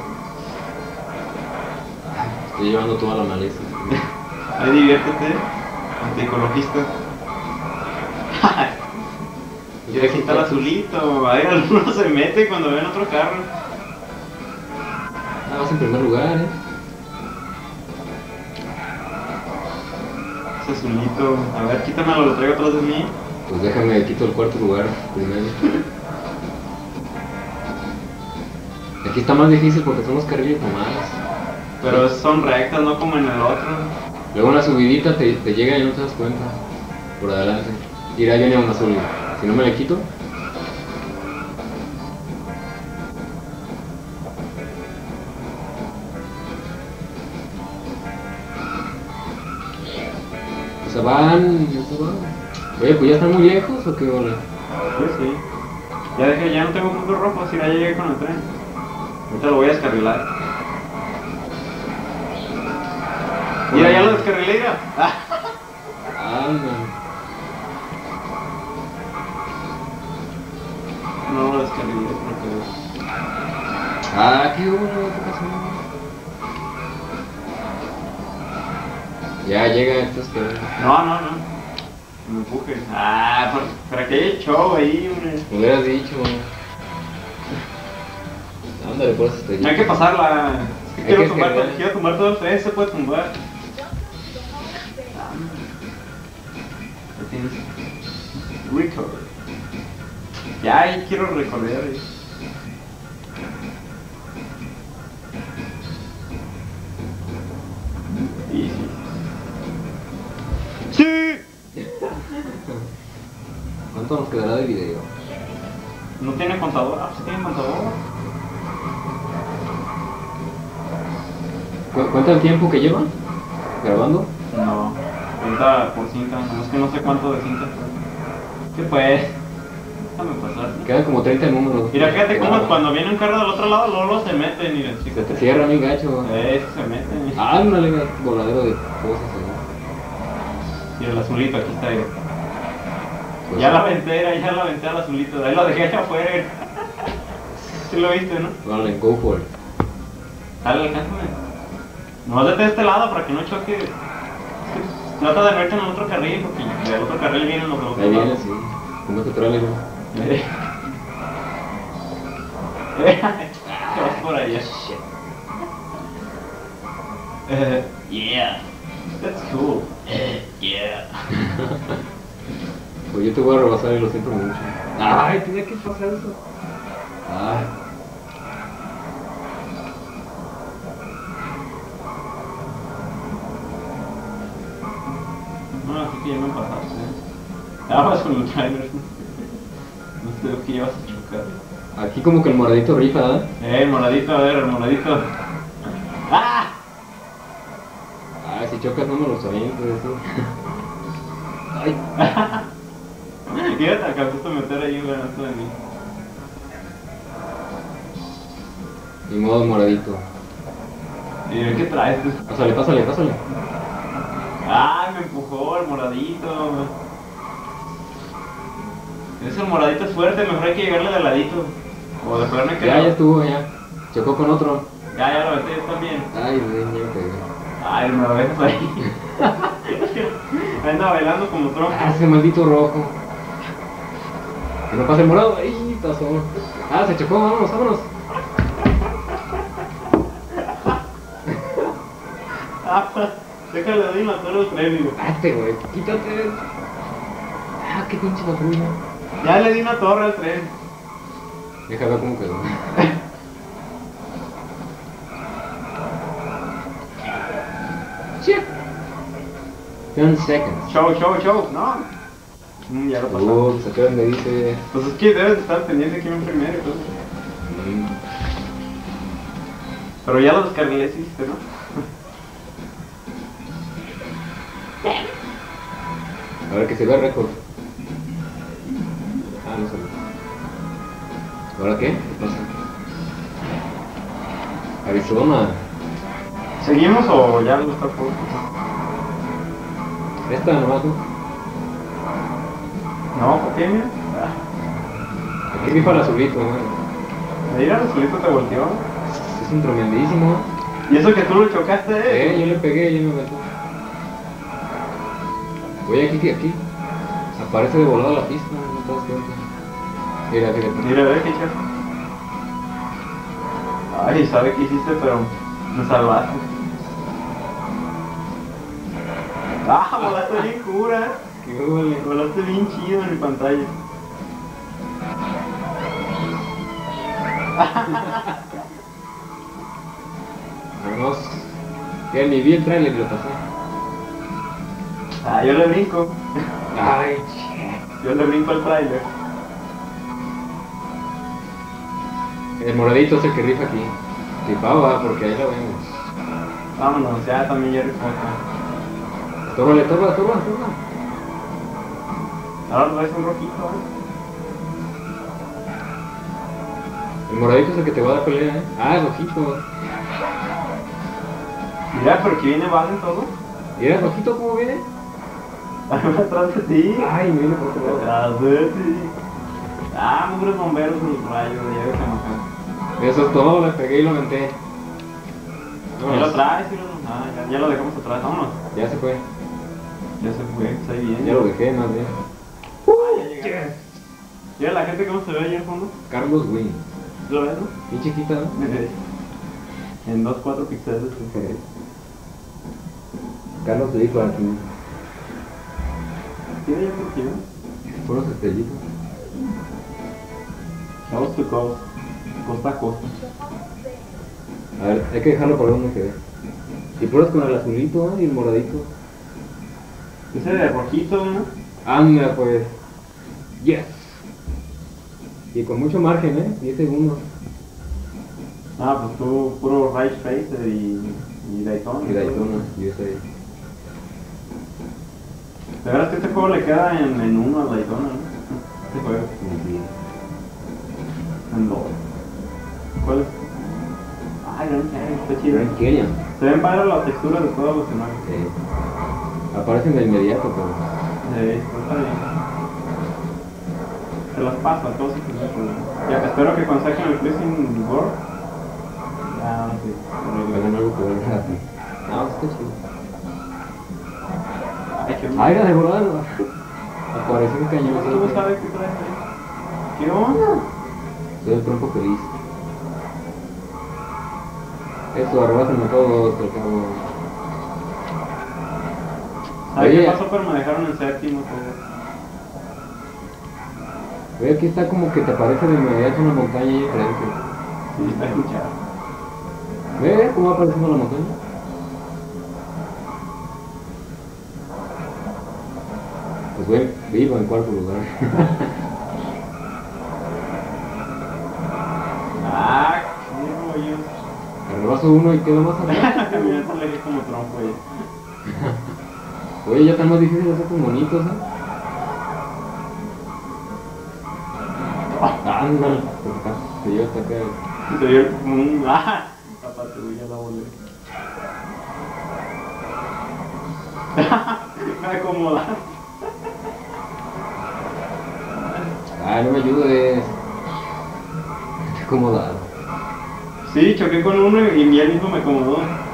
Speaker 2: Estoy llevando toda la maleza.
Speaker 1: Ahí diviértete, antiecologista. Quiere quitar el azulito, ahí alguno se mete cuando ven otro carro.
Speaker 2: Ah, vas en primer lugar, eh.
Speaker 1: Ese azulito, a ver, quítamelo, lo traigo atrás de mí.
Speaker 2: Pues déjame, quito el cuarto lugar primero. Aquí está más difícil porque son los carriles tomados.
Speaker 1: Pero son rectas, no como en el otro.
Speaker 2: Luego una subidita te, te llega y no te das cuenta. Por adelante. Y ahí viene un azul. Si no me le quito. O sea, van, ya se van. Oye, pues ya están muy lejos o qué onda.
Speaker 1: Pues sí. Ya dejé, ya no tengo punto rojo, así ya llegué con el tren. Ahorita lo voy a descarrilar. Mira, ya lo descarrilé, mira.
Speaker 2: Anda.
Speaker 1: No lo descarrilé porque...
Speaker 2: Ah, qué bueno, ¿qué pasó? Ya llega, estás esperando.
Speaker 1: No, no, no. Que me empuje. Ah, para, para que haya show ahí, hombre.
Speaker 2: Me hubieras dicho. Ándale, por eso estoy.
Speaker 1: No hay que pasarla. Es que
Speaker 2: Hay
Speaker 1: quiero,
Speaker 2: que
Speaker 1: tumbar,
Speaker 2: escalar.
Speaker 1: quiero tumbar todo el tren, se puede tumbar. Lo tienes. Record. Ya, ahí quiero recorrer. eh. Sí, sí. ¡Sí!
Speaker 2: ¿Cuánto nos quedará de video?
Speaker 1: No tiene contador. Ah, sí tiene contador.
Speaker 2: ¿Cu- ¿Cuenta el tiempo que lleva grabando?
Speaker 1: No, cuenta por cinta, nomás que no sé cuánto de cinta. ¿Qué pues? Déjame pasar.
Speaker 2: Quedan como treinta números.
Speaker 1: Mira, fíjate cómo
Speaker 2: Graba.
Speaker 1: cuando viene un carro del otro lado, luego luego se mete, mira,
Speaker 2: Se
Speaker 1: chico.
Speaker 2: te cierra mi gacho.
Speaker 1: Eh, se mete.
Speaker 2: Ah, una lega voladero de cosas ahí.
Speaker 1: Mira, el azulito, aquí está. Mira.
Speaker 2: Pues,
Speaker 1: Ya la aventé, era, ya la aventé al azulito, ahí lo dejé allá afuera. Sí lo viste, ¿no?
Speaker 2: Vale, go for it.
Speaker 1: Dale, alcánzame. Nomás vete de este lado para que no choque. Es que trata de verte en el otro carril, porque del otro carril vienen los del otro
Speaker 2: Ahí
Speaker 1: lado.
Speaker 2: viene, sí. ¿Cómo te trae, güey?
Speaker 1: Eh. Eh, te vas por allá. Eh, yeah. That's cool. Eh, yeah.
Speaker 2: Pues yo te voy a rebasar y lo siento mucho. Ay, tenía que pasar eso. Ay.
Speaker 1: No, así que ya me pasaste. ¿Eh? Ah, vas con el trailer. No sé qué llevas a chocar.
Speaker 2: Aquí como que el moradito rifa, ¿eh?
Speaker 1: Eh, el moradito, a ver, el moradito. ¡Ah!
Speaker 2: Ay, si chocas no me lo sabía, pues sí. Ay.
Speaker 1: Ya te alcanzaste a meter ahí un granazo de mí.
Speaker 2: Ni modo moradito.
Speaker 1: ¿Y qué traes tú?
Speaker 2: Pásale, pásale, pásale.
Speaker 1: ¡Ah, me empujó el moradito! Ese moradito es fuerte, mejor hay que llegarle de ladito. O de ponerme que
Speaker 2: Ya,
Speaker 1: no.
Speaker 2: ya estuvo, ya. Chocó con otro.
Speaker 1: Ya, ya lo metí yo también.
Speaker 2: Ay, güey, ya me pegué.
Speaker 1: Ay, me lo ves ahí. Anda bailando como tronco.
Speaker 2: Ah, ese maldito rojo. Que no pase el morado. Ay, pasó. Ah, se chocó, vámonos, vámonos.
Speaker 1: Ah, déjale de una torre al tren, digo.
Speaker 2: Date, güey, quítate. Ah, qué pinche patrulla.
Speaker 1: Ya le di una torre al tren.
Speaker 2: Deja ver cómo quedó. Shit. ten seconds.
Speaker 1: Show, show, show. No. Mm, ya lo pasamos.
Speaker 2: Uh, se queda donde dice.
Speaker 1: Pues es que debes de estar pendiente aquí en primero y todo.
Speaker 2: Mm,
Speaker 1: Pero ya lo descargué, hiciste, ¿no?
Speaker 2: a ver que se vea el récord. Ah, no sé. ¿Ahora qué? ¿Qué pasa? Arizona.
Speaker 1: ¿Seguimos o ya lo está por?
Speaker 2: Esta nomás, ¿no?
Speaker 1: No, ¿por qué, mira? Ah,
Speaker 2: Aquí rifa el azulito, güey.
Speaker 1: mira, el solito te volteó.
Speaker 2: Es un tremendísimo.
Speaker 1: Y eso que tú lo chocaste,
Speaker 2: Eh,
Speaker 1: eh.
Speaker 2: yo le pegué y me mató. Voy aquí, aquí. Aparece de volado la pista, no te das cuenta. Mira, fíjate.
Speaker 1: Mira, ve qué chato. Ay, sabe qué hiciste, pero me salvaste. Ah, volaste bien cura.
Speaker 2: Qué huele.
Speaker 1: Volaste bien chido en mi pantalla.
Speaker 2: Vamos. Ya ni vi el trailer y lo pasé.
Speaker 1: Ah, yo le brinco.
Speaker 2: Ay,
Speaker 1: Yo le brinco al trailer.
Speaker 2: el moradito es el que rifa aquí. Rifaba, porque ahí lo vemos.
Speaker 1: Vámonos, ya también ya rifó acá.
Speaker 2: Tórbale, torba, torba, torba.
Speaker 1: Ahora traes un rojito, ¿eh?
Speaker 2: El moradito es el que te va a dar pelea, eh. Ah, es rojito.
Speaker 1: Mira, pero que viene vale en todo.
Speaker 2: ¿Mira rojito cómo viene?
Speaker 1: Atrás de ti.
Speaker 2: Ay, me viene por otro lado.
Speaker 1: Atrás de ti. Ah, mugres bomberos en los rayos de llave acá.
Speaker 2: Eso es todo, le pegué y lo aventé.
Speaker 1: Ya lo traes, sí, lo- ah, ya, ya lo dejamos atrás, vámonos.
Speaker 2: Ya se fue.
Speaker 1: Ya se fue, está ahí bien.
Speaker 2: Ya lo dejé, más bien.
Speaker 1: Ah, ya llegaste. Mira la gente cómo se ve ahí al fondo.
Speaker 2: Carlos Win.
Speaker 1: ¿Lo ves, no?
Speaker 2: Bien chiquita, ¿no?
Speaker 1: En dos cuatro píxeles.
Speaker 2: Ok. Carlos le dijo aquí.
Speaker 1: ¿Tiene ya por quién?
Speaker 2: Puros estrellitos.
Speaker 1: Coast to coast. Costa a costa.
Speaker 2: A ver, hay que dejarlo por donde que ve. Y puros con el azulito, ¿eh? Y el moradito.
Speaker 1: Ese de rojito, ¿no?
Speaker 2: Anda, pues. Yes. Y con mucho margen, ¿eh? diez segundos.
Speaker 1: Ah, pues tú, puro Rage Face y, y Daytona.
Speaker 2: Y Daytona, y ese ahí.
Speaker 1: De verdad que este juego le queda en, en uno a Daytona, ¿no? Este juego.
Speaker 2: Muy bien.
Speaker 1: En dos. ¿Cuál es? Ay, Grand Canyon, está chido.
Speaker 2: Grand Canyon.
Speaker 1: Se ven padres las texturas de todos los escenarios.
Speaker 2: Sí. Aparecen de inmediato, pero.
Speaker 1: Sí, está bien. Se las pasa, todos estos juegos. Ya, espero que cuando saquen el Cruising World. Ya, ahora sí.
Speaker 2: Hagan algo que valga así. No, está chido.
Speaker 1: Ay, qué
Speaker 2: Ah, era de volar. Apareció un cañón.
Speaker 1: ¿Cómo sabes qué traes ahí? ¿Qué onda?
Speaker 2: Soy el tronco feliz. Eso, arrebásenme todos, al cabo.
Speaker 1: ¿Sabes
Speaker 2: Oye.
Speaker 1: qué pasó? Pero me dejaron en séptimo, todo.
Speaker 2: Ve, aquí está como que te aparece de inmediato una montaña ahí enfrente.
Speaker 1: Sí, está escuchado.
Speaker 2: Ve cómo va apareciendo la montaña. Pues güey, vivo en cuarto lugar.
Speaker 1: Ah, qué rollos.
Speaker 2: Arrebaso uno y quedo más atrás.
Speaker 1: Mira, te elegí como trompo, oye.
Speaker 2: Oye, ya están más difíciles hacer tus monitos, ¿eh? Ándale, se lleva hasta acá.
Speaker 1: Se vio como un... ¡Ah! La patrulla la volé. Me acomoda.
Speaker 2: Ah, no me ayudes. Estoy acomodado.
Speaker 1: Sí, choqué con uno y él mismo me acomodó.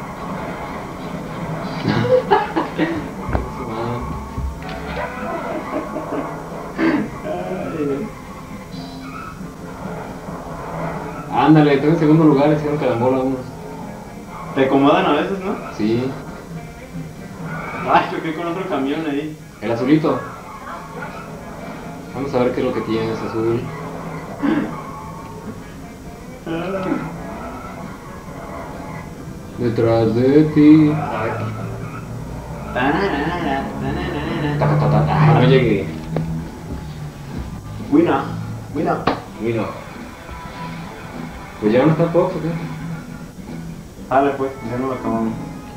Speaker 2: Ándale, estoy en segundo lugar, hicieron carambola unos.
Speaker 1: Te acomodan a veces, ¿no?
Speaker 2: Sí.
Speaker 1: Ay, choqué con otro camión ahí.
Speaker 2: El azulito. Vamos a ver qué es lo que tiene ese azul. Detrás de ti. Ta, ta, ta, ta. Ah, no llegué.
Speaker 1: Buena, buena.
Speaker 2: Bueno. Pues ya no está Fox, ¿o qué?
Speaker 1: Dale pues, ya no lo acabamos.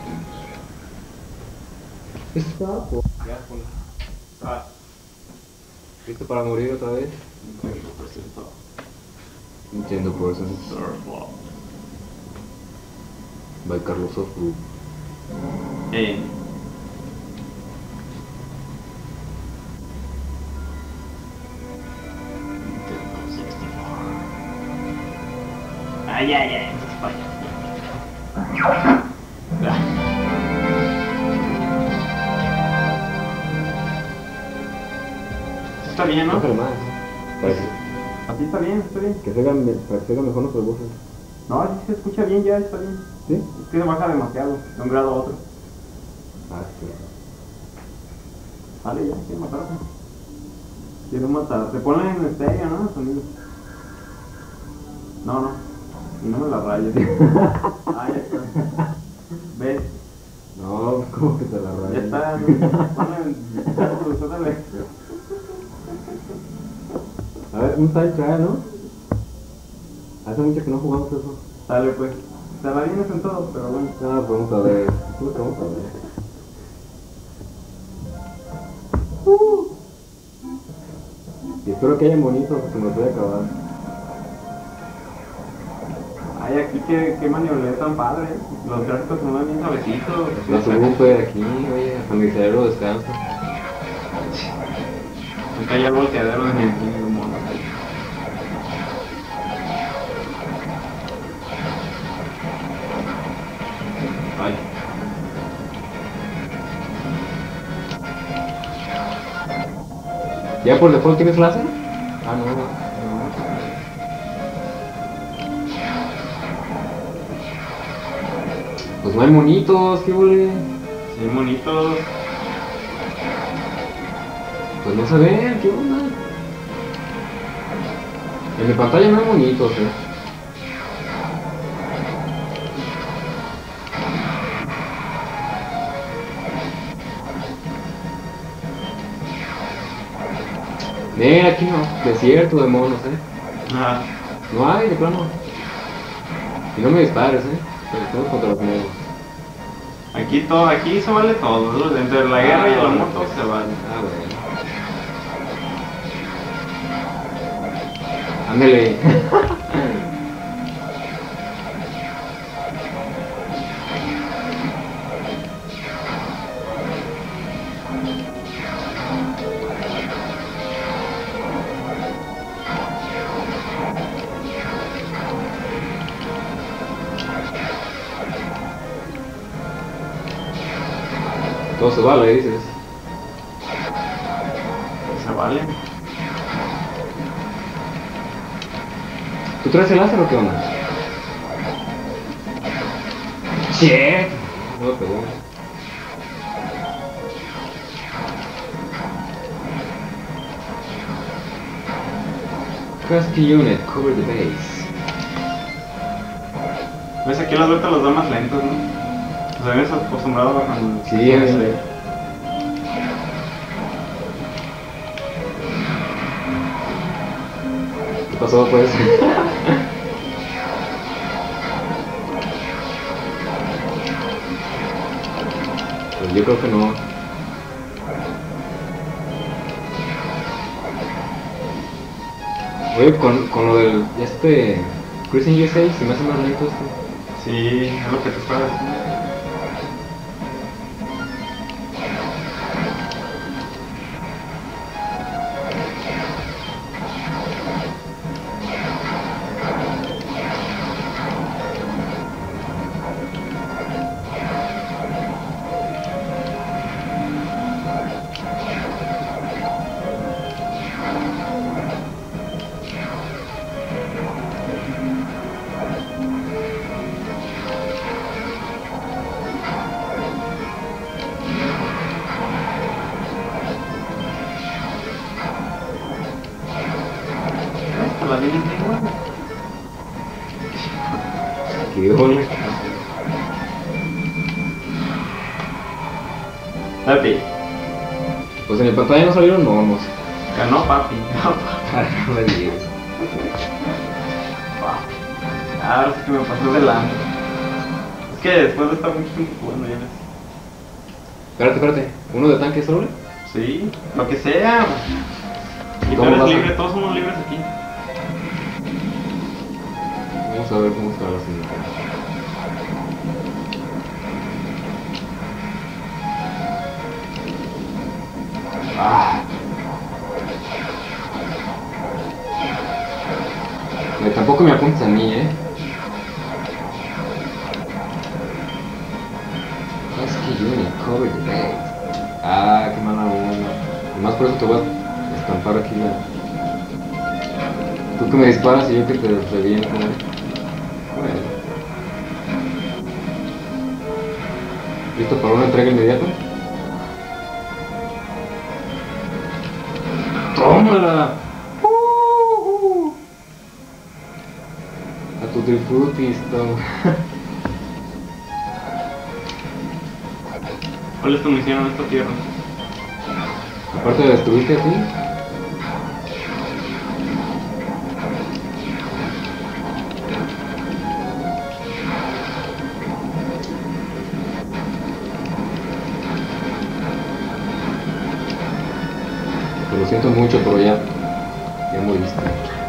Speaker 2: Está Fox. Ya, ponlo.
Speaker 1: Ah,
Speaker 2: ¿Listo para morir otra vez?
Speaker 1: Nintendo presentó
Speaker 2: Nintendo Person.
Speaker 1: Surfball.
Speaker 2: By Carlos Soft Group.
Speaker 1: Eh. Nintendo sesenta y cuatro. Ay, ay, ay, eso es falla. Está bien, ¿no?
Speaker 2: Bájale más. Para que,
Speaker 1: Así está bien, está bien.
Speaker 2: que se hagan, me- para que se hagan mejor nuestras voces.
Speaker 1: No, así se escucha bien, ya está bien.
Speaker 2: ¿Sí?
Speaker 1: Es que se baja demasiado, de un grado a otro.
Speaker 2: Ah, sí.
Speaker 1: Vale, ya, quiero matarte. Quiero matar. Te ponen en estéreo, ¿no? El sonido. No, no. Y no me la rayes. Ah, ya está. ¿Ves?
Speaker 2: No, ¿cómo que te la rayas?
Speaker 1: Ya está. ¿No? Ponen... Suéltale.
Speaker 2: A ver, un time trial, ¿no? Hace mucho que no jugamos eso.
Speaker 1: Dale, pues. Te la vienes en todo, pero bueno.
Speaker 2: No, pues vamos a ver. Pues vamos a ver. Uh. Y espero que hayan bonitos, porque me los voy a acabar.
Speaker 1: Ay, aquí qué, qué maniobra tan padre. ¿Eh? Los gráficos se mueven bien suavecitos.
Speaker 2: La super aquí, oye, hasta mi cerebro descansa.
Speaker 1: Acá hay el volteadero de mi mono. Ay.
Speaker 2: ¿Ya por default tienes láser? Ah, no. no. Pues no hay monitos, qué bole.
Speaker 1: Sí, hay monitos.
Speaker 2: Pues no se ven, qué onda. En mi pantalla no hay monitos, eh. Mira, aquí no, desierto de monos, eh.
Speaker 1: Ajá.
Speaker 2: No hay, de plano. Y no me dispares, eh. Pero todo contra los monos.
Speaker 1: Aquí todo, aquí se vale todo, ¿no? Entre la guerra y el amor todo se vale.
Speaker 2: Ah, bueno. Ándale. Todo se vale, dices.
Speaker 1: Se vale.
Speaker 2: ¿Tú traes el láser o qué onda? Shit. No me pegó. Rescue unit, cover the base.
Speaker 1: ¿Ves? Aquí las vueltas los da más lentos, ¿no? ¿Se habías acostumbrado a cuando...
Speaker 2: Sí, a ver. ¿Qué pasó, pues? Pues yo creo que no. Oye, con, con lo del este Cruising U S A se me hace más lento esto.
Speaker 1: Sí, es lo que te estaba diciendo. La línea de igual.
Speaker 2: Qué ole.
Speaker 1: Papi,
Speaker 2: Pues en el pantalla no salieron monos.
Speaker 1: ganó papi. Ganó papi.
Speaker 2: No me digas.
Speaker 1: Ahora sí que me pasó de lana. Es que después de estar mucho tiempo jugando ya ves.
Speaker 2: Espérate, espérate. ¿Uno de tanque solo?
Speaker 1: Sí, lo que sea. Y tú
Speaker 2: ¿Cómo
Speaker 1: eres
Speaker 2: vas a-
Speaker 1: libre, todos somos libres aquí.
Speaker 2: Vamos a ver cómo está la señal. Ah. Eh, tampoco me apuntes a mí, eh. Rescue unit, cover the base. Ah, qué mala onda. Además por eso te voy a estampar aquí la... Tú que me disparas y yo que te reviento, eh. Bueno. ¿Listo para una entrega inmediata? ¡Tómala! Uh, uh. A tu trifrutis, toma.
Speaker 1: ¿Cuál es tu misión en esta tierra?
Speaker 2: Aparte de destruirte a ti, lo siento mucho, pero ya, ya moriste.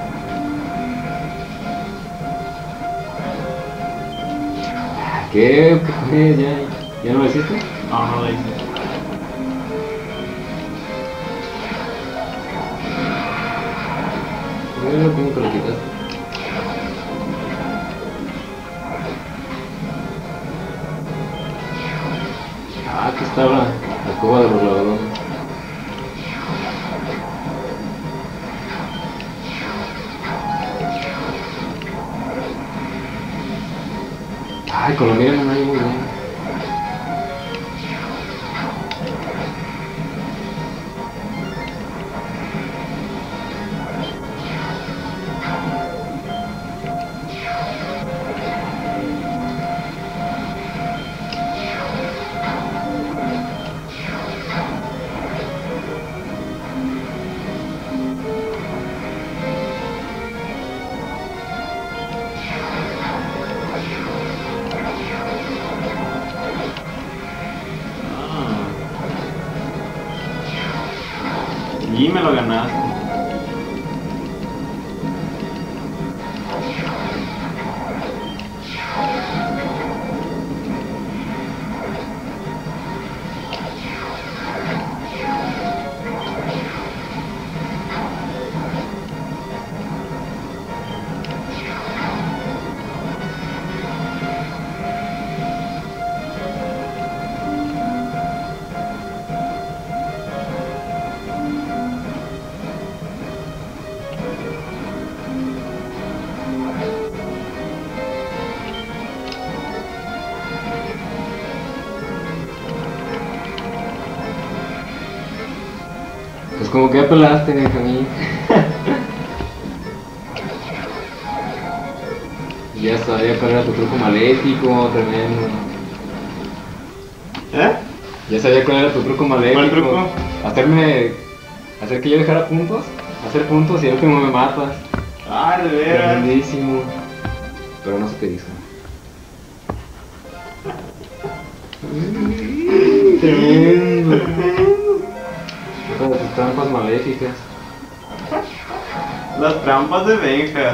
Speaker 2: ¿Qué? ¿Qué fue? ¿Ya, ya no lo hiciste?
Speaker 1: No, no lo hice.
Speaker 2: Bueno, ¿cómo te lo quitaste? Ah, aquí estaba la cueva de los ladrones. Ay, con la mira no me ha ido muy bien.
Speaker 1: Y me lo ganaste.
Speaker 2: Pues como que ya pelaste, Benjamín. Ya sabía cuál era tu truco maléfico, tremendo.
Speaker 1: ¿Eh?
Speaker 2: Ya sabía cuál era tu truco maléfico.
Speaker 1: ¿Cuál truco?
Speaker 2: Hacerme... Hacer que yo dejara puntos. Hacer puntos y al último me matas.
Speaker 1: Ah, de veras.
Speaker 2: Grandísimo. Pero no se te hizo. Tremendo. Todas tus trampas maléficas.
Speaker 1: Las trampas de Benjas.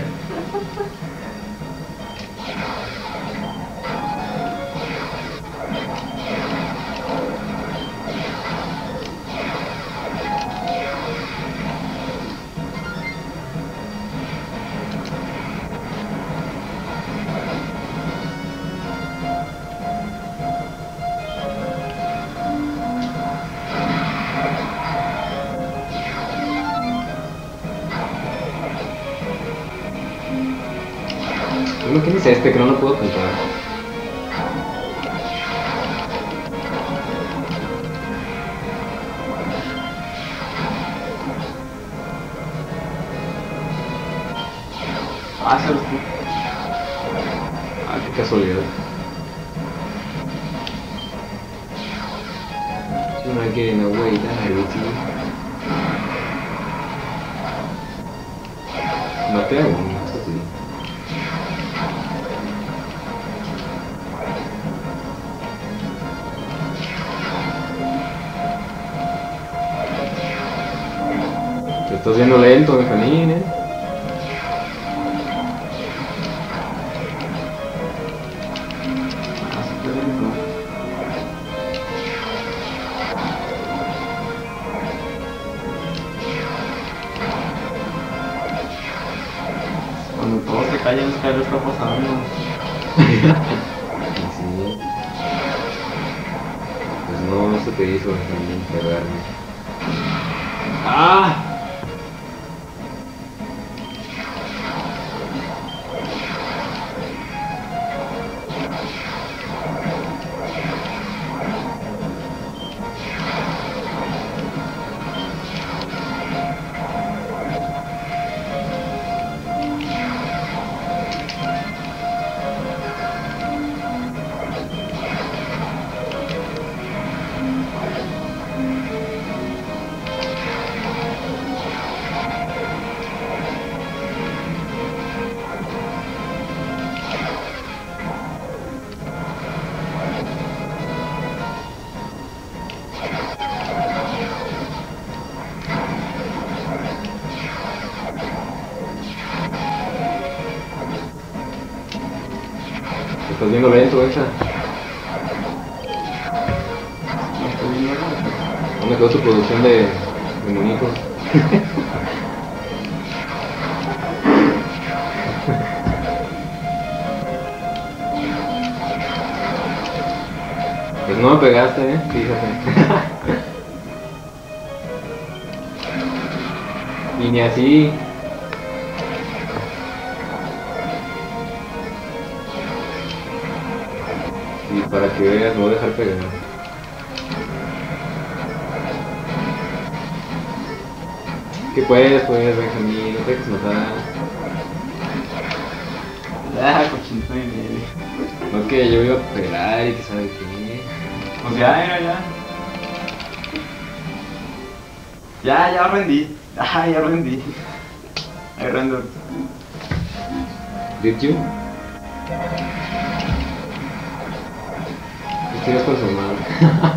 Speaker 2: Uno, ¿quién es este que no lo puedo contar?
Speaker 1: Ah, se los...
Speaker 2: Ah, qué casualidad. You're not getting away that easy. Maté a uno, eso sí. Te estás viendo lento, Benjamín, eh.
Speaker 1: Ah, súper lento. Cuando todos se callan es que algo está pasando.
Speaker 2: Sí. Pues no, no se te hizo, Benjamín, pegarme. ¡Ah! Te estás viendo lento, esa. ¿Dónde quedó tu producción de, de monitos? Pues no me pegaste, eh, fíjate. Y ni así. Y para que veas, me voy a dejar pegar. ¿Qué puedes, pues, Benjamín? No te dejes matar.
Speaker 1: Ah, cochinito y medio.
Speaker 2: No que yo iba a pegar y que sabe qué.
Speaker 1: Pues ya, era ya. Ya, ya rendí. Ah, ya rendí. Ahí rendo.
Speaker 2: ¿Did you? Estoy con su madre.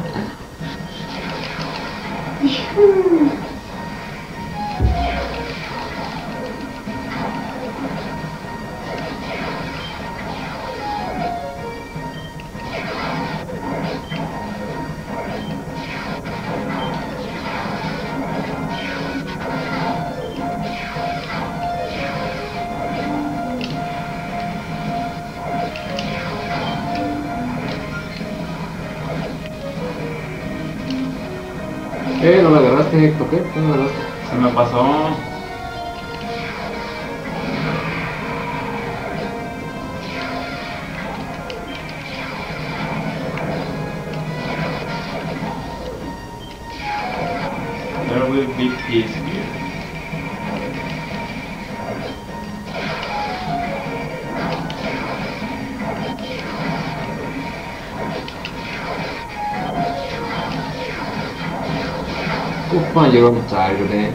Speaker 2: Eh, no la agarraste, Héctor, ¿qué? ¿Qué no la agarraste?
Speaker 1: Se me pasó. There will be peace here.
Speaker 2: Ufa, llegó tarde.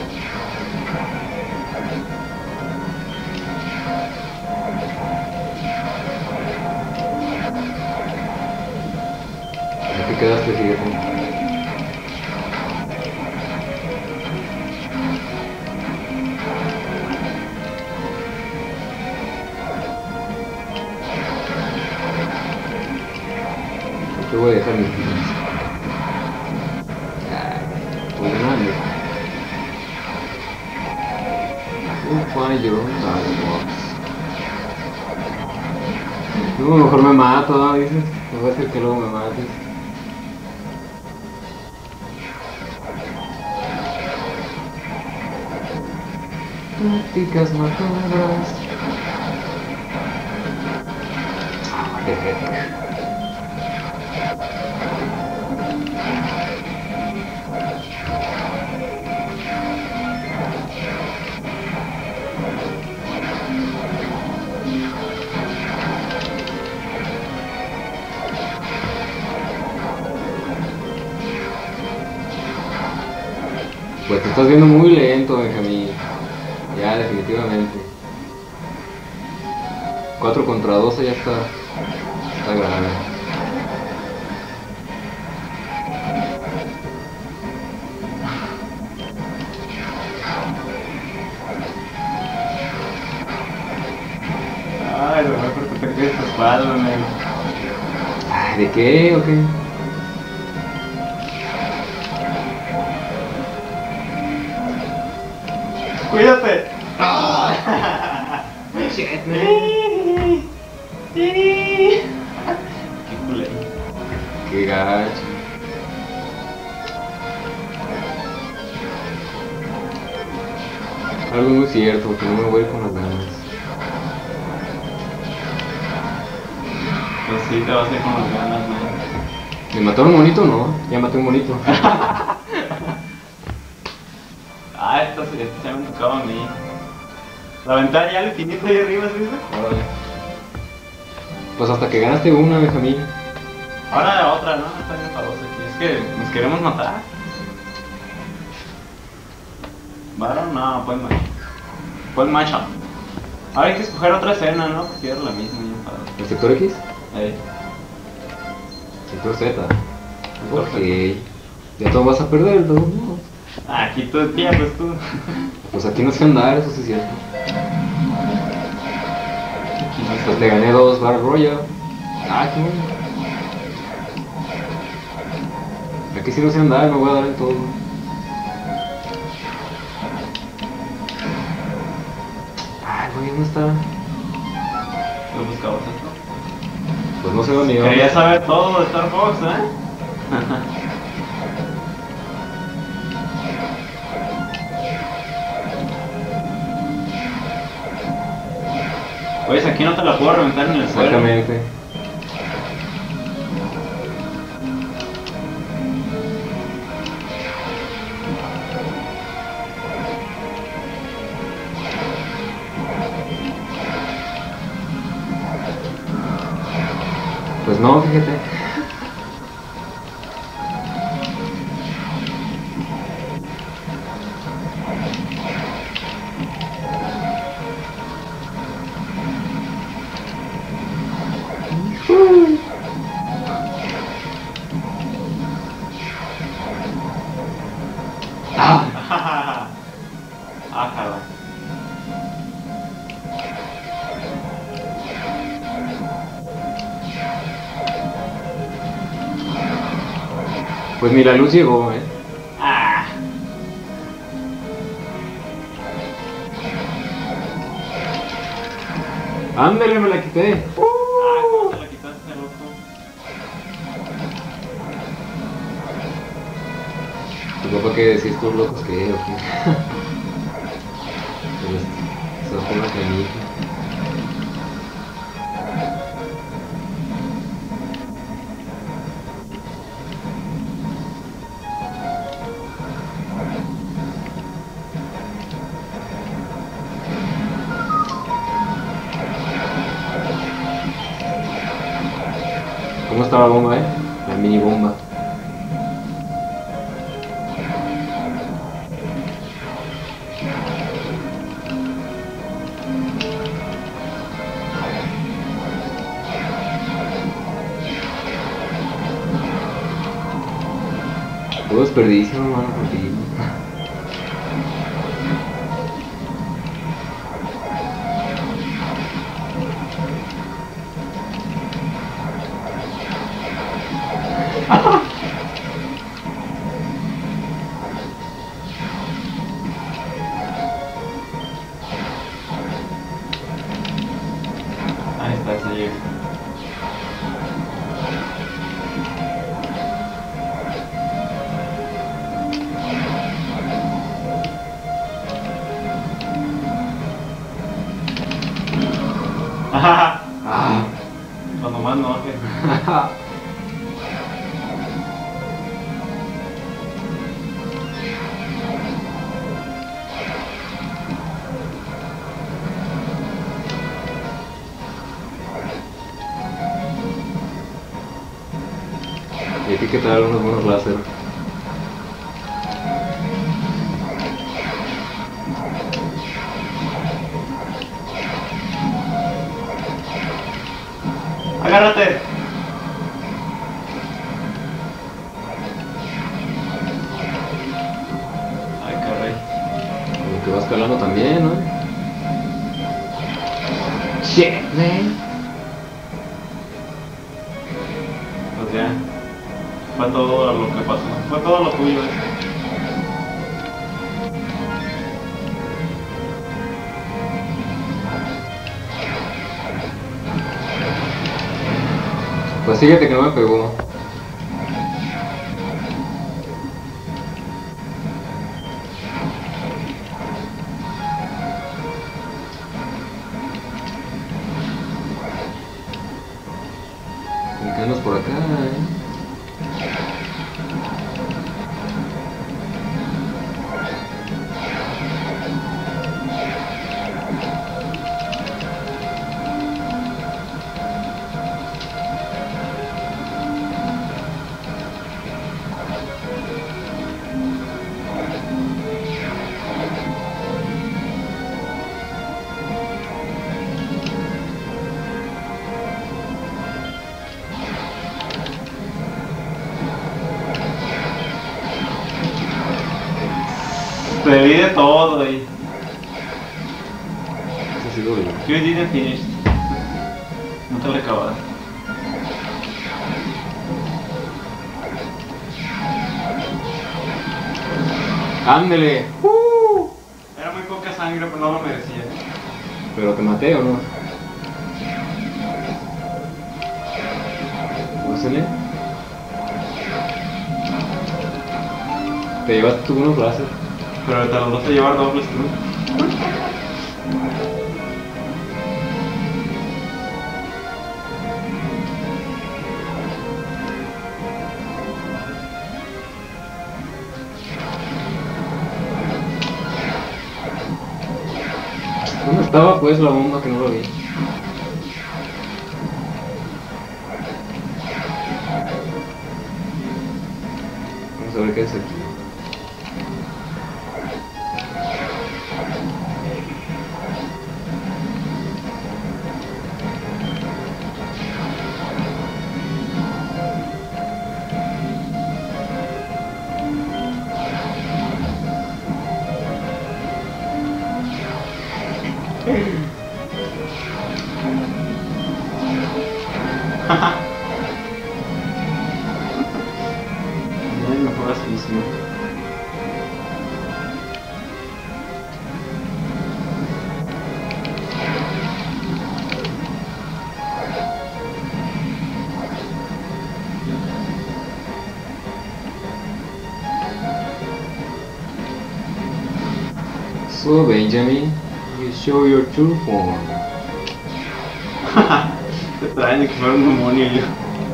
Speaker 2: ¿Ya te quedaste, fíjate? Te voy a dejar mis vidas. Pues grande. Ufa, llegó tarde. No, mejor me mato, ¿no? Dices. Me voy a hacer que luego me mates. Tácticas macabras. Ah, perfecto. Pues te estás viendo muy lento, Benjamín. Ya, definitivamente. cuatro contra doce ya está. Está grave.
Speaker 1: Ay, lo mejor que te quedes tu espalda, amigo.
Speaker 2: Ay, ¿de qué o qué?
Speaker 1: Cuídate.
Speaker 2: Shit,
Speaker 1: Qué culero.
Speaker 2: Qué gacho. Algo muy cierto, que no me voy con las ganas.
Speaker 1: Pues sí, te vas a ir con las ganas, man.
Speaker 2: ¿Me mataron un monito? No, ya maté un monito.
Speaker 1: Ah, esta se, esta se me tocaba a mí. La ventana ya al infinito ahí arriba, ¿sí?
Speaker 2: Órale. Pues hasta que ganaste una, Benjamín.
Speaker 1: Ahora la otra, ¿no? Está bien famosa aquí. Es que nos queremos matar. ¿Varón? No, pues macho. Pues macho. Ahora hay que escoger otra escena, ¿no? Que era la misma.
Speaker 2: ¿El sector X?
Speaker 1: Eh.
Speaker 2: Sector Z. Ok. Ya todo vas a perder, ¿no?
Speaker 1: Aquí tú pierdes tú.
Speaker 2: Pues aquí no sé andar, eso sí es cierto. Pues te gané dos Battle Royale. Ah, qué bueno. Aquí sí no sé andar, me voy a dar en todo. Ay, güey, ¿dónde está?
Speaker 1: ¿Lo buscabas esto?
Speaker 2: Pues no sé dónde iba.
Speaker 1: Quería saber todo de Star Fox, ¿eh? Pues aquí no te la puedo reventar en el suelo.
Speaker 2: Exactamente. Pues no, fíjate.
Speaker 1: Ah, jala.
Speaker 2: Pues ni la luz llegó, eh.
Speaker 1: Ah.
Speaker 2: Ándale, me la quité.
Speaker 1: Ah, ¿cómo te la quitaste, loco?
Speaker 2: Tu papá que decía estos locos que o qué. Pero se bajó una canija. ¿Cómo está la bomba, eh? La mini bomba. Todo desperdicio, mano, por ti.
Speaker 1: Ahí está, se llega.
Speaker 2: Ah.
Speaker 1: Cuando más no, que...
Speaker 2: Y hay que quitar unos buenos láser.
Speaker 1: ¡Agárrate! Ay, caray.
Speaker 2: Como que va escalando también, ¿no? Shit, man.
Speaker 1: Pues ya. Fue todo lo que pasó. Fue todo lo tuyo, eh.
Speaker 2: Pues fíjate que no me pegó. ¿Con qué andas por acá, eh?
Speaker 1: Te vi de todo ahí.
Speaker 2: Eso ha sido el...
Speaker 1: You didn't finish. No te lo acabas.
Speaker 2: ¡Ándele! ¡Uh!
Speaker 1: Era muy poca sangre, pero no lo merecía.
Speaker 2: ¿Pero te maté o no? Pásale. Te llevaste tú unos láser.
Speaker 1: Pero te los vas a llevar dobles tú.
Speaker 2: ¿Dónde estaba pues la bomba que no lo vi? Vamos a ver qué es aquí.
Speaker 1: No hay mejor así mismo.
Speaker 2: So Benjamin, you show your true form.
Speaker 1: Te traen de que fuera un demonio yo.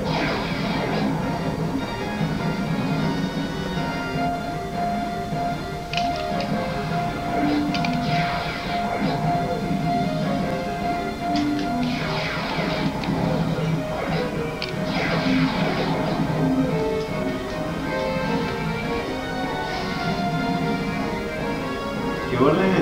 Speaker 1: ¿Qué ole?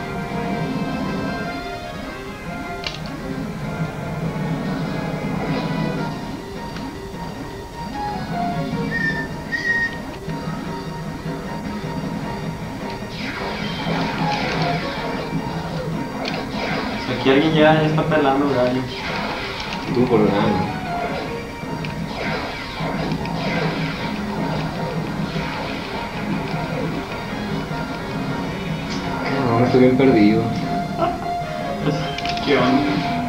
Speaker 1: Aquí alguien ya, ya está pelando gallo.
Speaker 2: Tú por nada. No, estoy bien perdido.
Speaker 1: ¿Qué onda?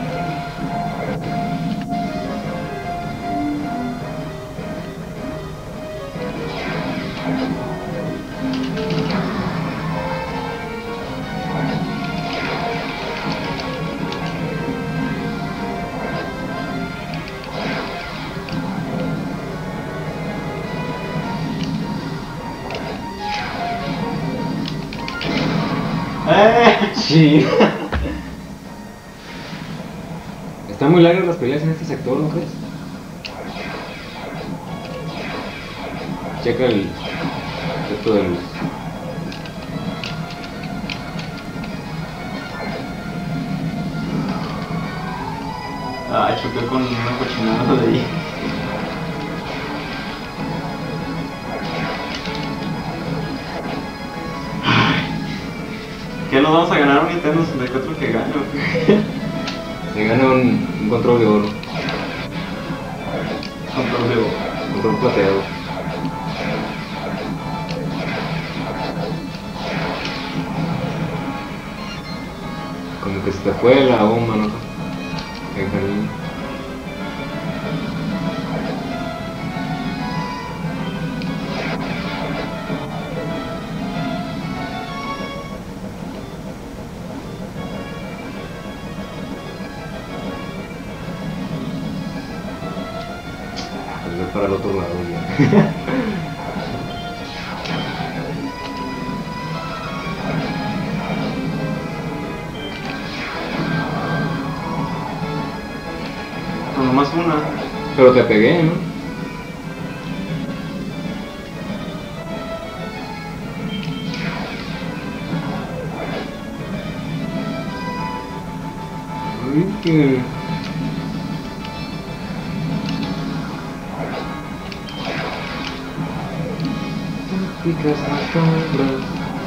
Speaker 1: ¡Eh!
Speaker 2: Sí. Están muy largas las peleas en este sector, ¿no crees? Checa el efecto de luz.
Speaker 1: Ay, choqué con una cochinada de ahí. ¿Qué nos vamos a ganar un Nintendo sesenta y cuatro que gano?
Speaker 2: Se gana un, un control de oro,
Speaker 1: Control de oro.
Speaker 2: control plateado. Como que se te fue la bomba, ¿no? El jardín. Pues voy para el otro lado ya.
Speaker 1: No, nomás una.
Speaker 2: Pero te pegué, ¿no? Ay, que... Picas las sombras.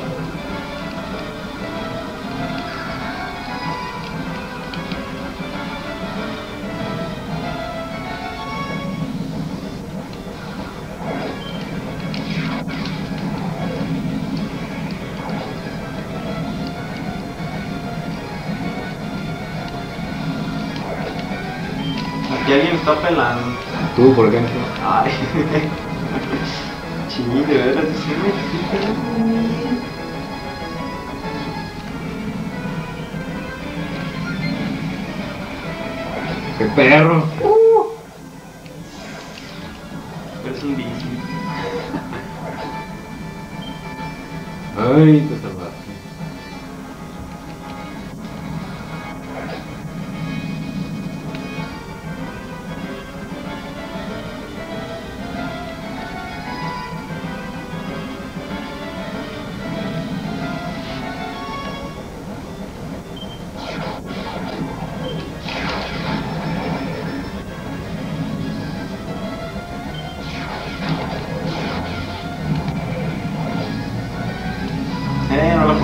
Speaker 1: Aquí alguien está pelando.
Speaker 2: Tú, por ejemplo.
Speaker 1: Ay. Sí, de veras, sí me estoy pelando.
Speaker 2: ¡Qué perro!
Speaker 1: Es un bici.
Speaker 2: Ay, te salvaste.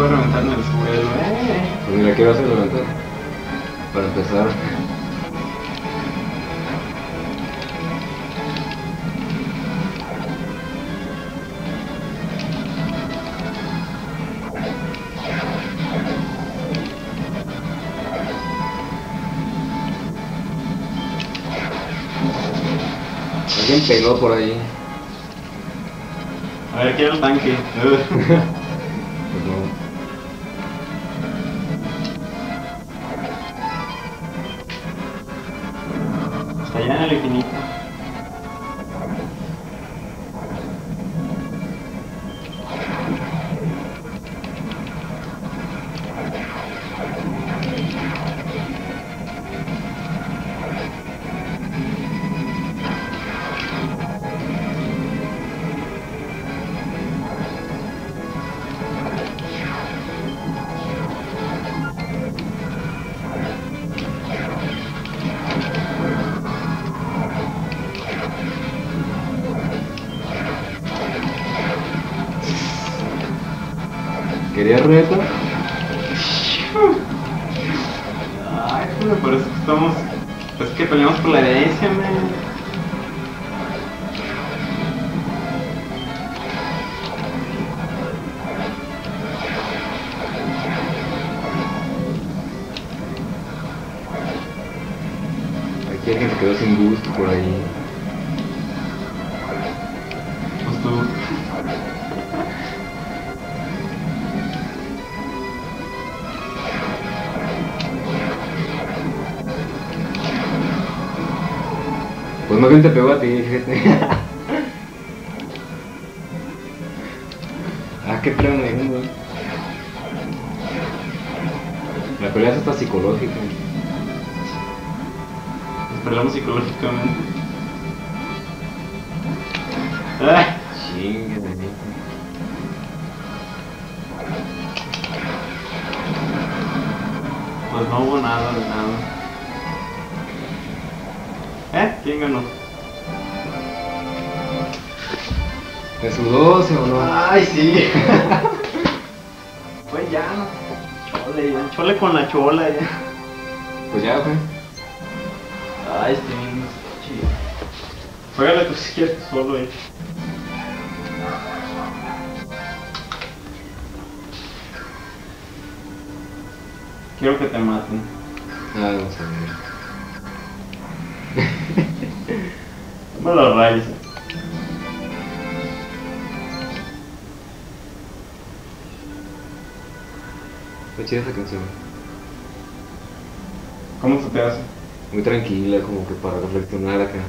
Speaker 1: puedes reventar en el suelo, eh.
Speaker 2: Pues mira, quiero hacer levantar. Para empezar. Alguien pegó por ahí.
Speaker 1: A ver, quiero el tanque.
Speaker 2: Pues no.
Speaker 1: Hasta allá en el infinito.
Speaker 2: ¿Querías reto?
Speaker 1: Ay, joder, por eso que estamos. Es que peleamos por la herencia, man.
Speaker 2: Aquí alguien se quedó sin gusto por ahí.
Speaker 1: Pues tú.
Speaker 2: Pues más bien te pegó a ti, fíjate. Ah, qué tremendo. La pelea es hasta psicológica.
Speaker 1: Nos peleamos psicológicamente. Ah.
Speaker 2: Chingue de mí.
Speaker 1: Pues no hubo nada de nada. ¿Eh? ¿Quién ganó?
Speaker 2: ¿Te sudó, sí o no?
Speaker 1: Ay, sí. Pues ya, no. Chole, ya. Chole con la chola, ya.
Speaker 2: Pues ya, güey.
Speaker 1: Ay, este mismo está chido. Juégale tú si quieres solo, eh. Quiero que te maten.
Speaker 2: Ah, no sé.
Speaker 1: No los rayos.
Speaker 2: Está chida esa canción.
Speaker 1: ¿Cómo se te hace?
Speaker 2: Muy tranquila, como que para reflexionar acá.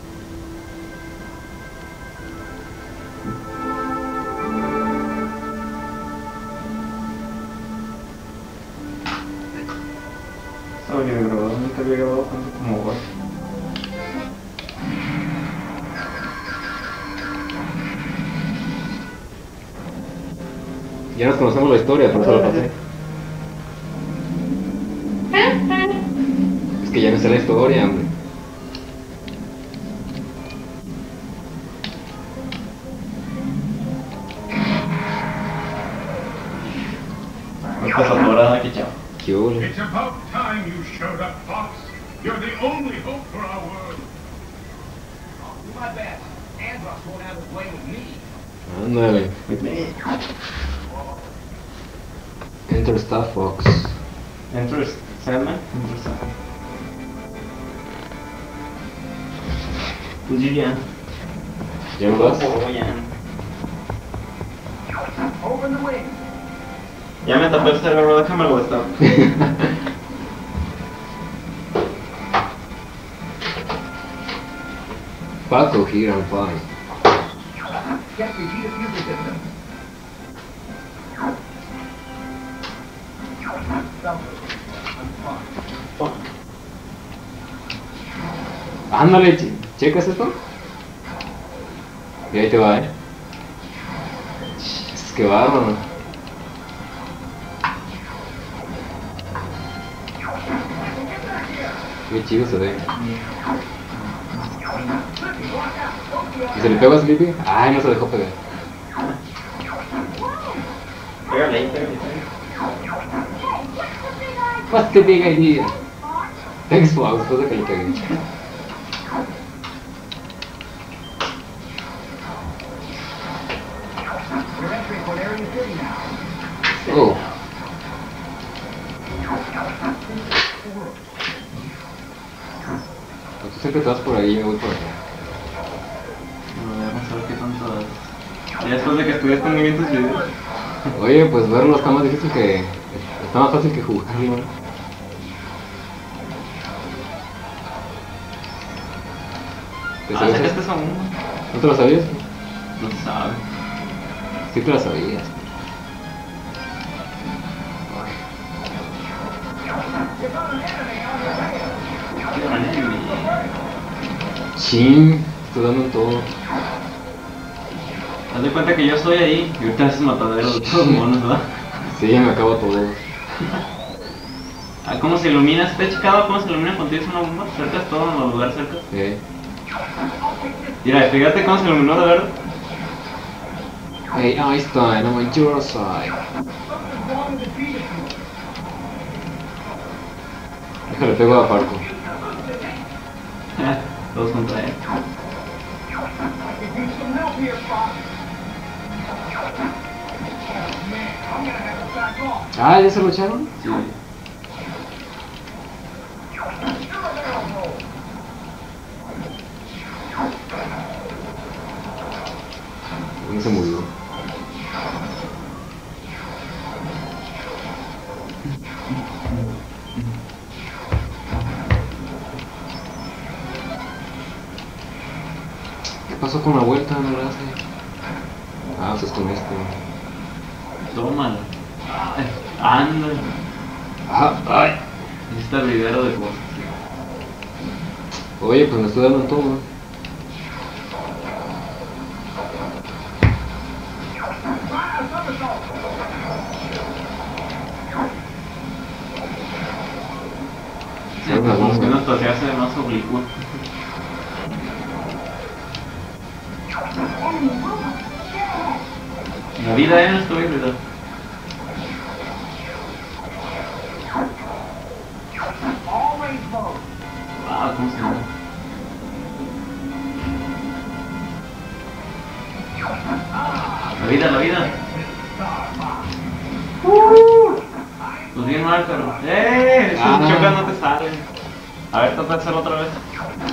Speaker 1: Estaba bien grabado, nunca había grabado tanto como hoy.
Speaker 2: Ya nos conocemos la historia, por eso la pasé. Es que ya me sé la historia, hombre.
Speaker 1: No estás atorada, que chao.
Speaker 2: ¿Qué ole?
Speaker 3: It's about time you showed up, Fox. You're the only hope for our world.
Speaker 4: I'll do my best. Andros won't have his way with me.
Speaker 2: Ándale. Enter Star Fox.
Speaker 1: Enter Sandman. Enter Sandman. Pues yo ya.
Speaker 2: ¿Ya me vas?
Speaker 1: Oh, ya.
Speaker 4: Open the wing.
Speaker 1: Ya me tapé el cerebro, déjame lo estar.
Speaker 2: Paco here and fine.
Speaker 4: Get the heat diffuser system.
Speaker 2: Ándale, che- ¿checas esto? Y ahí te va, eh. Es que bárbaro. Qué chido se ve. ¿Y se le pegó a Sleepy? Ay, no se dejó pegar.
Speaker 1: Pégale ahí, pégale, pégale.
Speaker 2: What's the big idea? Thanks, Fox, después de que le cagué.
Speaker 4: You're entering for area city now.
Speaker 2: Oh. Pues tú siempre te vas por ahí, yo me voy por acá.
Speaker 1: No, vamos a ver qué tanto es. Ya después de que estudiaste muy bien tus videos.
Speaker 2: Oye, pues verlo está más difícil que... Está más fácil que jugarlo, ¿no? ¿Te
Speaker 1: Ah,
Speaker 2: sabías
Speaker 1: sacaste
Speaker 2: eso?
Speaker 1: eso aún.
Speaker 2: ¿No te lo sabías?
Speaker 1: No se sabe.
Speaker 2: Sí te lo sabías.
Speaker 1: Qué enemy.
Speaker 2: Chin, estoy dando en todo.
Speaker 1: Haz de cuenta que yo estoy ahí y ahorita haces matadero de todos los monos, ¿verdad?
Speaker 2: Sí, ya me acabo todo.
Speaker 1: Ah, ¿cómo se ilumina? ¿Te has checado cómo se ilumina cuando tienes una bomba? ¿Cercas todo en los lugares cerca?
Speaker 2: Sí.
Speaker 1: Mira, fíjate cómo se iluminó de verde.
Speaker 2: Hey Einstein, I'm on your side. Déjale, pego a Farco.
Speaker 1: Todos contra él.
Speaker 2: Ah, ¿ya se lo echaron?
Speaker 1: Sí.
Speaker 2: No se murió. ¿Qué pasó con la vuelta? No la hace. Ah, pues es con este.
Speaker 1: Tómala. Ay, anda.
Speaker 2: Ajá, ay.
Speaker 1: Este video de cosas.
Speaker 2: Oye, pues me estoy dando en todo.
Speaker 1: Sí, como que uno hasta se hace más oblicuo. La vida ya no estoy, ¿verdad? Ah, ¿cómo se llama? La vida, la vida. Pues bien mal, pero... ¡Eh! Esos
Speaker 2: Ah.
Speaker 1: chocas no te salen. A ver, trata de hacerlo otra vez.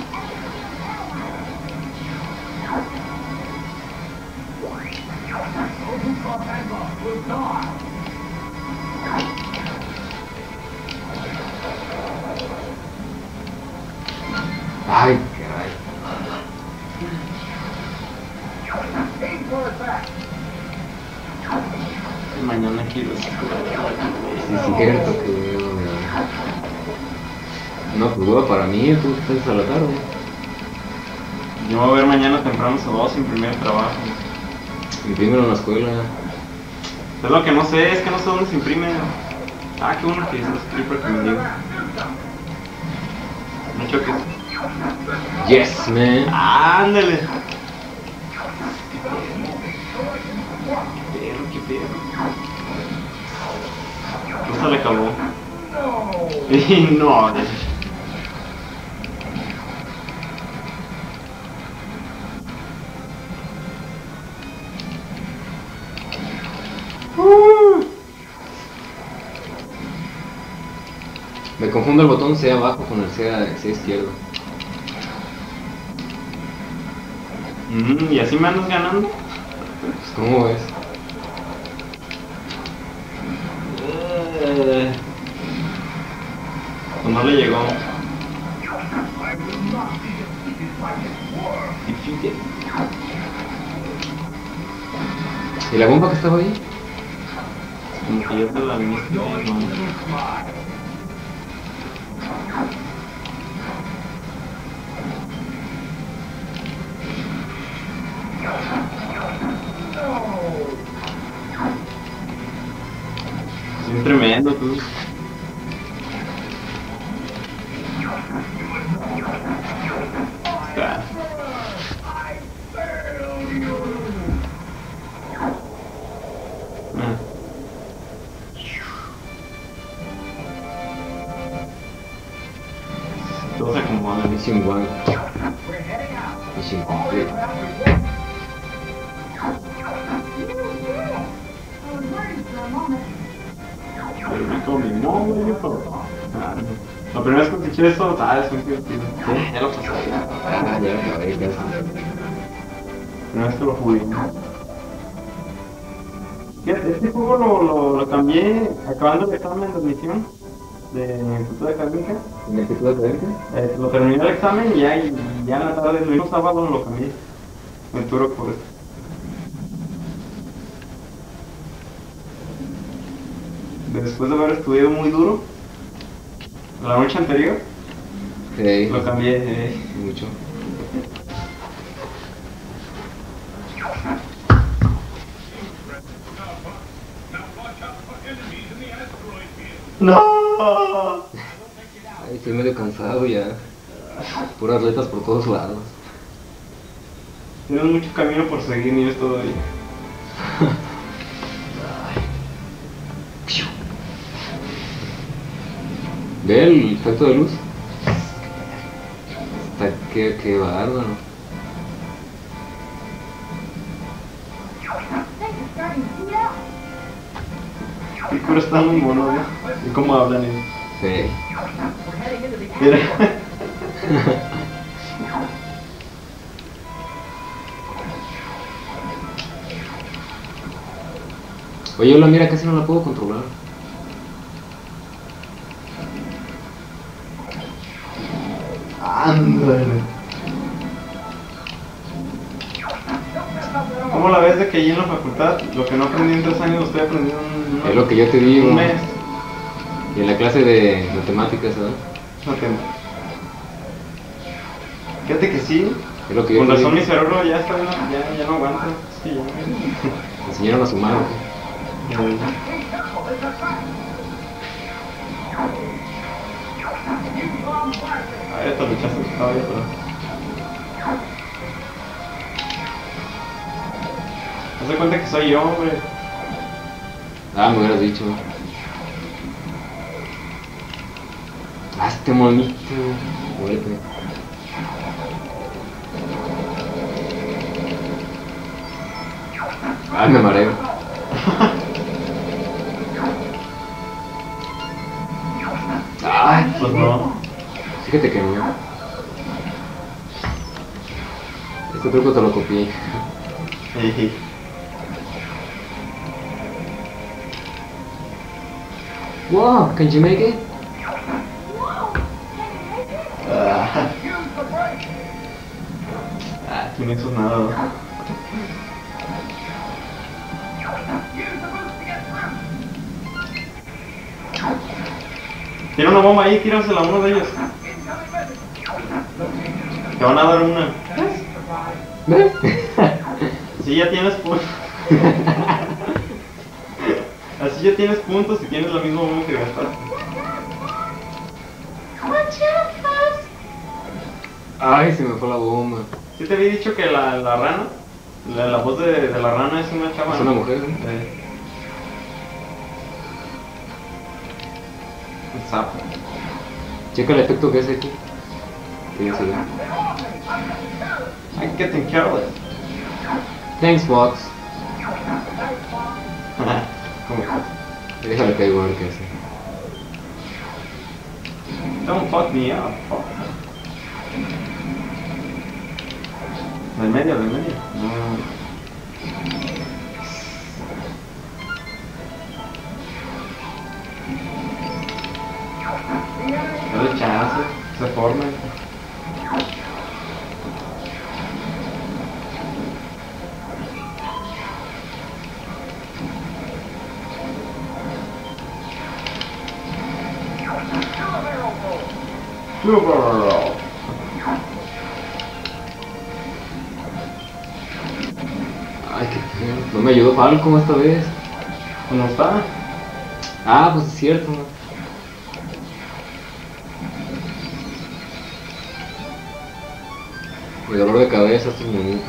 Speaker 2: Ay, caray.
Speaker 1: Mañana quiero
Speaker 2: Sí, es cierto que veo. No, pues hueva para mí, tú estás a la tarde.
Speaker 1: Yo me voy a ver mañana temprano a dos sin primer trabajo.
Speaker 2: Imprímelo en la escuela.
Speaker 1: Es lo que no sé, es que no sé dónde se imprime. Ah, qué bueno que estás aquí para que me diga. No choques.
Speaker 2: Yes, man.
Speaker 1: Ándale. Qué perro, qué perro. Esta le acabó. Y no, de...
Speaker 2: Me confundo el botón C abajo con el C, C izquierdo.
Speaker 1: Mm, y así me andas ganando.
Speaker 2: Pues, ¿cómo ves?
Speaker 1: Eh, pues no le llegó. Defeated.
Speaker 2: ¿Y la bomba que estaba ahí?
Speaker 1: Como que yo te la viniste, ¿no? Es tremendo, tú. Ah. Ah. Todo se acomoda.
Speaker 2: Mission one.
Speaker 4: We're heading out.
Speaker 2: Mission
Speaker 4: All
Speaker 2: complete.
Speaker 4: aircraft report.
Speaker 1: El rico mi nombre, papá. Ah, no. La primera vez que escuché eso, ah, es muy divertido. Sí, ya lo pasé.
Speaker 2: Ah, ya lo acabé casi.
Speaker 1: La primera vez que lo jugué. Fíjate, este juego lo, lo, lo cambié acabando el examen de admisión de cultura académica.
Speaker 2: ¿En el título de académica?
Speaker 1: Eh, lo terminé el examen y ya, y ya en la tarde, el mismo sábado lo cambié. Me turo por esto. Después de haber estudiado muy duro, la noche anterior,
Speaker 2: Sí.
Speaker 1: lo cambié. Eh.
Speaker 2: Mucho.
Speaker 3: Now watch out for enemies in the asteroid field.
Speaker 1: ¡No!
Speaker 2: Ay, estoy medio cansado ya. Puras retas por todos lados.
Speaker 1: Tienes mucho camino por seguir y es todavía.
Speaker 2: ¿Ve el efecto de luz? Está que, que bárbaro.
Speaker 1: Y pero está muy mono, ¿no? ¿Y cómo hablan ellos?
Speaker 2: Sí.
Speaker 4: We're heading into the
Speaker 1: Mira.
Speaker 2: Oye, hola, mira, casi no la puedo controlar.
Speaker 1: Ándale. ¿Cómo la ves de que allí en la facultad lo que no aprendí en tres años lo estoy aprendiendo en un,
Speaker 2: Es lo que yo te digo.
Speaker 1: un mes?
Speaker 2: Y en la clase de matemáticas, ¿sabes?
Speaker 1: No te... Fíjate que sí.
Speaker 2: Es lo que yo
Speaker 1: Con
Speaker 2: te
Speaker 1: razón mi
Speaker 2: digo.
Speaker 1: cerebro ya está, ya, ya no aguanta. Es que ya...
Speaker 2: Me enseñaron a sumar, ¿o qué?
Speaker 1: Ay, hasta luchaste que estaba ahí atrás. Haz de cuenta que soy yo, hombre.
Speaker 2: Ah, me hubieras dicho. Ah, este monito. Muérete. Ay, me mareo. Ay,
Speaker 1: Pues no.
Speaker 2: fíjate que no. Este truco te lo copié.
Speaker 1: Jeje.
Speaker 2: Wow, can you make it?
Speaker 1: Ah, ah, tú no hizo nada, ¿no? Tiene una bomba ahí, tírasela a uno de ellos. Te van a dar una.
Speaker 2: ¿Ves?
Speaker 1: Así ya tienes puntos. Así ya tienes puntos y tienes la misma bomba que gastaste.
Speaker 2: Ay, se me fue la bomba.
Speaker 1: ¿Sí te había dicho que la, la rana? La, la voz de, de la rana es una chava.
Speaker 2: Es
Speaker 1: ¿no?
Speaker 2: una mujer, ¿no?
Speaker 1: Sí. El sapo.
Speaker 2: Checa el efecto que hace aquí. Que ya se ve.
Speaker 1: I'm getting careless.
Speaker 2: Thanks, Fox.
Speaker 1: ¿Cómo estás?
Speaker 2: Déjale caigo a ver qué hace.
Speaker 1: Don't fuck me up. Fuck. Del medio, del medio. No. Dale chance, se forma. Super.
Speaker 2: Ay, qué feo. No me ayudó Falcon esta vez.
Speaker 1: ¿Cómo está?
Speaker 2: Ah, pues es cierto. Mi dolor de cabeza estos minutos.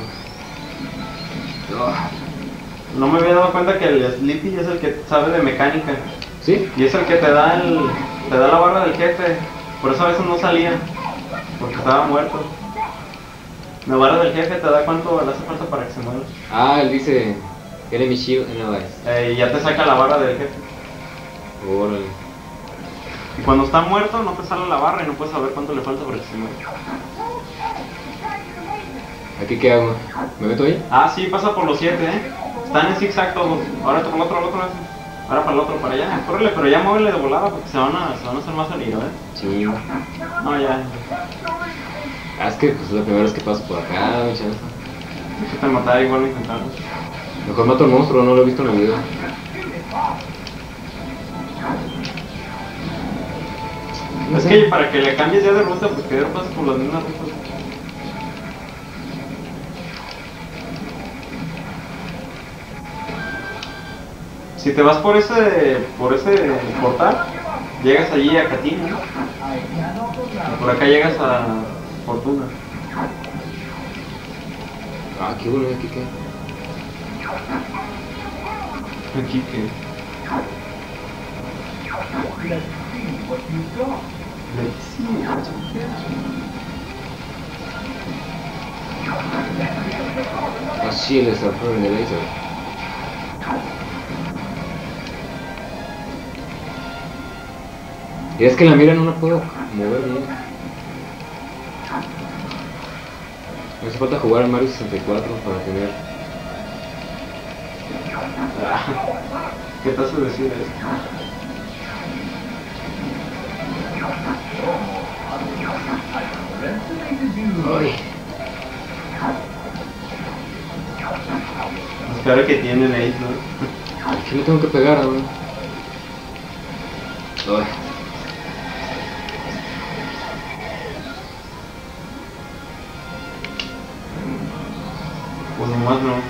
Speaker 2: Ah,
Speaker 1: No me había dado cuenta que el Sleepy es el que sabe de mecánica.
Speaker 2: ¿sí?
Speaker 1: Y es el que te da el. te da la barra del jefe. Por eso a veces no salía. Porque estaba muerto. La vara del jefe te da cuánto le hace falta para que se muera.
Speaker 2: Ah, él dice... Enemy shield, no es.
Speaker 1: Eh, y ya te saca la barra del jefe.
Speaker 2: Órale.
Speaker 1: Y cuando está muerto no te sale la barra y no puedes saber cuánto le falta para que se muera.
Speaker 2: ¿Aquí qué hago? ¿Me meto ahí?
Speaker 1: Ah, sí, pasa por los siete, eh. Están en zigzag todos. Ahora por el otro, al otro. Ahora para el otro, para allá. Córrele, pero ya muévele de volada porque se van a, se van a hacer más sonido, eh.
Speaker 2: Sí.
Speaker 1: No, ya.
Speaker 2: Ah, es que pues, es la primera vez que paso por acá, no hay chance.
Speaker 1: Si te matar igual lo intentamos.
Speaker 2: Mejor mato al monstruo, no lo he visto en el video.
Speaker 1: Es que para que le cambies ya de ruta, pues que ya no pases por las mismas rutas. Si te vas por ese, por ese portal, llegas allí a Katina, ¿no? Y por acá llegas a Fortuna.
Speaker 2: Ah, qué bueno, aquí qué.
Speaker 1: Aquí que... Let's see what you get.
Speaker 2: Así el extractor en el laser. Y es que la mira no la puedo mover bien. Me hace falta jugar a Mario sesenta y cuatro para tener...
Speaker 1: ¿Qué te hace decir esto?
Speaker 2: Ay.
Speaker 1: Espero que tienen ahí, ¿no?
Speaker 2: Aquí le tengo que pegar ahora. Ay.
Speaker 1: Pues nomás no.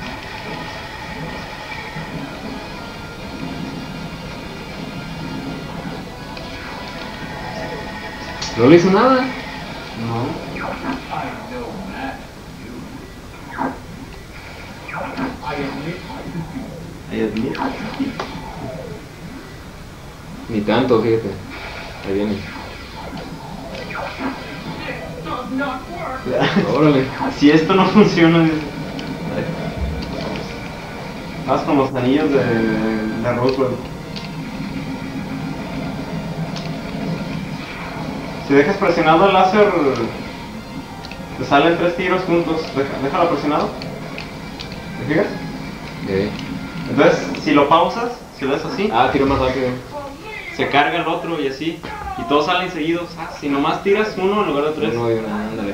Speaker 2: No le hizo nada.
Speaker 1: No. I admit.
Speaker 2: Ni tanto, fíjate. Ahí viene. Órale.
Speaker 1: Si esto no funciona, vas con los anillos de, de Roswell. Si dejas presionado el láser, te salen tres tiros juntos. Deja, déjalo presionado. ¿Te fijas?
Speaker 2: Okay.
Speaker 1: Entonces, si lo pausas, si lo haces así,
Speaker 2: Ah, tiro más rápido.
Speaker 1: se carga el otro y así. Y todos salen seguidos. Ah, si nomás tiras uno en lugar de tres.
Speaker 2: Uno y una, ándale.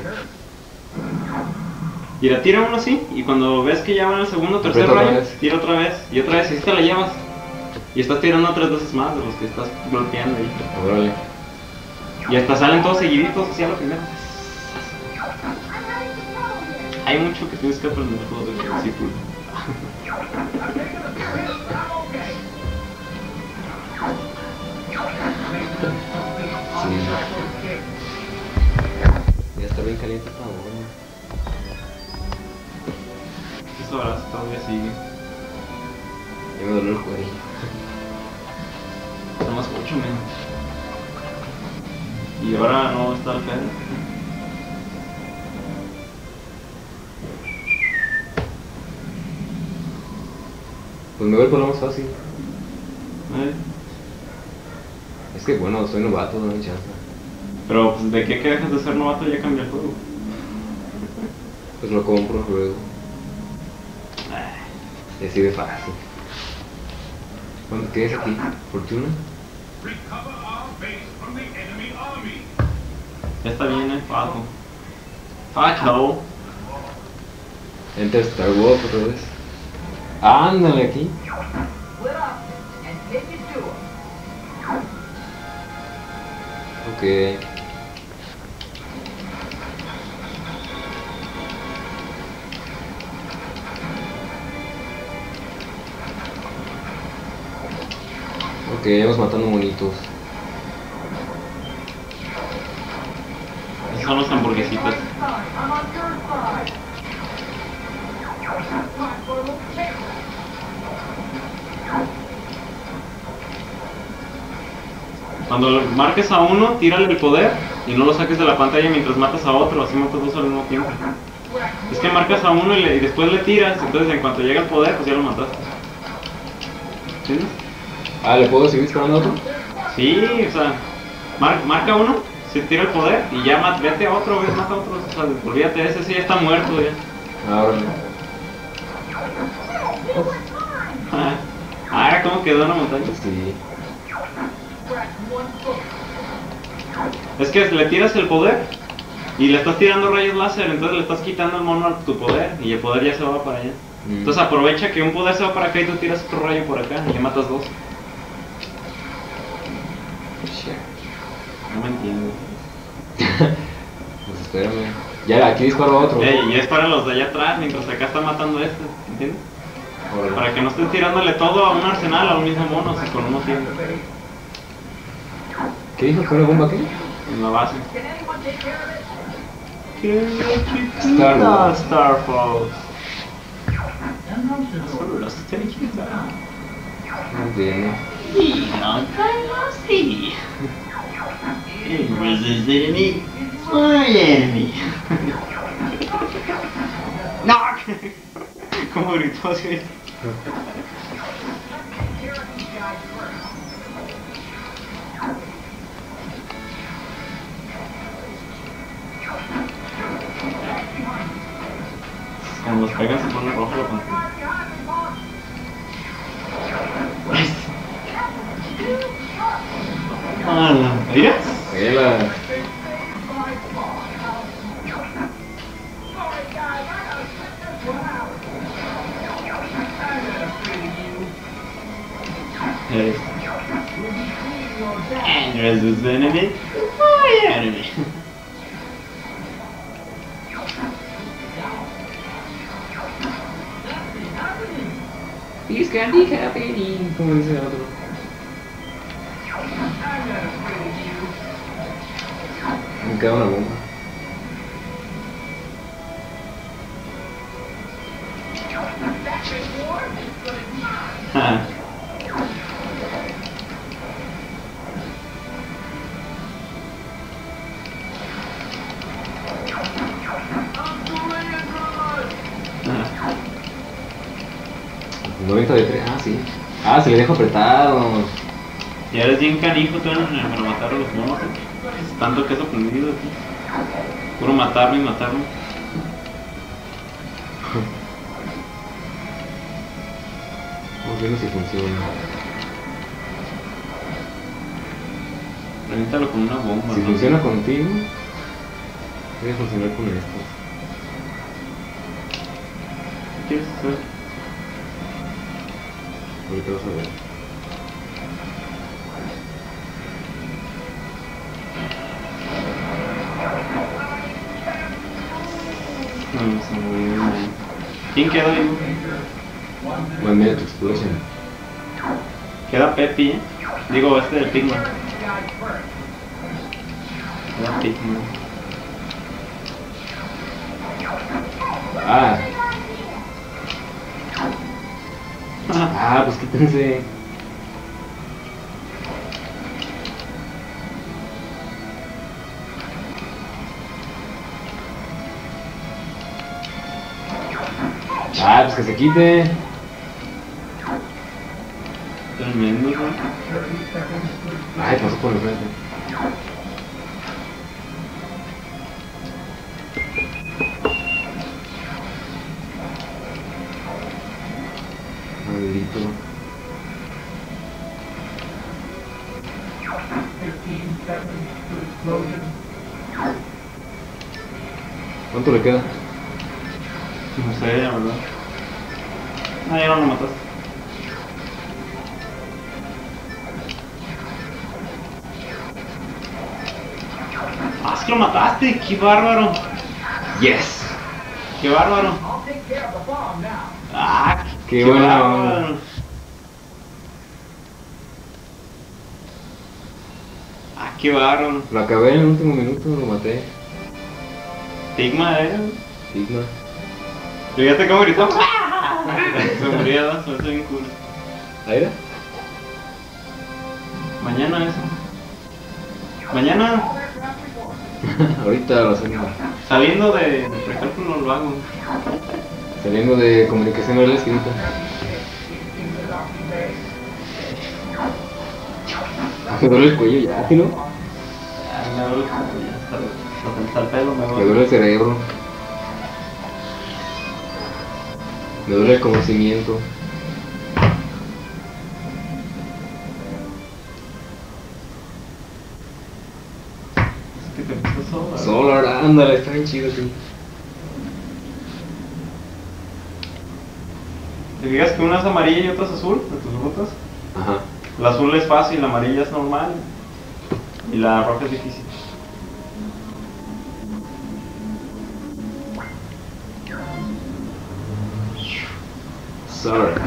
Speaker 1: Mira, tira uno así. Y cuando ves que ya va en el segundo o tercer
Speaker 2: Aprieta otra
Speaker 1: rayo,
Speaker 2: vez.
Speaker 1: tira otra vez. Y otra vez, y así te la llevas. Y estás tirando tres veces más de los que estás golpeando ahí.
Speaker 2: Órale.
Speaker 1: Y hasta salen todos seguiditos así a lo primero. Hay mucho que tienes que aprender todo de discípulo.
Speaker 2: Sí. Ya está bien caliente esta bomba.
Speaker 1: Eso ahora todavía sigue.
Speaker 2: Ya me dolió el cuello.
Speaker 1: Nomás ocho menos. Y ahora no está el Fede.
Speaker 2: Pues me voy por lo más fácil.
Speaker 1: ¿Eh?
Speaker 2: Es que bueno, soy novato, no hay chance.
Speaker 1: Pero pues, de qué que dejas de ser novato ya cambia el juego.
Speaker 2: Pues lo compro luego. Y así de fácil. ¿Cuándo- ¿Qué es aquí? ¿Fortuna?
Speaker 3: Recover our base from the enemy army.
Speaker 1: Ya está bien el pato. Pato.
Speaker 2: Enter Star Wars otra vez. Ándale aquí.
Speaker 4: Split up and take it to him.
Speaker 2: Ok. Ok, vamos matando monitos.
Speaker 1: Esas son las hamburguesitas.
Speaker 4: I'm on your side. Time for a little chase.
Speaker 1: Cuando marques a uno, tírale el poder Y no lo saques de la pantalla mientras matas a otro, así matas dos al mismo tiempo. Es que marcas a uno y, le, y después le tiras, entonces en cuanto llega el poder, pues ya lo mataste. ¿Entiendes?
Speaker 2: Ah, ¿le puedo seguir disparando a otro?
Speaker 1: Sí, o sea, mar, marca uno, se tira el poder y ya mat, vete a otro, ves, mata a otro. O sea, olvídate, ese sí ya está muerto ya.
Speaker 2: Ahora
Speaker 1: Ah, ah, ¿cómo quedó en la montaña?
Speaker 2: sí.
Speaker 1: Es que le tiras el poder y le estás tirando rayos láser, entonces le estás quitando el mono a tu poder y el poder ya se va para allá.
Speaker 2: Mm.
Speaker 1: Entonces aprovecha que un poder se va para acá y tú tiras otro rayo por acá y le matas dos.
Speaker 2: Shit.
Speaker 1: No me entiendo.
Speaker 2: Pues espérame. Ya, aquí disparo a otro.
Speaker 1: Ey, y es para los de allá atrás, mientras acá está matando a este, ¿entiendes?
Speaker 2: Órale.
Speaker 1: Para que no estés tirándole todo a un arsenal, a un mismo mono, si con uno tiene.
Speaker 2: ¿Qué dijo que una bomba qué?
Speaker 1: En la base.
Speaker 2: Star Wars.
Speaker 1: Star Fox. Solo los estrellitas.
Speaker 2: No entiendo.
Speaker 1: Y no sí. Pues es enemy. My enemy. No. ¿Cómo gritó así? Cuando los pegan se pone roja la pantalla. ¡Hala! ¿Miras?
Speaker 2: Vela.
Speaker 1: Eres. Eres his enemy. My enemy.
Speaker 2: This can be happening. ¿Cómo dice el otro? Me queda una bomba.
Speaker 1: Ah.
Speaker 2: noventa de tres. Ah, sí. Ah, se le deja apretado.
Speaker 1: Y eres bien canijo tú en- para matar a los monos. ¿Eh? Tanto que has aprendido aquí. Puro matarlo y matarlo.
Speaker 2: Vamos viendo si funciona.
Speaker 1: Reviéntalo con una bomba.
Speaker 2: Si
Speaker 1: ¿no?
Speaker 2: funciona contigo, debe funcionar con esto.
Speaker 1: ¿Qué quieres hacer?
Speaker 2: Ahorita vas a ver.
Speaker 1: No, se movió. ¿Quién quedó ahí?
Speaker 2: One minute explosion.
Speaker 1: Queda Pepi, ¿eh? Digo, este del Pigman. Queda Pigman.
Speaker 2: Ah. Ah, pues quítense. Ah, pues que se quite.
Speaker 1: Tremendo, ¿no?
Speaker 2: Ay, pasó por el frente. Maldito. ¿Cuánto le queda?
Speaker 1: No sé, la verdad. Ah, ya no lo mataste. Ah, es que lo mataste, qué bárbaro.
Speaker 2: Yes.
Speaker 1: Qué bárbaro.
Speaker 4: I'll take care of the bomb now.
Speaker 1: Ah,
Speaker 2: Qué
Speaker 1: qué,
Speaker 2: buena
Speaker 1: bárbaro.
Speaker 2: onda.
Speaker 1: Ah, qué bárbaro.
Speaker 2: Lo acabé en el último minuto, lo maté.
Speaker 1: Tigma, eh.
Speaker 2: Sigma.
Speaker 1: Fíjate cómo gritó. Se murió, ¿no? Se me hace bien cool.
Speaker 2: ¿Aire?
Speaker 1: Mañana eso. Mañana.
Speaker 2: Ahorita lo hacemos.
Speaker 1: Saliendo de, de precálculo lo hago.
Speaker 2: Saliendo de comunicación oral escrita. Me duele el cuello ya, ¿sí no?
Speaker 1: Ah, me duele el cuello, ya hasta, hasta, hasta el pelo me
Speaker 2: Me
Speaker 1: duele.
Speaker 2: duele el cerebro. Me duele el conocimiento.
Speaker 1: Es que te gusta solo.
Speaker 2: Solar, ándale, está bien chido, sí.
Speaker 1: ¿Te fijas que una es amarilla y otra es azul de tus rutas?
Speaker 2: Ajá.
Speaker 1: La azul es fácil, la amarilla es normal y la roja es difícil.
Speaker 2: Solar.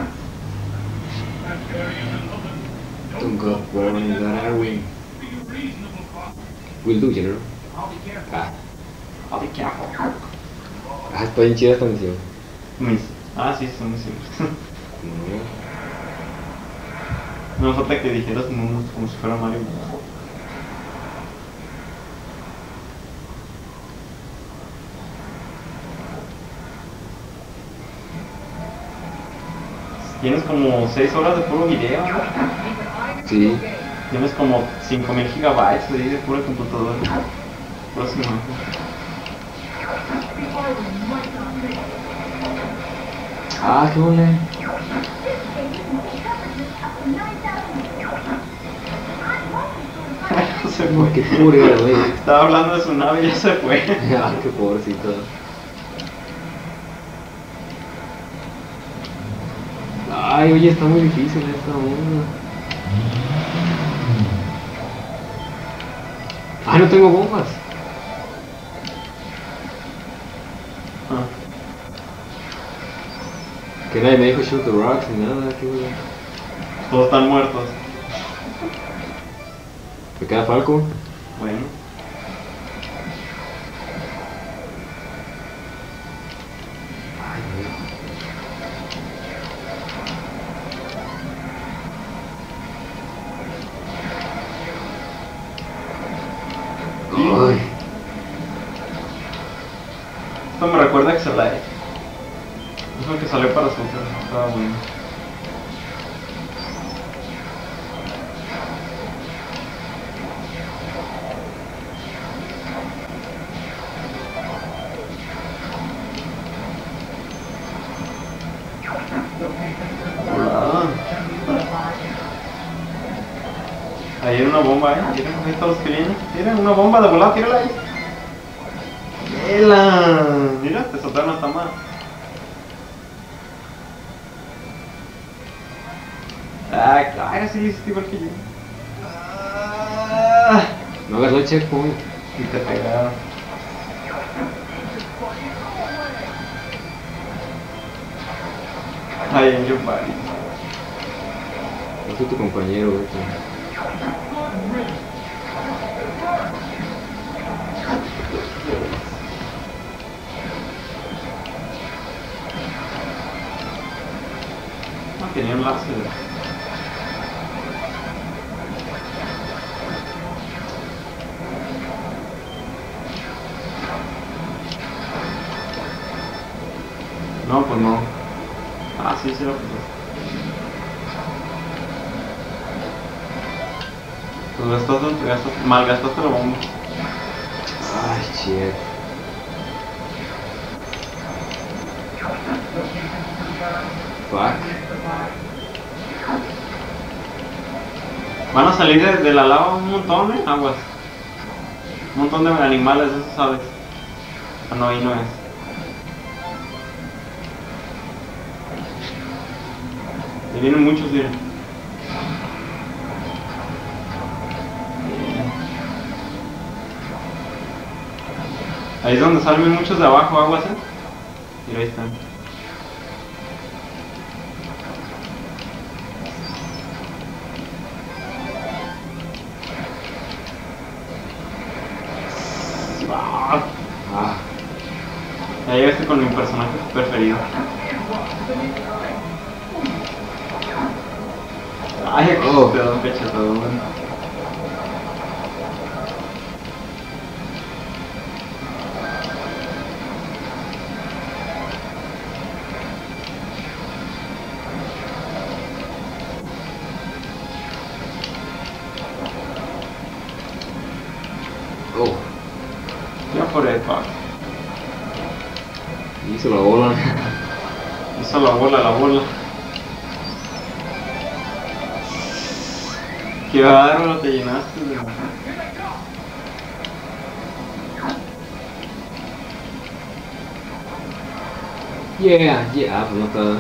Speaker 2: Don't go burning that I win.
Speaker 3: Be reasonable, Fox.
Speaker 2: Will do, General.
Speaker 4: I'll be careful.
Speaker 2: Ah,
Speaker 1: I'll be careful.
Speaker 2: ah, está bien chida esta misión.
Speaker 1: Mis. Ah, sí, son mis simples.
Speaker 2: No.
Speaker 1: No falta que dijeras números como si fuera Mario. Tienes como seis horas de puro video, ¿no?
Speaker 2: Sí.
Speaker 1: Tienes como cinco mil gigabytes ahí de pura computadora. Puras imágenes.
Speaker 2: Ah, qué bueno.
Speaker 1: Se fue.
Speaker 2: Qué pura, güey.
Speaker 1: Estaba hablando de su nave y ya se fue.
Speaker 2: Ah, qué pobrecito. Ay, oye, está muy difícil esta onda. Ah, no tengo bombas.
Speaker 1: Ah,
Speaker 2: Que nadie me dijo shoot the rocks ni nada, qué bueno.
Speaker 1: todos están muertos.
Speaker 2: Me queda Falco.
Speaker 1: Bueno.
Speaker 2: Ay, no. Ay.
Speaker 1: Esto me recuerda a Excelite. Es lo que salió para Super. Estaba bueno. Hola. Ahí hay una bomba, eh. Miren, ahí están los que vienen. Miren, una bomba de volada, tírala ahí. ¡Mira! Mira, te soltaron hasta más. Ah, claro, sí, hiciste igual que yo. Ah,
Speaker 2: No hagas el checkpoint.
Speaker 1: y te pegaron. Ay, en yo party.
Speaker 2: No soy tu compañero, güey.
Speaker 1: No, tenía un láser. No, pues no. Ah, sí, sí lo pasó. Pues gastaste, gastaste, malgastaste la bomba.
Speaker 2: Ay, shit. Fuck.
Speaker 1: Van a salir de, de la lava un montón, eh, aguas. Un montón de animales, eso sabes. Ah, no, ahí no es. Ahí vienen muchos, miren. Ahí es donde salen muchos de abajo, aguas, eh. Mira, ahí están. Ah,
Speaker 2: Ah,
Speaker 1: ya llegaste con mi personaje preferido. Ay,
Speaker 2: Oh.
Speaker 1: te da un cachetadón. for it, fuck.
Speaker 2: Hizo la bola.
Speaker 1: Hizo la bola, la bola. Qué bárbaro, te llenaste de...
Speaker 2: Yeah, yeah, pues no está.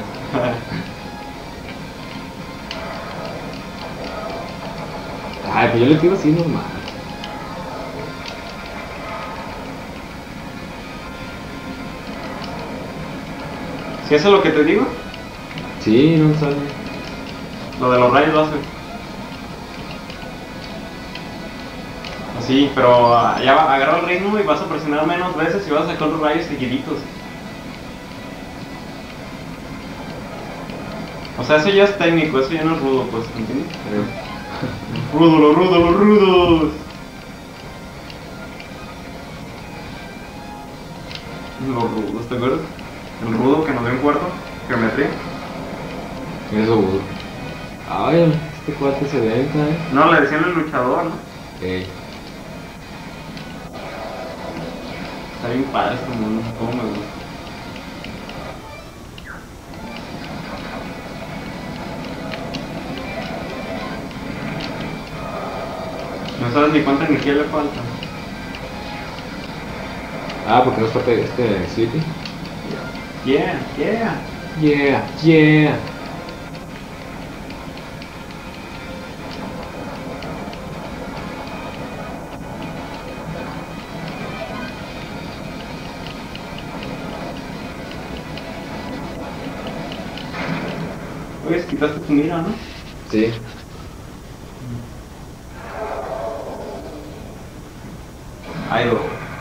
Speaker 2: Ay, pues yo le tiro así normal.
Speaker 1: ¿Sí eso es lo que te digo?
Speaker 2: Sí, no sale.
Speaker 1: Lo de los rayos lo hace. Así, pero ah, ya va, agarra el ritmo y vas a presionar menos veces y vas a sacar los rayos seguiditos. O sea, eso ya es técnico, eso ya no es rudo, pues, ¿entiendes? Rudo, los rudos, los rudos. Los rudos, ¿te acuerdas? El rudo que nos dio un cuarto, geometría.
Speaker 2: Eso burro. Ay, este cuate se ve, ¿eh?
Speaker 1: No, le decían el luchador, ¿no?
Speaker 2: Ey.
Speaker 1: Está bien padre este mundo, cómo me gusta. No sabes ni cuánta energía le falta.
Speaker 2: Ah, porque no está pe- este Sweetie.
Speaker 1: Yeah, yeah.
Speaker 2: Yeah, yeah.
Speaker 1: Oye, quitaste tu mira, ¿no?
Speaker 2: Sí.
Speaker 1: Idol.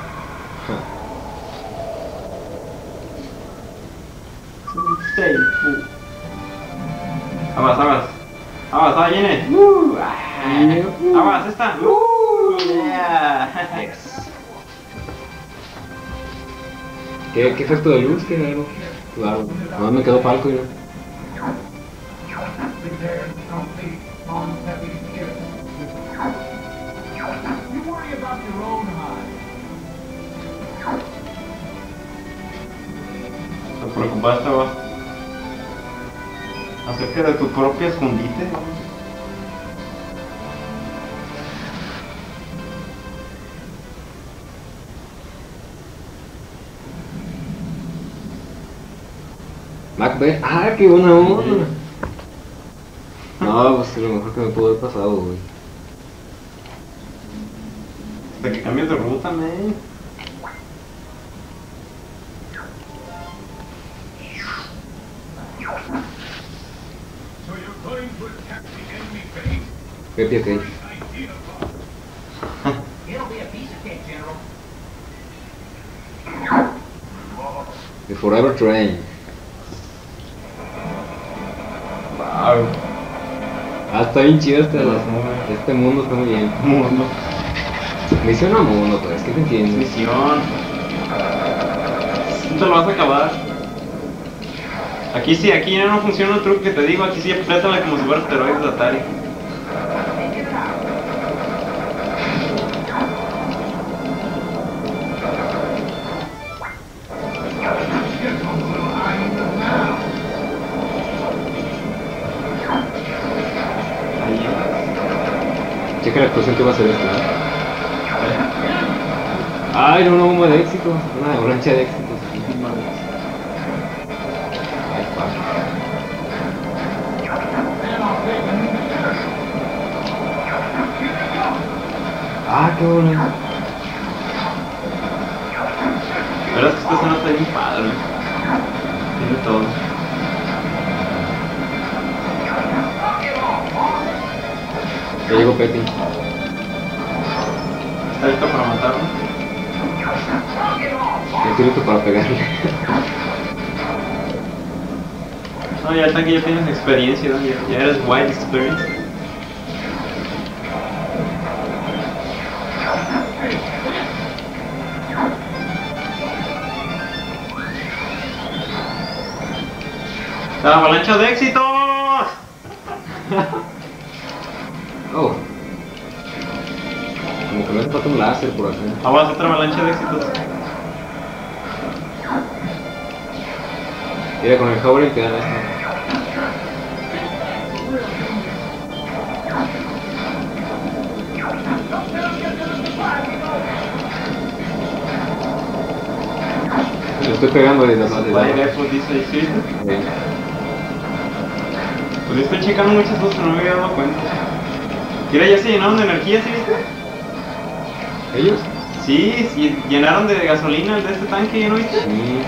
Speaker 1: Aguas, aguas. Aguas, ahí viene. Uh, ah. Aguas, esta. Uh, yeah.
Speaker 2: ¿Qué, ¿Qué efecto de luz? ¿Qué algo? Claro. No me quedó palco yo.
Speaker 4: You worry about your own hide.
Speaker 1: Te preocupaste, aguas. Acerca de tu propio escondite.
Speaker 2: Macbeth. Ah, qué buena onda. No, pues es lo mejor que me pudo haber pasado, güey.
Speaker 1: Hasta que cambies de ruta, man.
Speaker 3: So you're going to attack the enemy base?
Speaker 2: Qué pie que hay.
Speaker 3: Idea, boss.
Speaker 4: It'll be a piece of cake, General.
Speaker 2: The Forever Train.
Speaker 1: Wow.
Speaker 2: Ah, está bien chido este,
Speaker 1: Las nubes.
Speaker 2: este mundo, está muy bien.
Speaker 1: Mundo.
Speaker 2: Misión a mundo, pues, ¿qué te entiendes?
Speaker 1: Misión. No te lo vas a acabar. Aquí sí, aquí ya no funciona el truco que te digo. Aquí sí apriétala como si fuera esteroides de Atari. Ahí.
Speaker 2: Checa la actuación que va a hacer esta. ¿eh? Ay, era una bomba de éxito, una avalancha de éxitos. Ay, pa. Ah, qué bueno.
Speaker 1: Verás que esta escena está bien padre. Tiene todo.
Speaker 2: Ya llegó Petty.
Speaker 1: ¿Está listo para matarlo?
Speaker 2: Ya estoy listo para pegarle.
Speaker 1: No, ya está que ya tienes experiencia, ¿no? Ya, ya eres wild experience. ¡La avalancha de éxitos!
Speaker 2: Oh. Como que lo han para falta un láser por acá.
Speaker 1: Aguas, otra avalancha de éxitos.
Speaker 2: Mira, con el Howling te dan esto. Le estoy pegando de la madre.
Speaker 1: Supply depot dice ahí, ¿sí? Pues estoy checando muchas cosas, no me había dado cuenta. Mira, ya se llenaron de energía, ¿sí viste?
Speaker 2: ¿Ellos?
Speaker 1: Sí, sí, llenaron de gasolina el de este tanque, ¿ya no viste?
Speaker 2: Sí.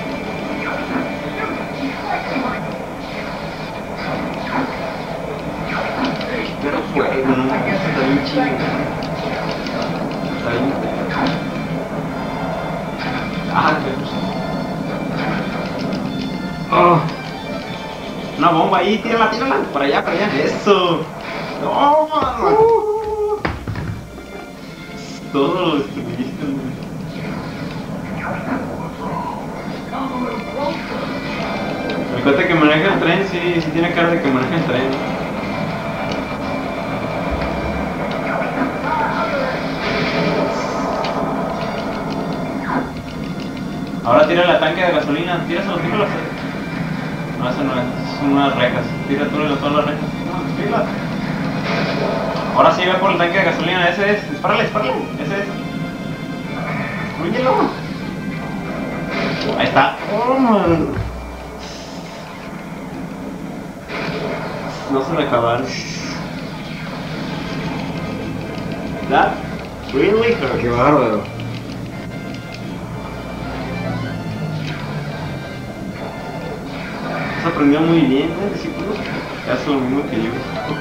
Speaker 1: Pero fuego, no, está bien chido. Está bien. Ah,
Speaker 2: Oh.
Speaker 1: una bomba ahí, tírala, tírala. Para allá, para allá. Eso. No, uh. Todo lo destruiste, güey. Me cuenta que maneja el tren, sí, sí tiene cara de que maneja el tren. Ahora tira la tanque de gasolina, tíraselo, tíralo. No, eso no es, son unas rejas. Tira tú todas las rejas. No, tírala. Ahora sí, ve por el tanque de gasolina, ese es. Dispárale, dispárale, ese es. Destrúyelo. Ahí está. Oh, man. No se me acabaron. That really hurt.
Speaker 2: Qué bárbaro.
Speaker 1: Se aprendió muy bien, ¿eh, discípulo? Hace lo mismo que yo.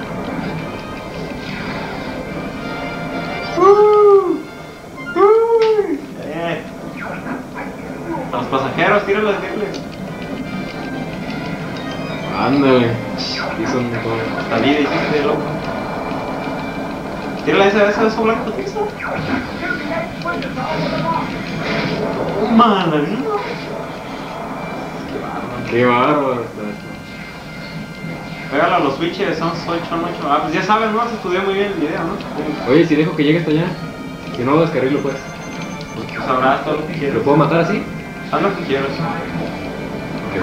Speaker 1: Uh, uh, eh. A los pasajeros, tíralos, tíralos.
Speaker 2: Ándale. Hizo un montón.
Speaker 1: La vida hiciste, loco. Tírala esa, esa, eso blanco, tírala. Oh, man, ¿no?
Speaker 2: Qué bárbaro está esto.
Speaker 1: Pégalo a los switches, son ocho, ocho. Ah, pues ya sabes, ¿no? Se estudió muy bien el video, ¿no?
Speaker 2: Oye, si dejo que llegue hasta allá, si no descarrilo pues.
Speaker 1: Pues sabrás todo lo que quieras.
Speaker 2: ¿Lo puedo matar así?
Speaker 1: Haz lo que quieras.
Speaker 2: Ok.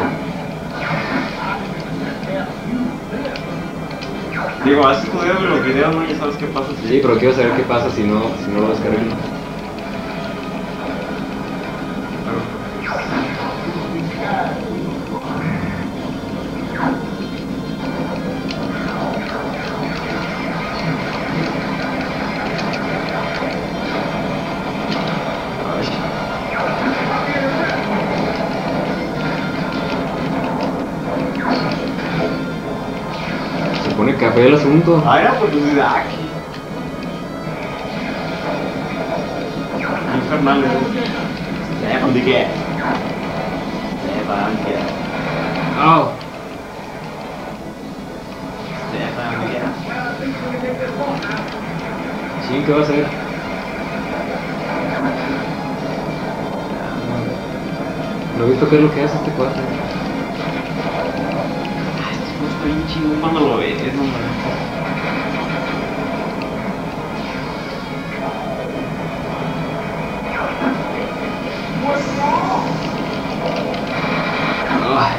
Speaker 1: Digo, has estudiado los videos, ¿no? Ya sabes qué pasa.
Speaker 2: Sí, pero quiero saber qué pasa si no, si no lo descarrilo. Se pone café el asunto.
Speaker 1: Ah, era por curiosidad aquí. Infernal, ¿eh? Stefan, ¿de qué? Stefan, ¿qué?
Speaker 2: ¡Au!
Speaker 1: Stefan, ¿de qué?
Speaker 2: Sí, ¿qué va a hacer? No he visto qué es lo que hace este cuate.
Speaker 1: No está bien chingón cuando lo ves, no mames.
Speaker 2: Ay.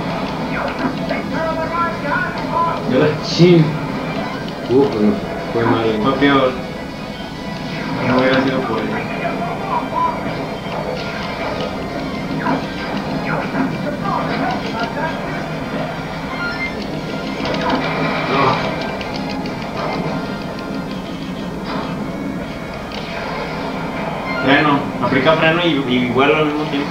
Speaker 2: Yo la chin. Uf, pero fue mal.
Speaker 1: Fue peor. No hubiera sido por él. Freno, aplica freno y, y vuelo al mismo tiempo.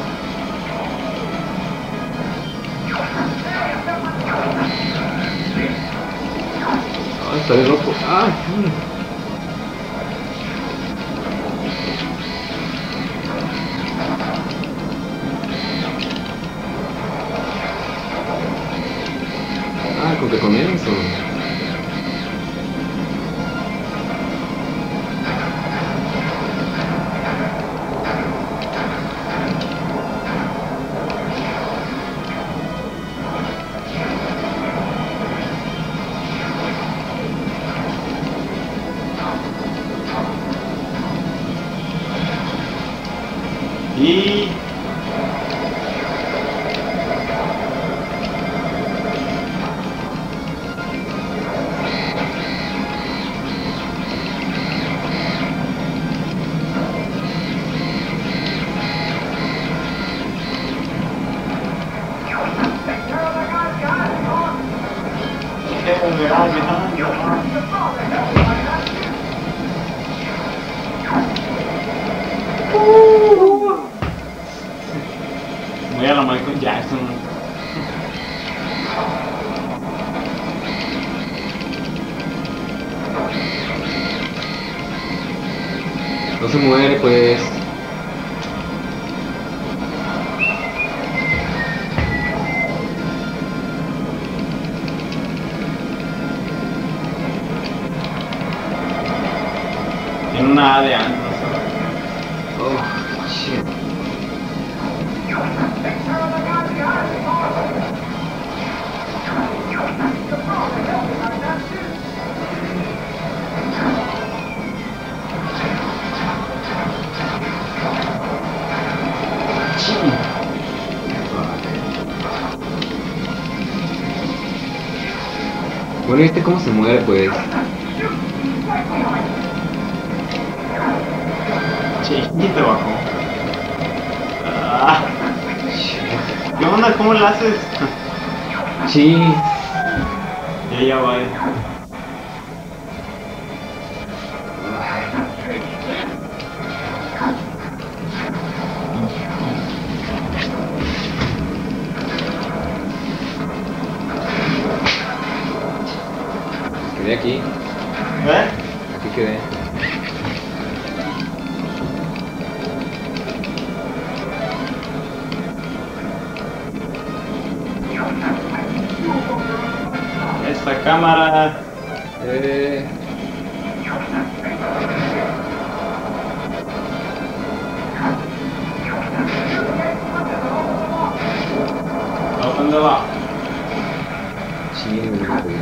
Speaker 2: Ay, está de loco. Ay, ah, con que comienzo.
Speaker 1: Y... Voy a la Michael Jackson.
Speaker 2: No se muere, pues.
Speaker 1: Tiene una A de años.
Speaker 2: Oh, shit. Bueno, ¿viste cómo se muere, pues?
Speaker 1: Chiquito bajo. Ah. ¿Qué onda? ¿Cómo la haces?
Speaker 2: Sí.
Speaker 1: Ya, ya va.
Speaker 2: Quedé aquí.
Speaker 1: ¿Eh?
Speaker 2: Aquí quedé.
Speaker 1: Esta cámara.
Speaker 2: Eh...
Speaker 1: ¿A dónde va?
Speaker 2: Sí, me lo pegué.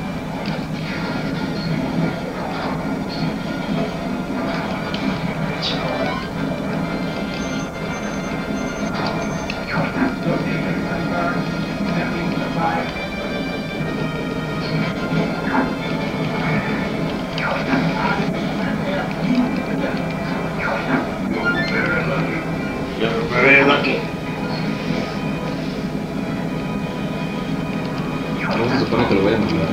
Speaker 2: ¿Cómo se supone que lo voy a matar?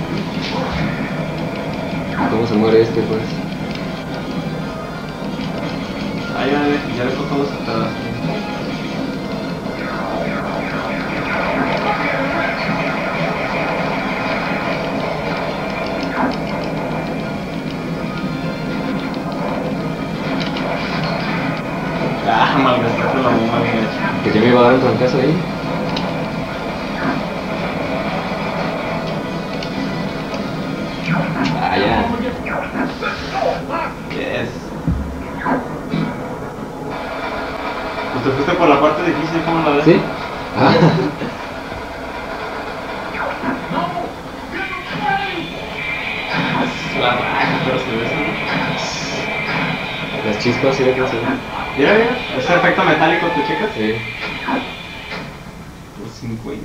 Speaker 2: ¿Cómo se muere este, pues?
Speaker 1: Ah, ya, ya le cojo dos atadas. Ah, malgastaste la bomba bien hecha.
Speaker 2: Que yo me iba a dar un trancazo ahí. Ah, ya.
Speaker 1: Yes. Pues te fuiste por la parte difícil, ¿cómo la ves?
Speaker 2: ¿Sí? Ah.
Speaker 1: La raja, pero se ve eso.
Speaker 2: Las chispas, sí, que se ven.
Speaker 1: Mira, mira, ese efecto metálico, ¿te checas?
Speaker 2: Sí.
Speaker 1: Los cincuenta.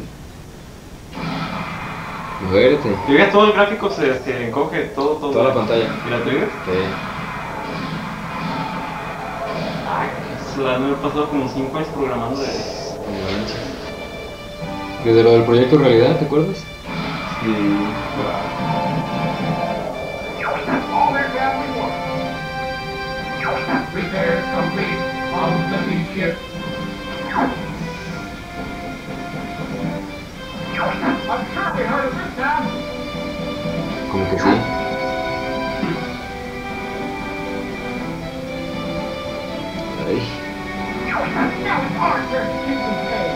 Speaker 2: Muérete.
Speaker 1: Si ves todo el gráfico se, se encoge, todo, todo.
Speaker 2: Toda la pantalla.
Speaker 1: ¿Y la tuya?
Speaker 2: Sí.
Speaker 1: Se la han pasado como cinco años programando de...
Speaker 2: No manches. Desde lo del proyecto realidad, ¿te acuerdas?
Speaker 1: Sí.
Speaker 4: All aircraft report. Repairs complete on the lead ship. I'm sure we heard of this time.
Speaker 2: Como que sí. Ay.
Speaker 4: Now it's our turn to keep them safe.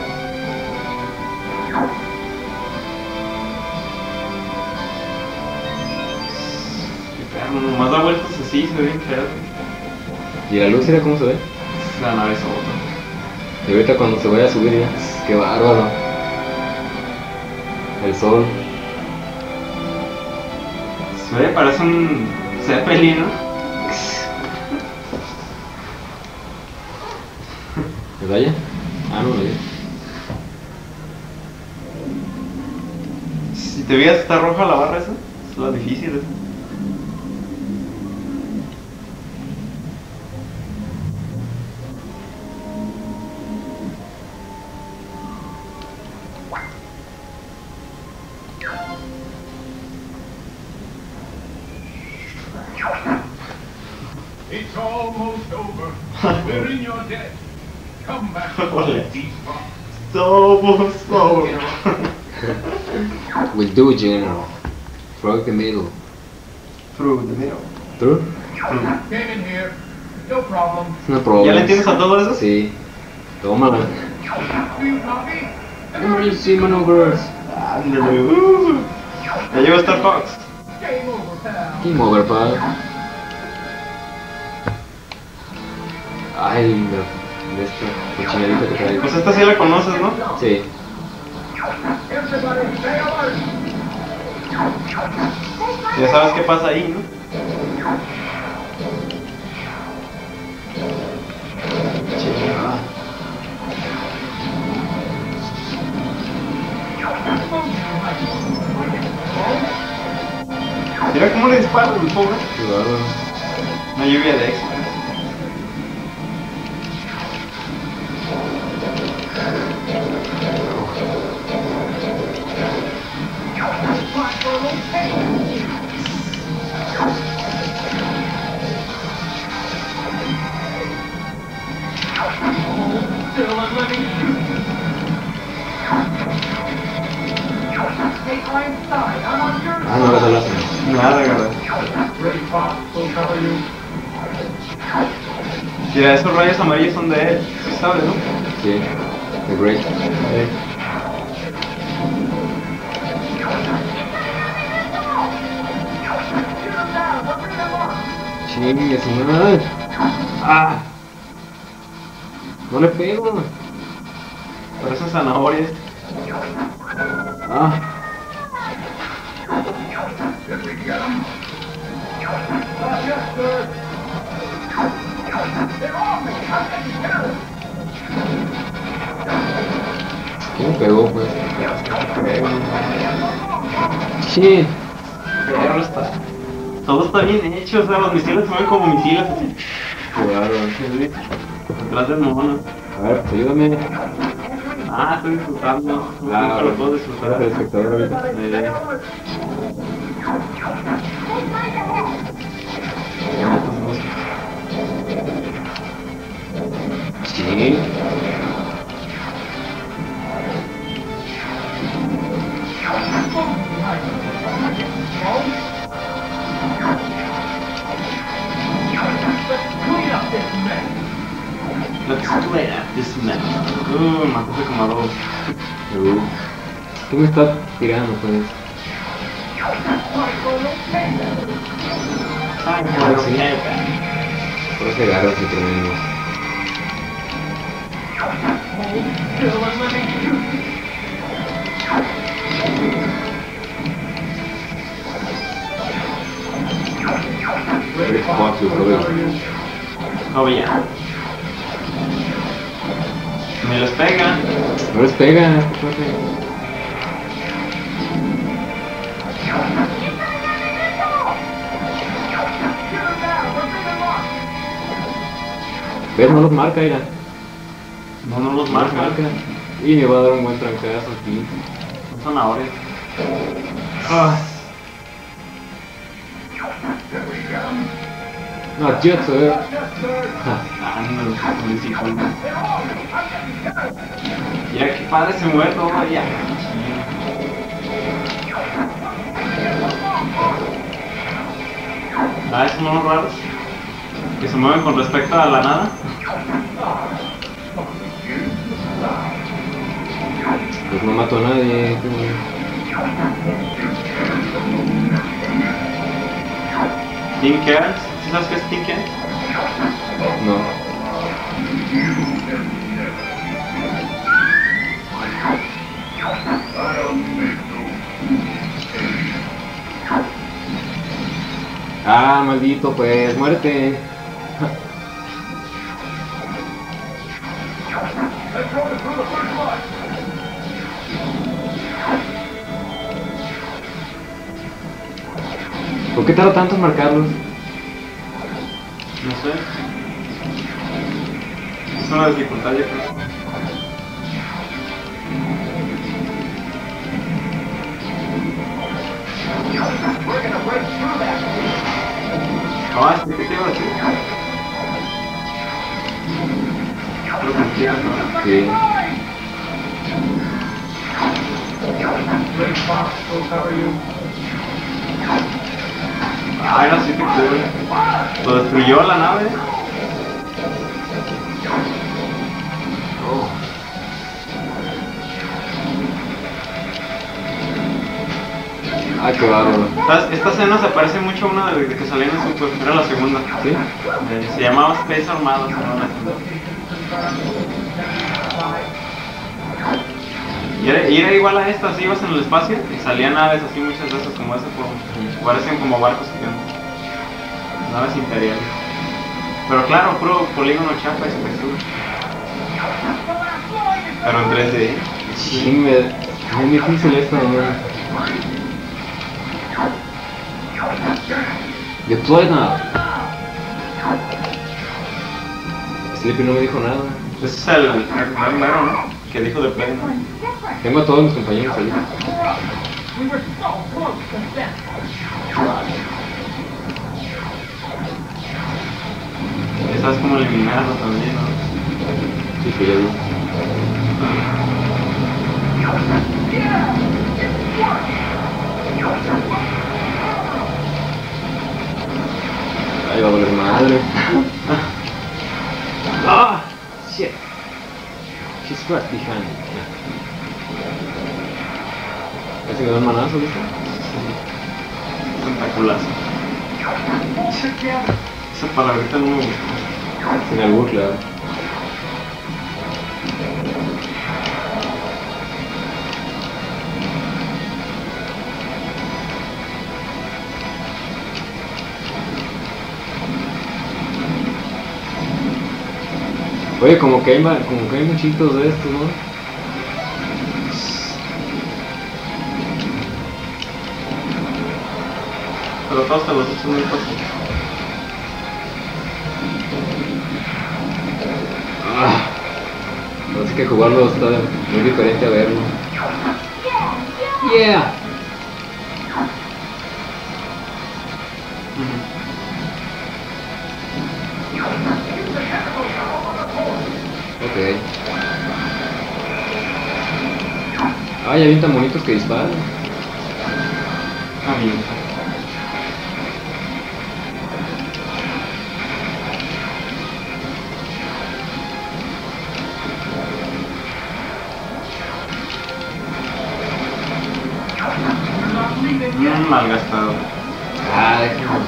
Speaker 1: Qué perro, nomás da vueltas así, se ve bien feo.
Speaker 2: ¿Y la luz era cómo se ve?
Speaker 1: La nave es otra.
Speaker 2: Y ahorita cuando se vaya a subir ya. Qué bárbaro. El sol.
Speaker 1: Se ve, parece un Zeppelin, ¿no?
Speaker 2: ¿Medalla? Ah, no, medalla.
Speaker 1: Si te veías está roja la barra esa, es lo difícil esa.
Speaker 3: It's almost over. We're in your debt. Come back to
Speaker 1: Ole.
Speaker 3: these rocks.
Speaker 1: Somos pobres.
Speaker 2: Will do, General. Throw the middle.
Speaker 1: Through the middle.
Speaker 2: ¿True?
Speaker 4: Came in here. No problem.
Speaker 2: No problem.
Speaker 1: ¿Ya le entiendes a todo eso?
Speaker 2: Sí. Tómala.
Speaker 4: Do you copy?
Speaker 2: Emergency maneuvers.
Speaker 1: Ándale, uh. Ya llegó Star Fox.
Speaker 4: Game over, pal.
Speaker 2: Game over, pal. Ay, la, de esta cochinadita que trae.
Speaker 1: Pues esta sí la conoces, ¿no?
Speaker 2: Sí.
Speaker 4: Everybody stay alert.
Speaker 1: Ya sabes qué pasa ahí, ¿no? Chingada. Mira cómo le dispara el pobre.
Speaker 2: Qué bárbaro.
Speaker 1: Una lluvia de éxito.
Speaker 4: Still and living. Hey, Einstein, I'm on your
Speaker 2: Ah, no, la hacen.
Speaker 1: Nada, cabrón.
Speaker 4: Ready, Pop. We'll cover you.
Speaker 1: Mira, esos rayos amarillos son de él. Sí sabes, ¿no?
Speaker 2: Sí. The Great. Chingue su madre. Ah. No le pego.
Speaker 1: Parecen zanahorias.
Speaker 2: Ah.
Speaker 3: Did we get him?
Speaker 4: Uh, yes, sir. They're on me. I'm getting killed.
Speaker 2: ¿Quién me pegó, pues? Sí.
Speaker 1: Perro está. Todo está bien hecho, o sea, los misiles se mueven como misiles. Así.
Speaker 2: Claro.
Speaker 1: Sí, atrás del mono.
Speaker 2: A ver, pues ayúdame.
Speaker 1: Ah, estoy disfrutando.
Speaker 2: Ah,
Speaker 1: Nunca lo puedo disfrutar.
Speaker 2: eres el espectador ahorita.
Speaker 1: Eh,
Speaker 2: Sí.
Speaker 4: Clean up this mess.
Speaker 1: Let's clear this mess. Uh, mataste como a dos.
Speaker 2: Uh. ¿Qué me está tirando, pues?
Speaker 1: Ah,
Speaker 2: bueno, sí. Por ese garro así tremendo.
Speaker 4: Still and living.
Speaker 2: Very fuck you, bro.
Speaker 1: No, ya. Me los pega.
Speaker 2: No les pega, qué fuerte. ¿Ves? No los marca, mira.
Speaker 1: No, no los
Speaker 2: No los
Speaker 1: marca.
Speaker 2: marca. Y me va a dar un buen trancazo aquí.
Speaker 1: Son zanahorias. Ah,
Speaker 3: Did we get him?
Speaker 2: Not yet, sir.
Speaker 1: ah, no, no, sí, con- Mira qué padre se mueve todo allá. Ah, esos monos raros que se mueven con respecto a la nada.
Speaker 2: Pues no mato a nadie. qué bueno.
Speaker 1: Tin Cairns, ¿sí sabes qué es Tin Cairns?
Speaker 2: No. Ah, maldito, pues, muérete.
Speaker 4: Let's roll it through the first blood.
Speaker 2: ¿Por qué tarda tanto en marcarlos?
Speaker 1: No sé. Es una dificultad, yo creo.
Speaker 4: We're gonna break through that.
Speaker 1: No, es que te iba a decir. Creo que entiendo, ¿no?
Speaker 2: Sí.
Speaker 4: Red Fox will cover you.
Speaker 1: Ay, no, sí te cubre. Lo destruyó la nave.
Speaker 2: Oh. Ay, qué bárbaro.
Speaker 1: ¿Sabes? Esta escena se parece mucho a una de, de que salía en Super, era la segunda.
Speaker 2: ¿Sí?
Speaker 1: Eh, se llamaba Space Armada, se llamaba la segunda. Y era, y era igual a esta, así ibas en el espacio y salían naves así, muchas de esas como ese forma. Parecen como barcos gigantes. Naves imperiales. Pero claro, puro polígono chapa y textura. Pero en tres D.
Speaker 2: Sí, me... es muy difícil esto, ¿no? Deploy now. Sleepy no me dijo nada.
Speaker 1: Ese es el el mero, ¿no? Que dijo de play, ¿no?
Speaker 2: Tengo a todos mis compañeros ahí.
Speaker 4: We were so close to death.
Speaker 1: Ya sabes cómo eliminarlo también, ¿no?
Speaker 2: Sí, que ya vi. Ay, va a doler madre. Ah, shit. She's right behind me. Casi me da un manazo, ¿viste?
Speaker 1: Tentacular. Esa palabrita no me gusta.
Speaker 2: Sin albur, claro. Oye, como que hay, ma- como que hay muchitos de estos, ¿no?
Speaker 1: Pero todos te los echan muy fácil.
Speaker 2: Ah, parece que jugarlo está muy diferente a verlo. Yeah. Ok. Ah, ya avientan bonitos que disparan.
Speaker 1: Ah, bien. Mm, malgastado.
Speaker 2: Ah, déjame.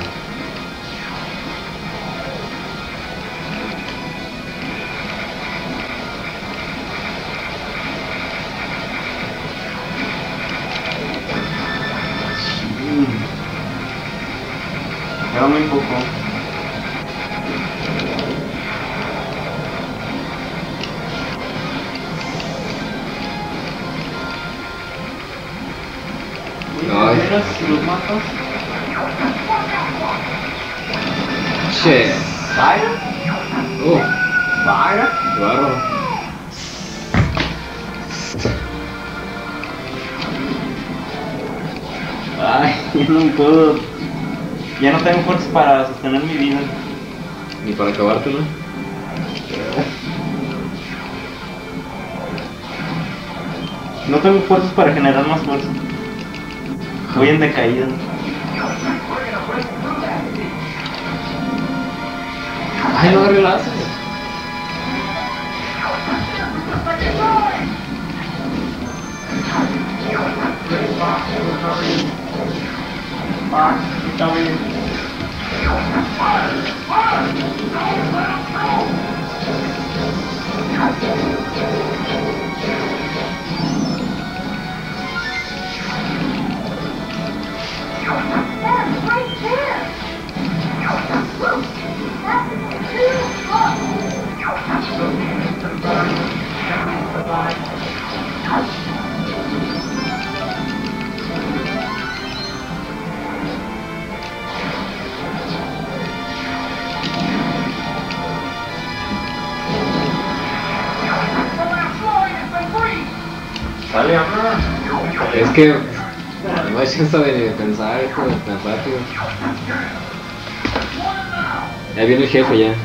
Speaker 1: Mm. Queda muy poco.
Speaker 2: Ay.
Speaker 1: ¿De veras, si los matas?
Speaker 2: Che.
Speaker 1: ¿Vaya?
Speaker 2: Oh,
Speaker 1: ¿Vaya?
Speaker 2: qué bárbaro.
Speaker 1: Ay, ya no puedo. Ya no tengo fuerzas para sostener mi vida.
Speaker 2: Ni para acabártelo.
Speaker 1: No tengo fuerzas para generar más fuerza. Voy en decaída.
Speaker 2: Ay, no agarré lazos.
Speaker 1: Ah, está bien.
Speaker 5: That's right there. That's too close.
Speaker 1: Dale, ah.
Speaker 2: Es que no hay chance de pensar esto tan rápido. Ya viene el jefe ya.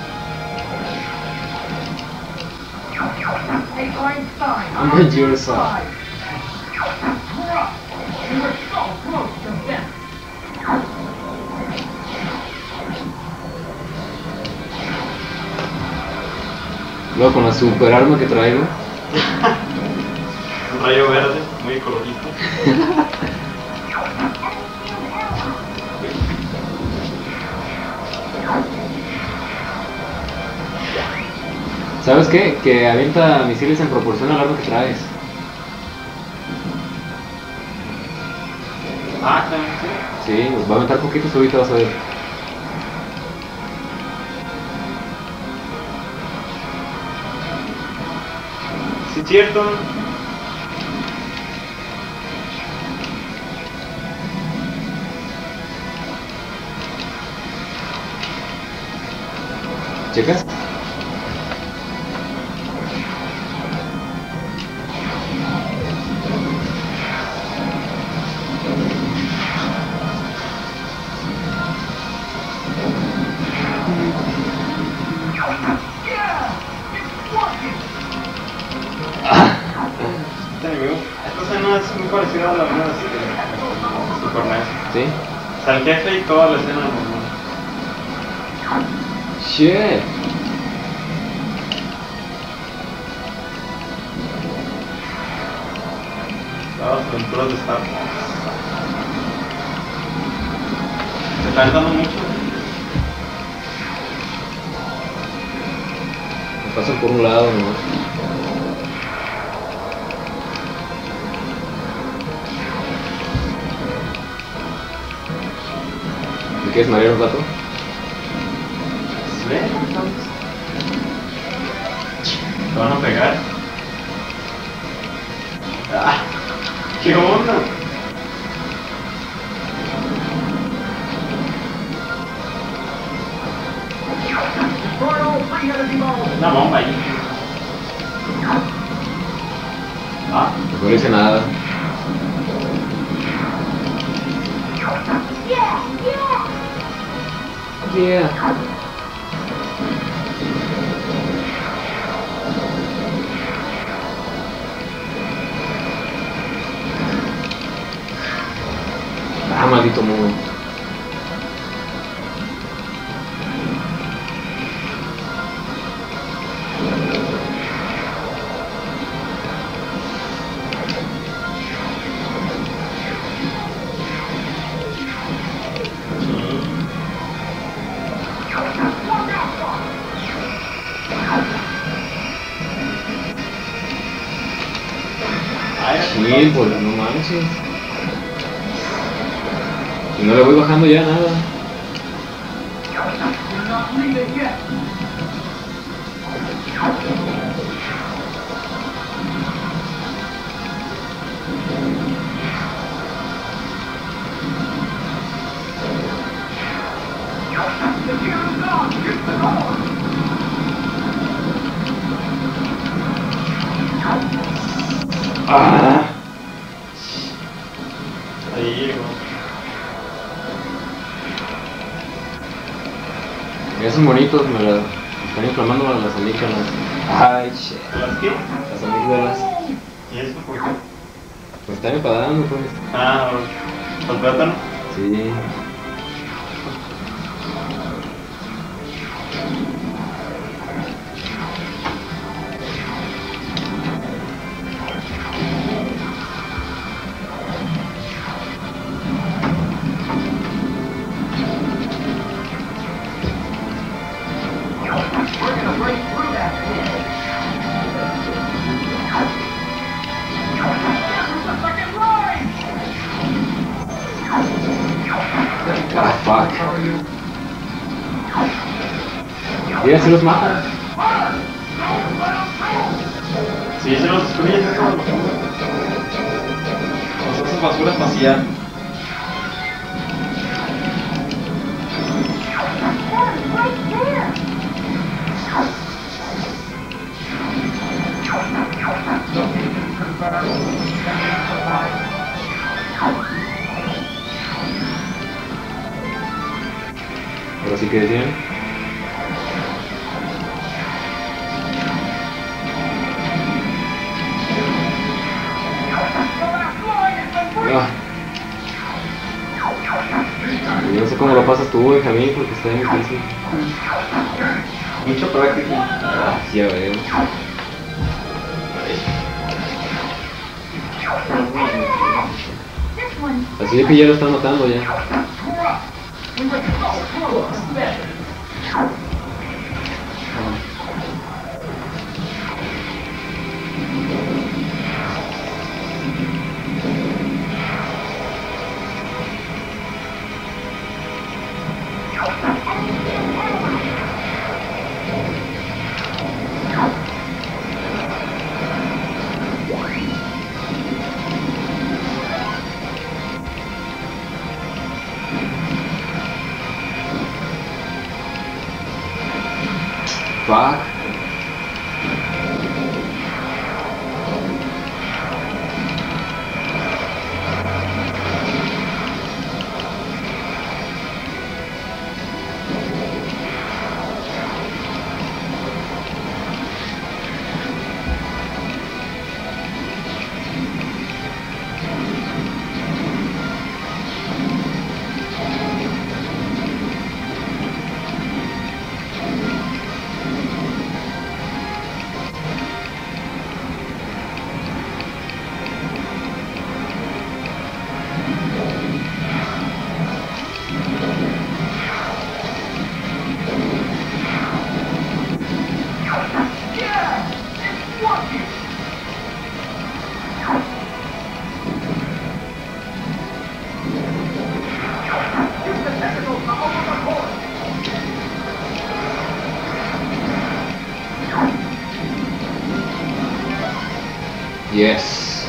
Speaker 4: Hey, Einstein.
Speaker 2: I'm on your side.
Speaker 4: Bruh, you were so close to death.
Speaker 2: Luego con la super arma que traigo.
Speaker 1: Un rayo verde, muy ecologista.
Speaker 2: ¿Sabes qué? Que avienta misiles en proporción al arma que traes.
Speaker 1: Ah, claro, sí.
Speaker 2: Sí, nos va a aventar poquitos ahorita, vas a ver.
Speaker 1: Sí, es cierto.
Speaker 2: ¿Checas?
Speaker 1: Este enemigo, esta escena es muy parecida a la una de Super N E S.
Speaker 2: ¿Sí?
Speaker 1: O sea, el jefe y toda la escena normal.
Speaker 2: Shit.
Speaker 1: Todas las aventuras de Star. Se está aventando mucho.
Speaker 2: Me pasan por un lado nomás. ¿Me quieres marear un rato?
Speaker 1: ¿Sí? Te van a pegar. Ah, ¿qué onda?
Speaker 4: Destroy all three enemy models.
Speaker 1: Una bomba ahí. Ah,
Speaker 2: No hice nada. Yeah. Ah, maldito mono.
Speaker 1: ay,
Speaker 2: Sí, pues no manches. Y no le voy bajando ya nada.
Speaker 4: You're not leaving yet. The gear is on. Get the door.
Speaker 2: Ah.
Speaker 1: ahí llegó.
Speaker 2: Ya son bonitos, me la están inflamando las amígdalas. Ay, shit.
Speaker 1: ¿Las qué?
Speaker 2: Las amígdalas.
Speaker 1: ¿Y eso por qué?
Speaker 2: Pues están enfadando, pues.
Speaker 1: Ah, ¿el plátano?
Speaker 2: Sí.
Speaker 4: We're gonna break through that pit. There's the second line.
Speaker 2: Ah, fuck. Mira, si los mata.
Speaker 1: Sí, se los destruye, eso es basura. O sea, es basura espacial.
Speaker 4: Located confirmed.
Speaker 2: así que decían. Ah. Yo no sé cómo lo pasas tú, eh, Javier, porque está bien difícil.
Speaker 1: Mucha práctica.
Speaker 2: Ah, ya veo. Así es que ya lo están matando ya. Fuck. Yes.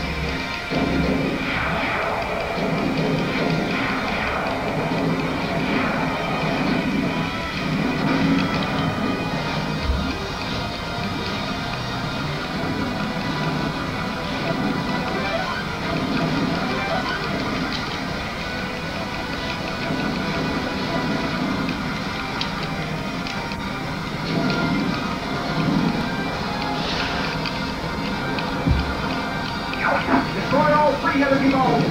Speaker 4: Destroy all three heavy balls.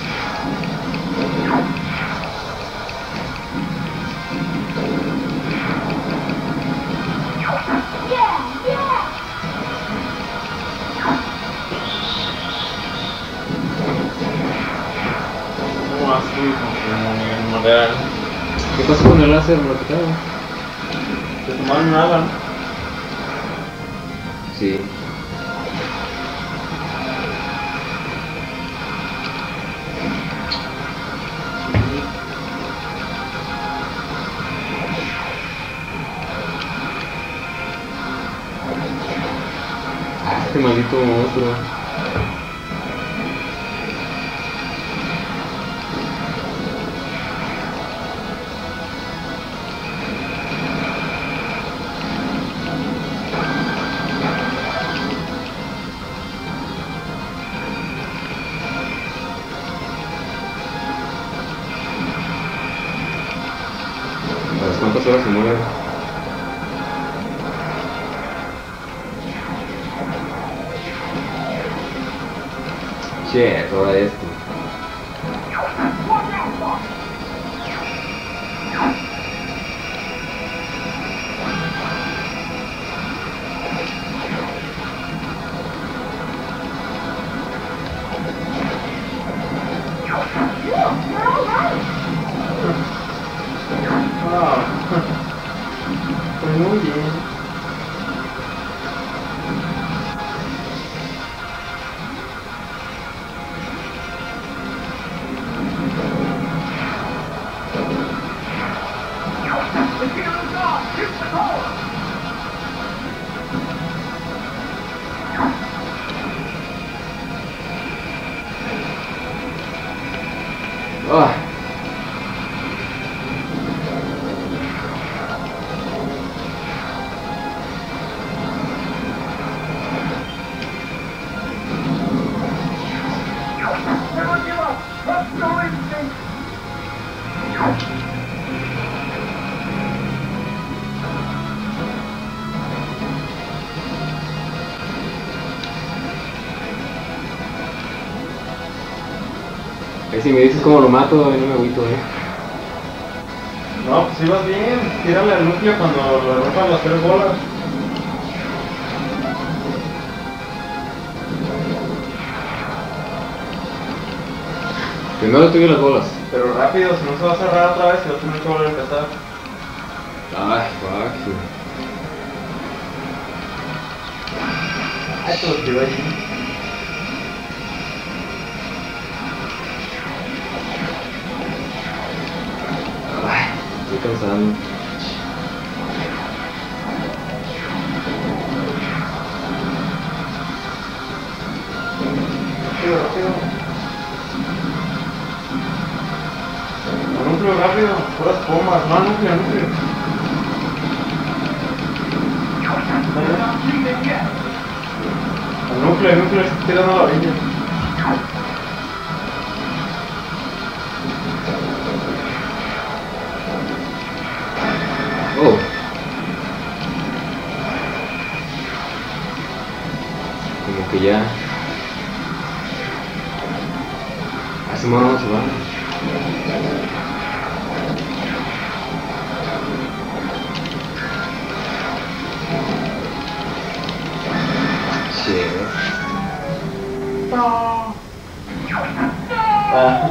Speaker 1: ¿Cómo vas tú con moderar?
Speaker 2: ¿Qué pasó con el láser bloqueado?
Speaker 1: Te tomaron nada.
Speaker 2: Sí. Ah, este maldito monstruo. ¿A las cuántas horas se muere? Che, todo esto.
Speaker 1: Wow. Pues muy bien.
Speaker 2: Ahí si me dices cómo lo mato, no me agüito, eh.
Speaker 1: No, pues ibas bien. Tírale al núcleo cuando lo rompan las tres bolas.
Speaker 2: Primero tuve las bolas.
Speaker 1: Pero rápido, si no se va a cerrar otra vez y va a tener que volver a empezar.
Speaker 2: Ay, fuck.
Speaker 1: Ay, te lo tiró ahí.
Speaker 2: Ay, estoy cansado.
Speaker 1: Rápido, rápido. Al núcleo rápido, puras pomas, no al núcleo, al núcleo. Al núcleo, al núcleo, está tirando a la orilla.
Speaker 2: Oh. Como que ya. Hace modo se va. Shit.
Speaker 1: No. Ah.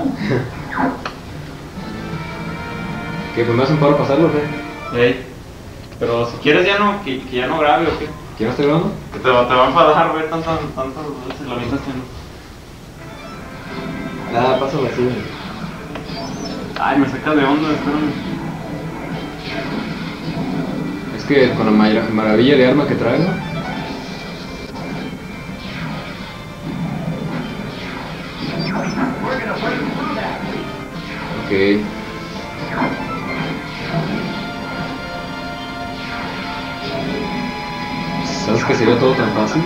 Speaker 2: ¿Qué? Pues me hacen paro pasarlo, ¿qué?
Speaker 1: Ey. Pero si quieres ya no, que, que ya no grabe o qué.
Speaker 2: ¿Qué no estoy grabando?
Speaker 1: Que te, va- te va a enfadar ver tantas, tantas veces la mitad que no.
Speaker 2: Ah, pásame así.
Speaker 1: Ay, me sacas de onda, espérame.
Speaker 2: Es que con la mara- maravilla de arma que traigo.
Speaker 4: We're gonna break through that.
Speaker 2: Ok. ¿Sabes que sería todo tan fácil?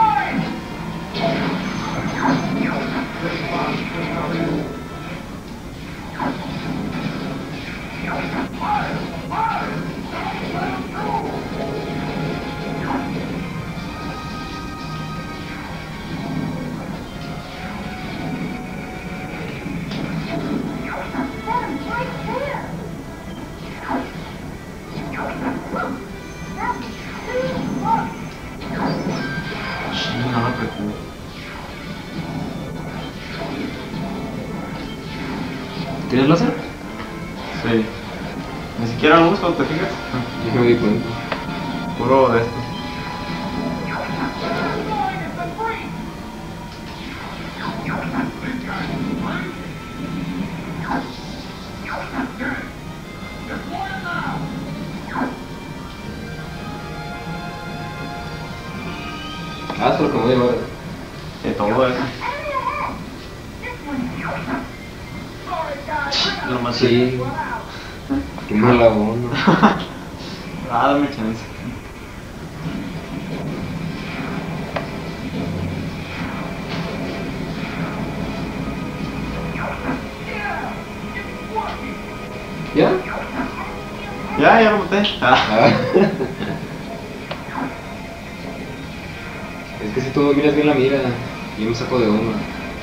Speaker 1: Sí, no me preocupo.
Speaker 2: ¿Tienes láser?
Speaker 1: Sí. Ni siquiera lo uso, ¿te fijas?
Speaker 2: Yo no me di cuenta.
Speaker 1: Puro de esto.
Speaker 2: Ah, es lo que me voy a llevar.
Speaker 1: De todo eso. Lo más
Speaker 2: Sí. Qué mala onda.
Speaker 1: Ah, dame chance.
Speaker 2: ¿Ya?
Speaker 1: Ya, ya lo boté. Ah.
Speaker 2: Ah. Es que si tú no miras bien la mira, yo me saco de onda.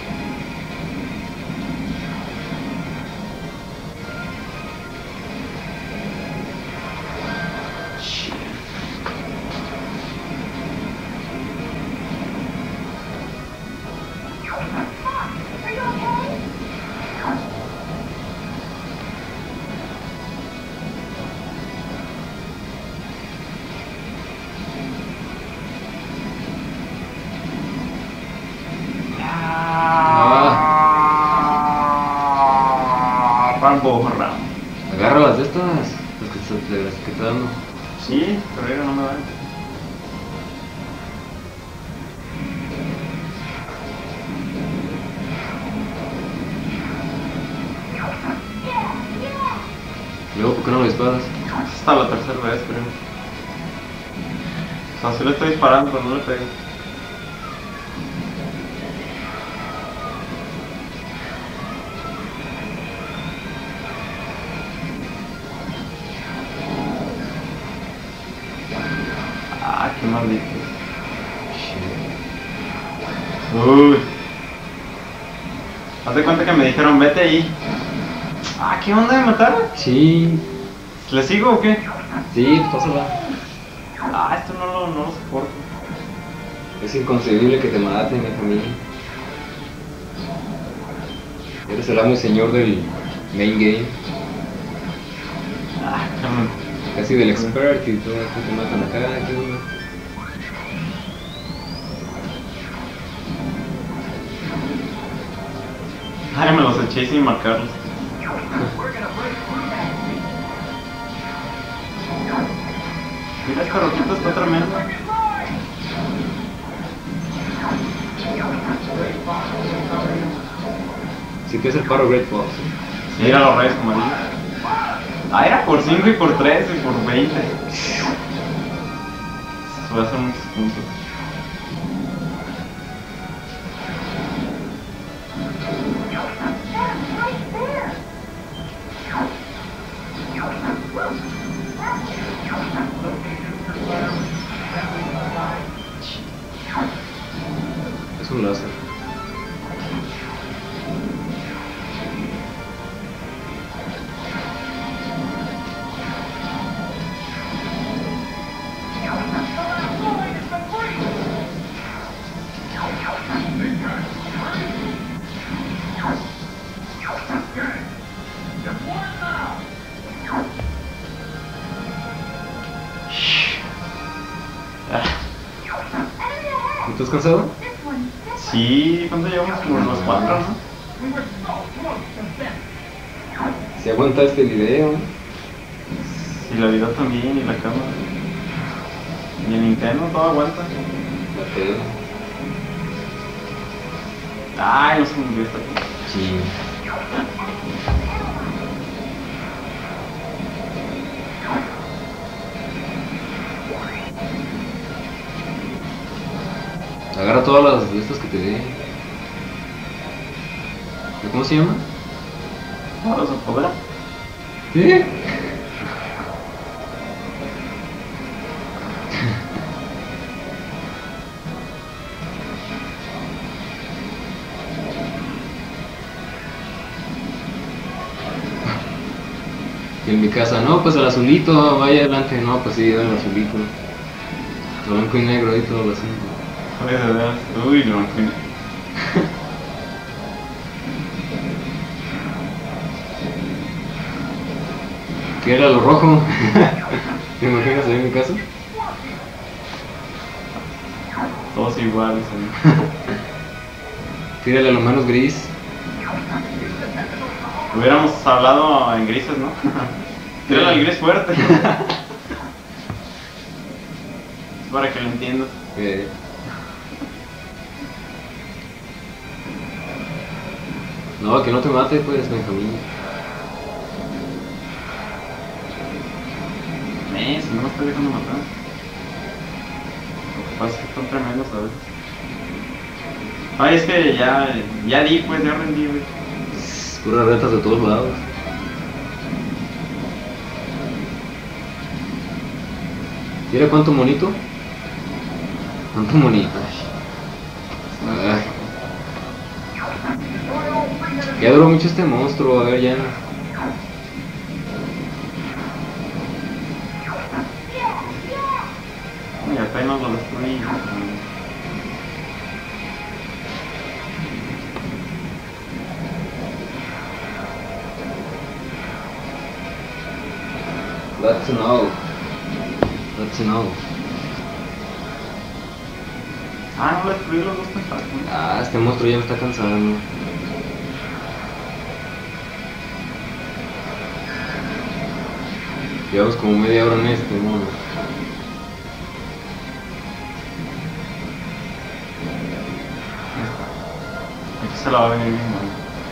Speaker 1: Ah, Rambo, Rambo.
Speaker 2: Agarra las de estas, las que, te- de las que te dando.
Speaker 1: Sí, pero no me vale.
Speaker 2: Luego, ¿por qué no lo disparas?
Speaker 1: Es hasta la tercera vez, creo. O sea, sí le estoy disparando, pero no le pego. Ah, qué maldito. Uy. Haz de cuenta que me dijeron, vete ahí. Ah, ¿qué onda? ¿Me mataron?
Speaker 2: Sí,
Speaker 1: ¿Le sigo o qué?
Speaker 2: sí, pásala.
Speaker 1: Ah, esto no lo, no lo soporto.
Speaker 2: Es inconcebible que te maten, mi familia. Eres el amo y señor del main game.
Speaker 1: Ah, cabrón.
Speaker 2: Casi del expert y todo, aquí te matan acá, ¿qué onda?
Speaker 1: Ay, me los eché sin marcarlos. Mira, esta roquita está tremenda.
Speaker 2: Sí que es el paro Great Fox.
Speaker 1: Mira los reyes como amarillos. Ah, era por cinco y por tres y por veinte. Voy a hacer muchos puntos.
Speaker 2: Es un láser. ¿Estás cansado?
Speaker 1: Sí, ¿cuánto llevamos? Como los cuatro, ¿no?
Speaker 2: Si aguantaste el video.
Speaker 1: Y la vida también, y la cámara. Y el Nintendo, todo aguanta.
Speaker 2: La tele.
Speaker 1: Ay, no se me olvidó esta cosa.
Speaker 2: Sí. Agarra todas las de estas que te dé. ¿Cómo se llama?
Speaker 1: Ahora se podrá.
Speaker 2: ¿Qué? Y en mi casa, no, pues el azulito, vaya adelante, no, pues sí, el azulito. Lo blanco y negro ahí todo el asunto.
Speaker 1: Ay, de veras. Uy, no, en fin.
Speaker 2: ¿Qué era lo rojo? ¿Te imaginas ahí en mi casa?
Speaker 1: Todos iguales. ¿eh?
Speaker 2: Tírale a lo menos gris.
Speaker 1: Hubiéramos hablado en grises, ¿no? Tírale al gris fuerte. Para que lo entiendas.
Speaker 2: Eh. No, que no te mate, pues, Benjamín.
Speaker 1: Eh, si no me estoy dejando matar. Lo que pasa es que están tremendos a veces. Ay, es que ya, ya di, pues, ya rendí, güey.
Speaker 2: Puras retas de todos lados. ¿Mira cuánto monito? ¿Cuánto monito? Ay. Ya duró mucho este monstruo, a ver ya.
Speaker 1: Y apenas lo destruí.
Speaker 2: That's no. That's no.
Speaker 1: Ah, no lo destruí los dos tentáculos.
Speaker 2: Ah, este monstruo ya me está cansando. Llevamos como media hora en este modo.
Speaker 1: Aquí se la va a venir bien mal.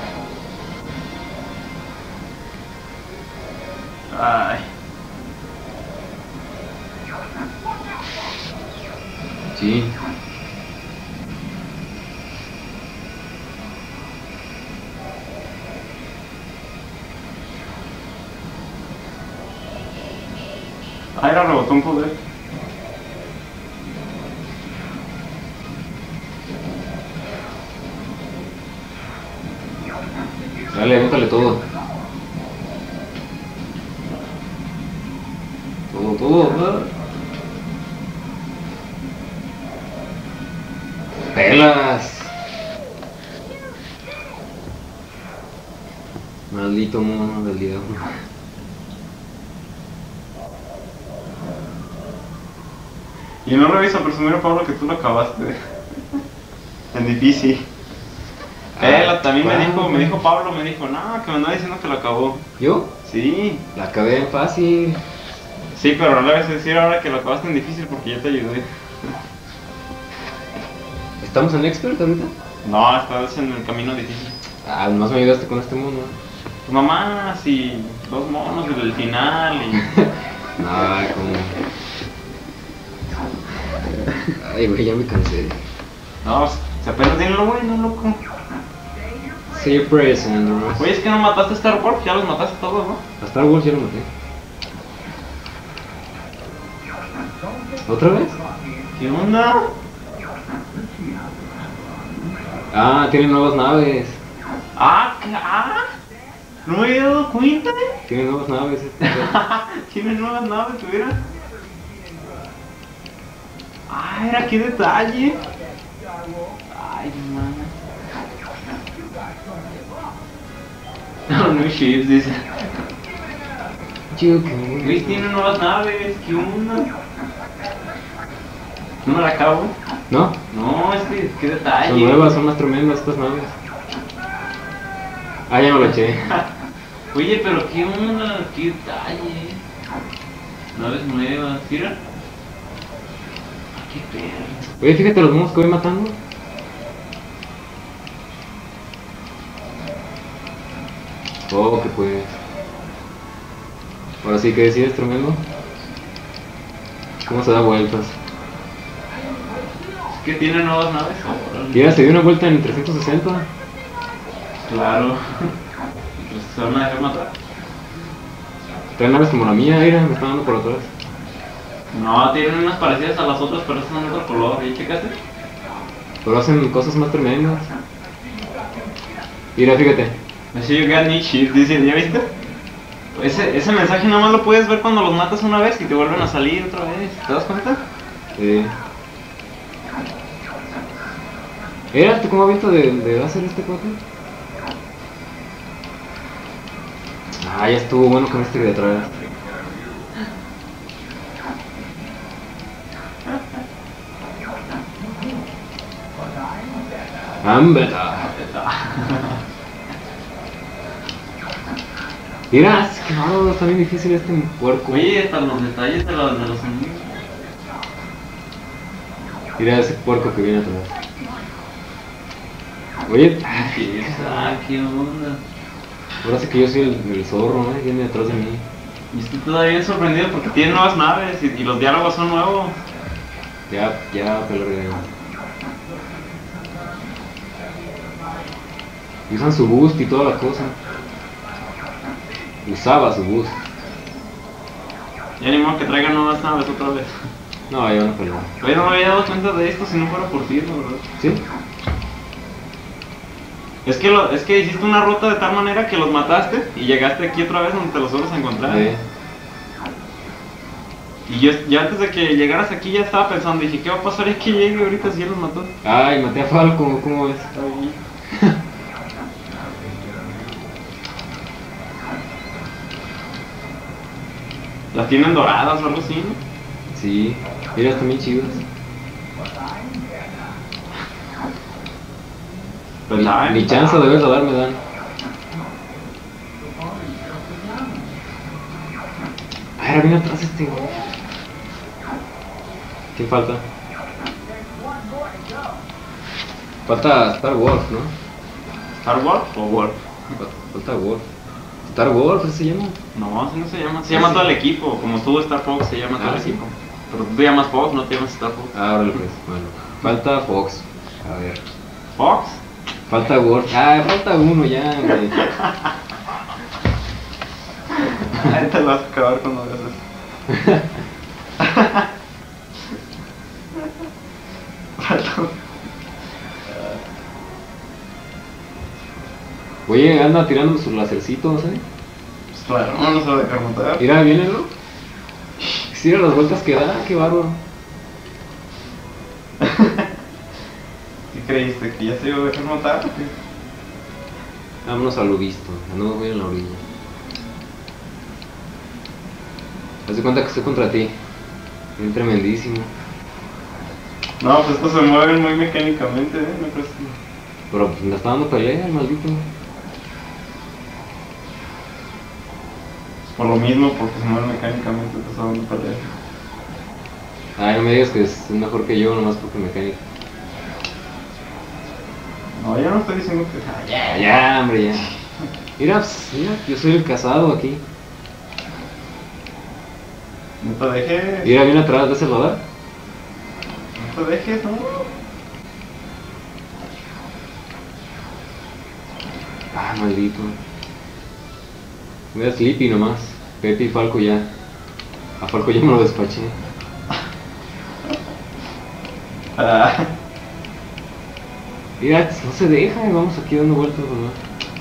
Speaker 1: Ay.
Speaker 2: Sí.
Speaker 1: Ah, era rebotó un poder.
Speaker 2: Dale, avéntale todo. Todo, todo. Pelas. Maldito mono del diablo.
Speaker 1: Y no revisa presumir a Pablo que tú lo acabaste. En difícil. Él también me dijo, me dijo Pablo, me dijo, no, que me andaba diciendo que lo acabó.
Speaker 2: ¿Yo?
Speaker 1: Sí,
Speaker 2: La acabé en fácil.
Speaker 1: sí, pero no le vas a decir ahora que lo acabaste en difícil porque yo te ayudé.
Speaker 2: ¿Estamos en expert ahorita?
Speaker 1: No, estás en el camino difícil.
Speaker 2: Ah, nomás me ayudaste con este mono.
Speaker 1: Tu mamá, sí, dos monos y del final y...
Speaker 2: Ay, como... Ay, güey, ya me cansé.
Speaker 1: No, se apenas tiene lo bueno, loco.
Speaker 2: Sí, present, ¿no?
Speaker 1: Oye, es que no mataste a Star Wars, ya los mataste todos, ¿no?
Speaker 2: A Star Wars ya lo maté. ¿Otra vez?
Speaker 1: ¿Qué onda?
Speaker 2: Ah, tienen nuevas naves.
Speaker 1: Ah, ¿qué? Ah, no me había dado cuenta.
Speaker 2: Tienen nuevas naves. Este.
Speaker 1: Tiene nuevas naves, mira. Ah, era qué detalle. Ay, man. No, no ships, dice.
Speaker 2: Chido que...
Speaker 1: Luis tiene nuevas naves, ¿qué onda? ¿No me la acabo?
Speaker 2: ¿No?
Speaker 1: No, es que, qué detalle.
Speaker 2: Son nuevas, son más tremendas estas naves. Ah, ya me lo eché.
Speaker 1: Oye, pero qué onda, qué detalle. Naves nuevas, mira. Qué perro.
Speaker 2: Oye, fíjate los monos que voy matando. Oh, que pues. Ahora sí que decides, tremendo. ¿Cómo se da vueltas?
Speaker 1: Es que tiene nuevas naves.
Speaker 2: Ya se dio una vuelta en trescientos sesenta.
Speaker 1: Claro. Pues se van a dejar matar.
Speaker 2: Traen naves como la mía, mira, me están dando por atrás.
Speaker 1: No, tienen unas parecidas a las otras, pero estas son de otro color. ¿Y checaste?
Speaker 2: Pero hacen cosas más tremendas. Mira, fíjate.
Speaker 1: Así you got new shit, dice, ¿ya viste? Ese, ese mensaje nada más lo puedes ver cuando los matas una vez y te vuelven a salir otra vez. ¿Te das cuenta?
Speaker 2: Sí. Mira, ¿tú cómo has visto de, de hacer este cuate? Ah, ya estuvo bueno con este de atrás. Ambeta. Mira, es que no, está bien difícil este puerco.
Speaker 1: Oye, hasta los detalles de los, de los sonidos.
Speaker 2: Mira ese puerco que viene atrás. Oye,
Speaker 1: ¿Qué, ah, qué onda?
Speaker 2: ahora sí que yo soy el, el zorro, ¿no? Viene detrás de mí.
Speaker 1: Y estoy todavía sorprendido porque tiene nuevas naves y, y los diálogos son nuevos.
Speaker 2: Ya, ya, pelaré. Y usan su boost y toda la cosa. Usaba su boost.
Speaker 1: Ya ni modo que traigan nuevas naves otra vez.
Speaker 2: No, ya van a pelear.
Speaker 1: Oye, no me había dado cuenta de esto si no fuera por ti, la verdad.
Speaker 2: ¿Sí?
Speaker 1: Es que, lo, es que hiciste una ruta de tal manera que los mataste y llegaste aquí otra vez donde te los vuelves a encontrar.
Speaker 2: Sí.
Speaker 1: Y yo, ya antes de que llegaras aquí ya estaba pensando, dije, ¿qué va a pasar? Es que llegue ahorita si ya los mató.
Speaker 2: Ay, maté a Falco, ¿cómo ves?
Speaker 1: Ay. Las tienen doradas o algo así, ¿no?
Speaker 2: Sí, mira, están bien chidos.
Speaker 1: Pues
Speaker 2: Ni,
Speaker 1: nada,
Speaker 2: ni chance de ver radar me dan. Ah, era bien atrás este, güey. ¿Quién falta? Falta Star Wars, ¿no?
Speaker 1: ¿Star Wars o Wolf?
Speaker 2: Falta Wars. Star Wars, ¿así se llama?
Speaker 1: No, así no se llama. Se llama todo el equipo. Como tú, Star Fox, se llama todo
Speaker 2: Ah,
Speaker 1: el
Speaker 2: ¿sí?
Speaker 1: equipo. Pero tú te llamas Fox, no te llamas Star Fox.
Speaker 2: Ah, órale pues, bueno. Falta Fox. A ver.
Speaker 1: ¿Fox?
Speaker 2: Falta Wars. Ah, falta uno ya, güey.
Speaker 1: Ahí te lo vas a acabar cuando hagas eso. Falta
Speaker 2: Oye, anda tirándome sus lacercitos, eh.
Speaker 1: Pues claro, no nos va a dejar matar.
Speaker 2: Mira, viénelo. Mira las vueltas que da, qué bárbaro.
Speaker 1: ¿Qué creíste? ¿Que ya se iba a dejar matar o qué?
Speaker 2: Vámonos a lo visto, no voy en la orilla. Haz de cuenta que estoy contra ti. Bien tremendísimo.
Speaker 1: No, pues estos se mueven muy mecánicamente, ¿eh? No crees que...
Speaker 2: Pero pues me está dando pelea, el maldito.
Speaker 1: Por lo mismo, porque se mueven mecánicamente, te está dando pelea.
Speaker 2: Ay, no me digas que es mejor que yo, nomás porque mecánico.
Speaker 1: No, yo no estoy diciendo que... Ah,
Speaker 2: Ya, ya, hombre, ya. Mira, pues, mira, yo soy el casado aquí.
Speaker 1: No te dejes.
Speaker 2: Mira, viene atrás de ese radar.
Speaker 1: No te dejes, ¿no?
Speaker 2: Ah, maldito. Mira, Sleepy nomás. Pepe y Falco ya. A Falco ya me lo despaché.
Speaker 1: Ah,
Speaker 2: Mira, no se deja, y vamos aquí dando vueltas nomás.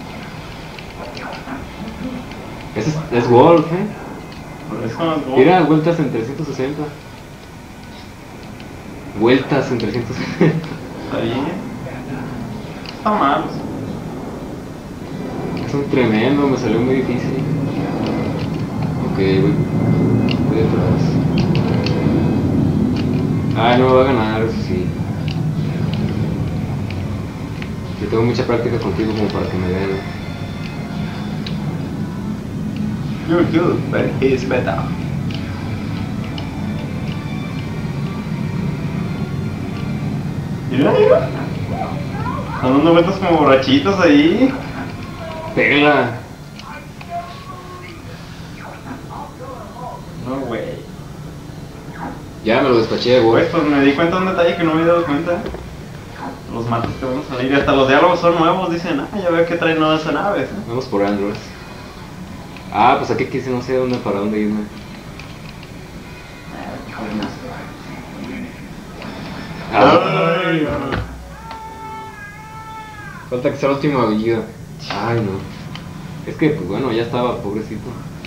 Speaker 2: Ese es, es Wolf, eh.
Speaker 1: por eso no es gol.
Speaker 2: Mira, vueltas en trescientos sesenta. Vueltas en trescientos sesenta.
Speaker 1: Está bien. Está mal.
Speaker 2: Es un tremendo, me salió muy difícil. Ok, voy, voy detrás. Ay, no me va a ganar, eso sí. Yo tengo mucha práctica contigo como para que me gane.
Speaker 1: You're good, but he's better. Mira, mira. Están dando vueltas como borrachitos ahí.
Speaker 2: ¡Pégala!
Speaker 1: No, güey.
Speaker 2: Ya me lo despaché, güey.
Speaker 1: Pues, pues me di cuenta de un detalle que no me había dado cuenta. Los mates que van a salir, y hasta los diálogos son nuevos, dicen, ah, ya veo que traen nuevas naves, ¿eh?
Speaker 2: Vamos por Android. Ah, pues aquí quise, no sé dónde, para dónde irme.
Speaker 1: Ay,
Speaker 2: Falta que sea la última vida. Ay, no. Es que, pues bueno, ya estaba, pobrecito.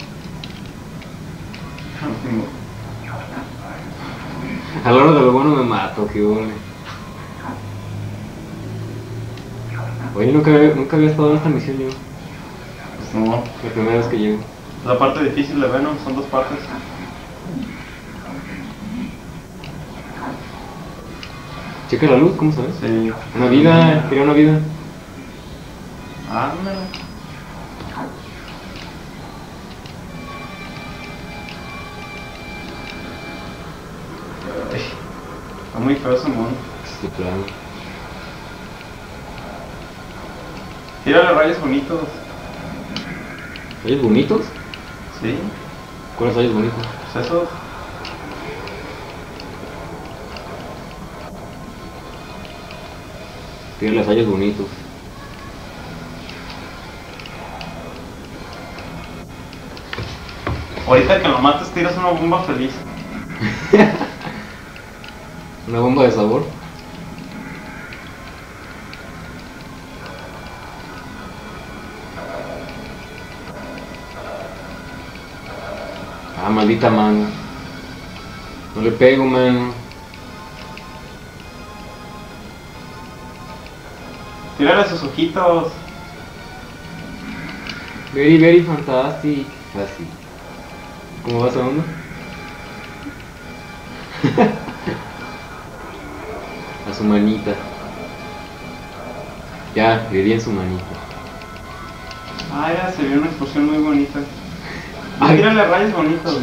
Speaker 2: A la hora de lo bueno me mato, qué bueno. Oye, nunca había, nunca había estado en esta misión yo.
Speaker 1: Pues no.
Speaker 2: La primera vez que llego.
Speaker 1: La parte difícil de Venom son dos partes.
Speaker 2: Checa la luz, ¿cómo sabes?
Speaker 1: Sí.
Speaker 2: Una vida, quería una vida.
Speaker 1: Ándale. Ay, está muy feo ese mono.
Speaker 2: Sí, claro.
Speaker 1: Tírale rayos bonitos.
Speaker 2: ¿Rayos bonitos?
Speaker 1: Sí.
Speaker 2: ¿Cuáles rayos bonitos?
Speaker 1: Pues esos.
Speaker 2: Tírale rayos bonitos.
Speaker 1: Ahorita que lo mates tiras una bomba feliz.
Speaker 2: Una bomba de sabor. Ah, maldita mano. No le pego, mano.
Speaker 1: Tírale sus ojitos.
Speaker 2: Very, very fantastic. Así. ¿Cómo va esa onda? A su manita. Ya, le di en su manita.
Speaker 1: Ah, ya se vio una explosión muy bonita.
Speaker 2: Ay.
Speaker 1: Tírale rayos bonitos.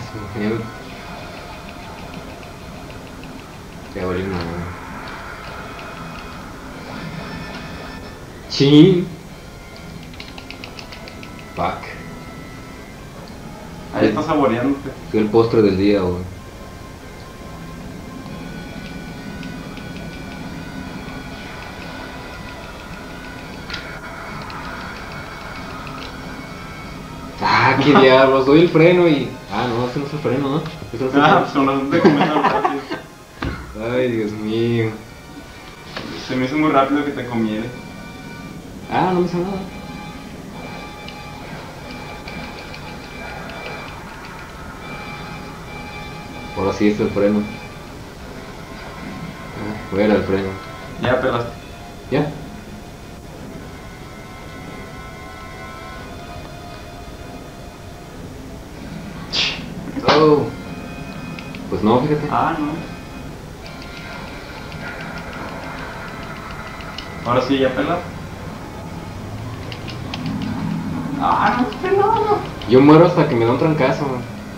Speaker 2: Ya volví una. Chin. Fuck.
Speaker 1: Ahí estás saboreándote.
Speaker 2: Fue el postre del día, güey. Ah, qué diablos, doy el freno y... Ah, no, ese no es el freno, ¿no? Ese no es el
Speaker 1: Ah,
Speaker 2: freno.
Speaker 1: pues con razón te comiendo rápido.
Speaker 2: Ay, Dios mío.
Speaker 1: Se me hizo muy rápido que te comiera.
Speaker 2: Ah, no me hizo nada. Ahora sí es el freno. Ah, fuera el freno.
Speaker 1: Ya pelaste.
Speaker 2: ¿Ya? Oh. Pues no, fíjate.
Speaker 1: Ah, no. Ahora sí, ya pelas. Ah, no es pelado.
Speaker 2: Yo muero hasta que me da un trancazo.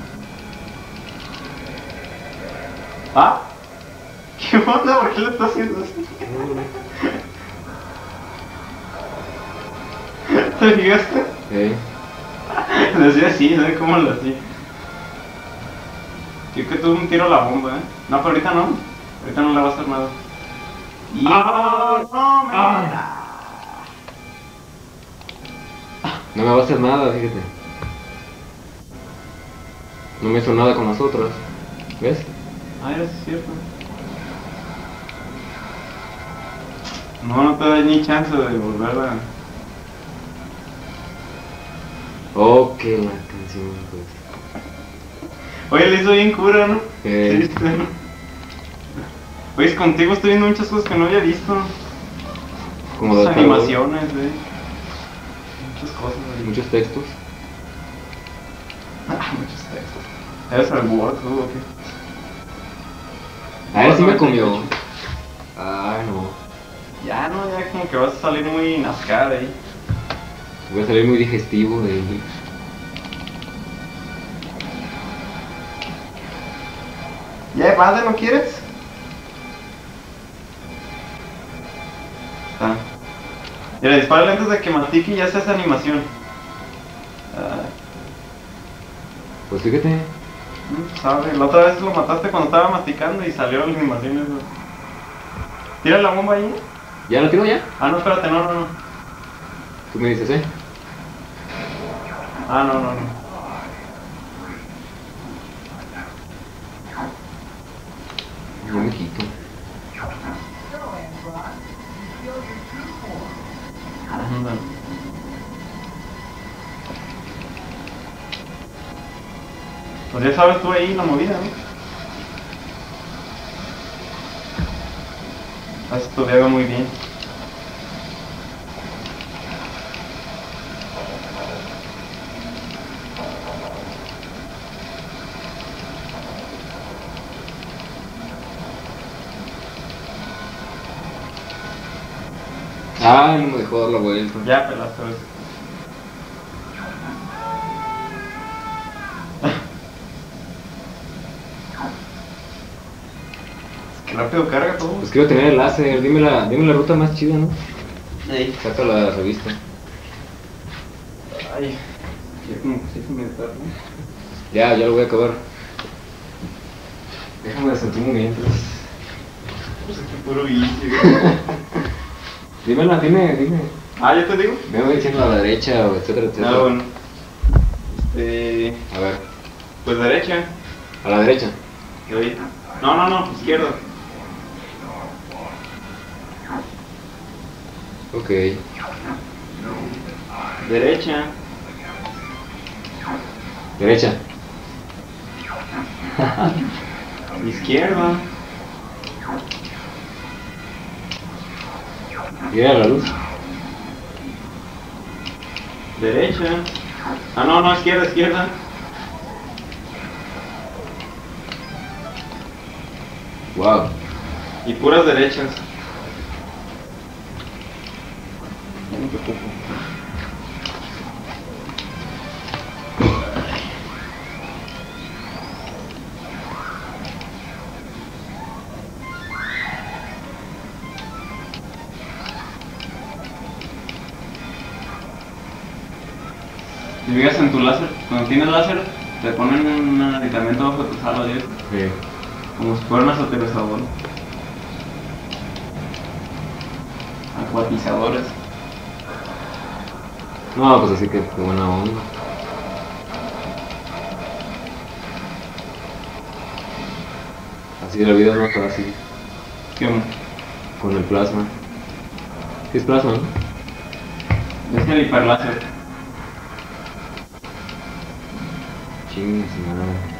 Speaker 1: ¿Ah? ¿Qué onda? ¿Por qué le estás haciendo así? ¿Te fijaste?
Speaker 2: Eh.
Speaker 1: Decía así, ¿sabes cómo lo hacía? Yo que tuve un tiro a la bomba, ¿eh? No, pero ahorita no. Ahorita no le va a hacer nada. Y... ¡Ah! ¡No, mira!
Speaker 2: No me va a hacer nada, fíjate. No me hizo nada con las otras. ¿Ves?
Speaker 1: Ah, eso es cierto. No, no te da ni chance de volverla.
Speaker 2: Ok, la canción, pues.
Speaker 1: Oye, le hizo bien cura, ¿no?
Speaker 2: Eh.
Speaker 1: Sí, viste, ¿no? Oye, contigo estoy viendo muchas cosas que no había visto.
Speaker 2: Como
Speaker 1: Muchas
Speaker 2: de Star Wars.
Speaker 1: animaciones, eh. Muchas cosas, eh.
Speaker 2: Muchos textos.
Speaker 1: Ah, muchos textos. ¿Eres el Word tú o qué?
Speaker 2: A él sí me
Speaker 1: Word
Speaker 2: comió.
Speaker 1: noventa y ocho.
Speaker 2: Ay, no.
Speaker 1: Ya, no, ya como que vas a salir muy nascar ahí.
Speaker 2: Voy a salir muy digestivo de él.
Speaker 1: ¿Ya, padre, no quieres? Ah. Mira, dispárale antes de que mastique y ya se hace animación. Ah,
Speaker 2: Pues fíjate.
Speaker 1: mm, sabe, la otra vez lo mataste cuando estaba masticando y salió la animación eso. Tira la bomba ahí.
Speaker 2: ¿Ya lo tiro ya?
Speaker 1: Ah, no, espérate, no, no, no.
Speaker 2: Tú me dices, ¿eh?
Speaker 1: Ah, no, no, no.
Speaker 2: Yo me quito.
Speaker 1: Ándale. Pues ya sabes tú ahí la movida, ¿no? Has estudiado muy bien.
Speaker 2: Ay, no me dejó dar la vuelta.
Speaker 1: Ya pelaste eso. Es que rápido carga todo.
Speaker 2: Pues quiero tener el láser. Dime la, dime la ruta más chida, ¿no?
Speaker 1: Ey.
Speaker 2: Saca la revista.
Speaker 1: Ay, ya como que se me tarde.
Speaker 2: Ya, ya lo voy a acabar. Déjame sentir un momento.
Speaker 1: Pues aquí puro vicio.
Speaker 2: Dímela, dime, dime.
Speaker 1: Ah, yo te digo.
Speaker 2: Me voy diciendo a la derecha, o etcétera, etcétera.
Speaker 1: Ah, bueno. Este.
Speaker 2: A ver,
Speaker 1: Pues derecha.
Speaker 2: a la derecha.
Speaker 1: Y ahí. No, no, no, izquierda.
Speaker 2: Ok.
Speaker 1: Derecha.
Speaker 2: Derecha.
Speaker 1: Izquierda.
Speaker 2: Mira la luz.
Speaker 1: Derecha. Ah, no, no, izquierda, izquierda.
Speaker 2: Wow.
Speaker 1: Y puras derechas. Ya no te ocupo. Si vives en tu láser, cuando tienes láser, te ponen un aditamento bajo tu sala, ¿sí?
Speaker 2: Sí.
Speaker 1: Como si fuera un aterrizador. Acuatizadores.
Speaker 2: No, pues así que qué buena onda. Así la vida es más fácil.
Speaker 1: ¿Qué onda?
Speaker 2: Con el plasma. ¿Qué es plasma, no?
Speaker 1: Es el hiperláser.
Speaker 2: Chingue su madre.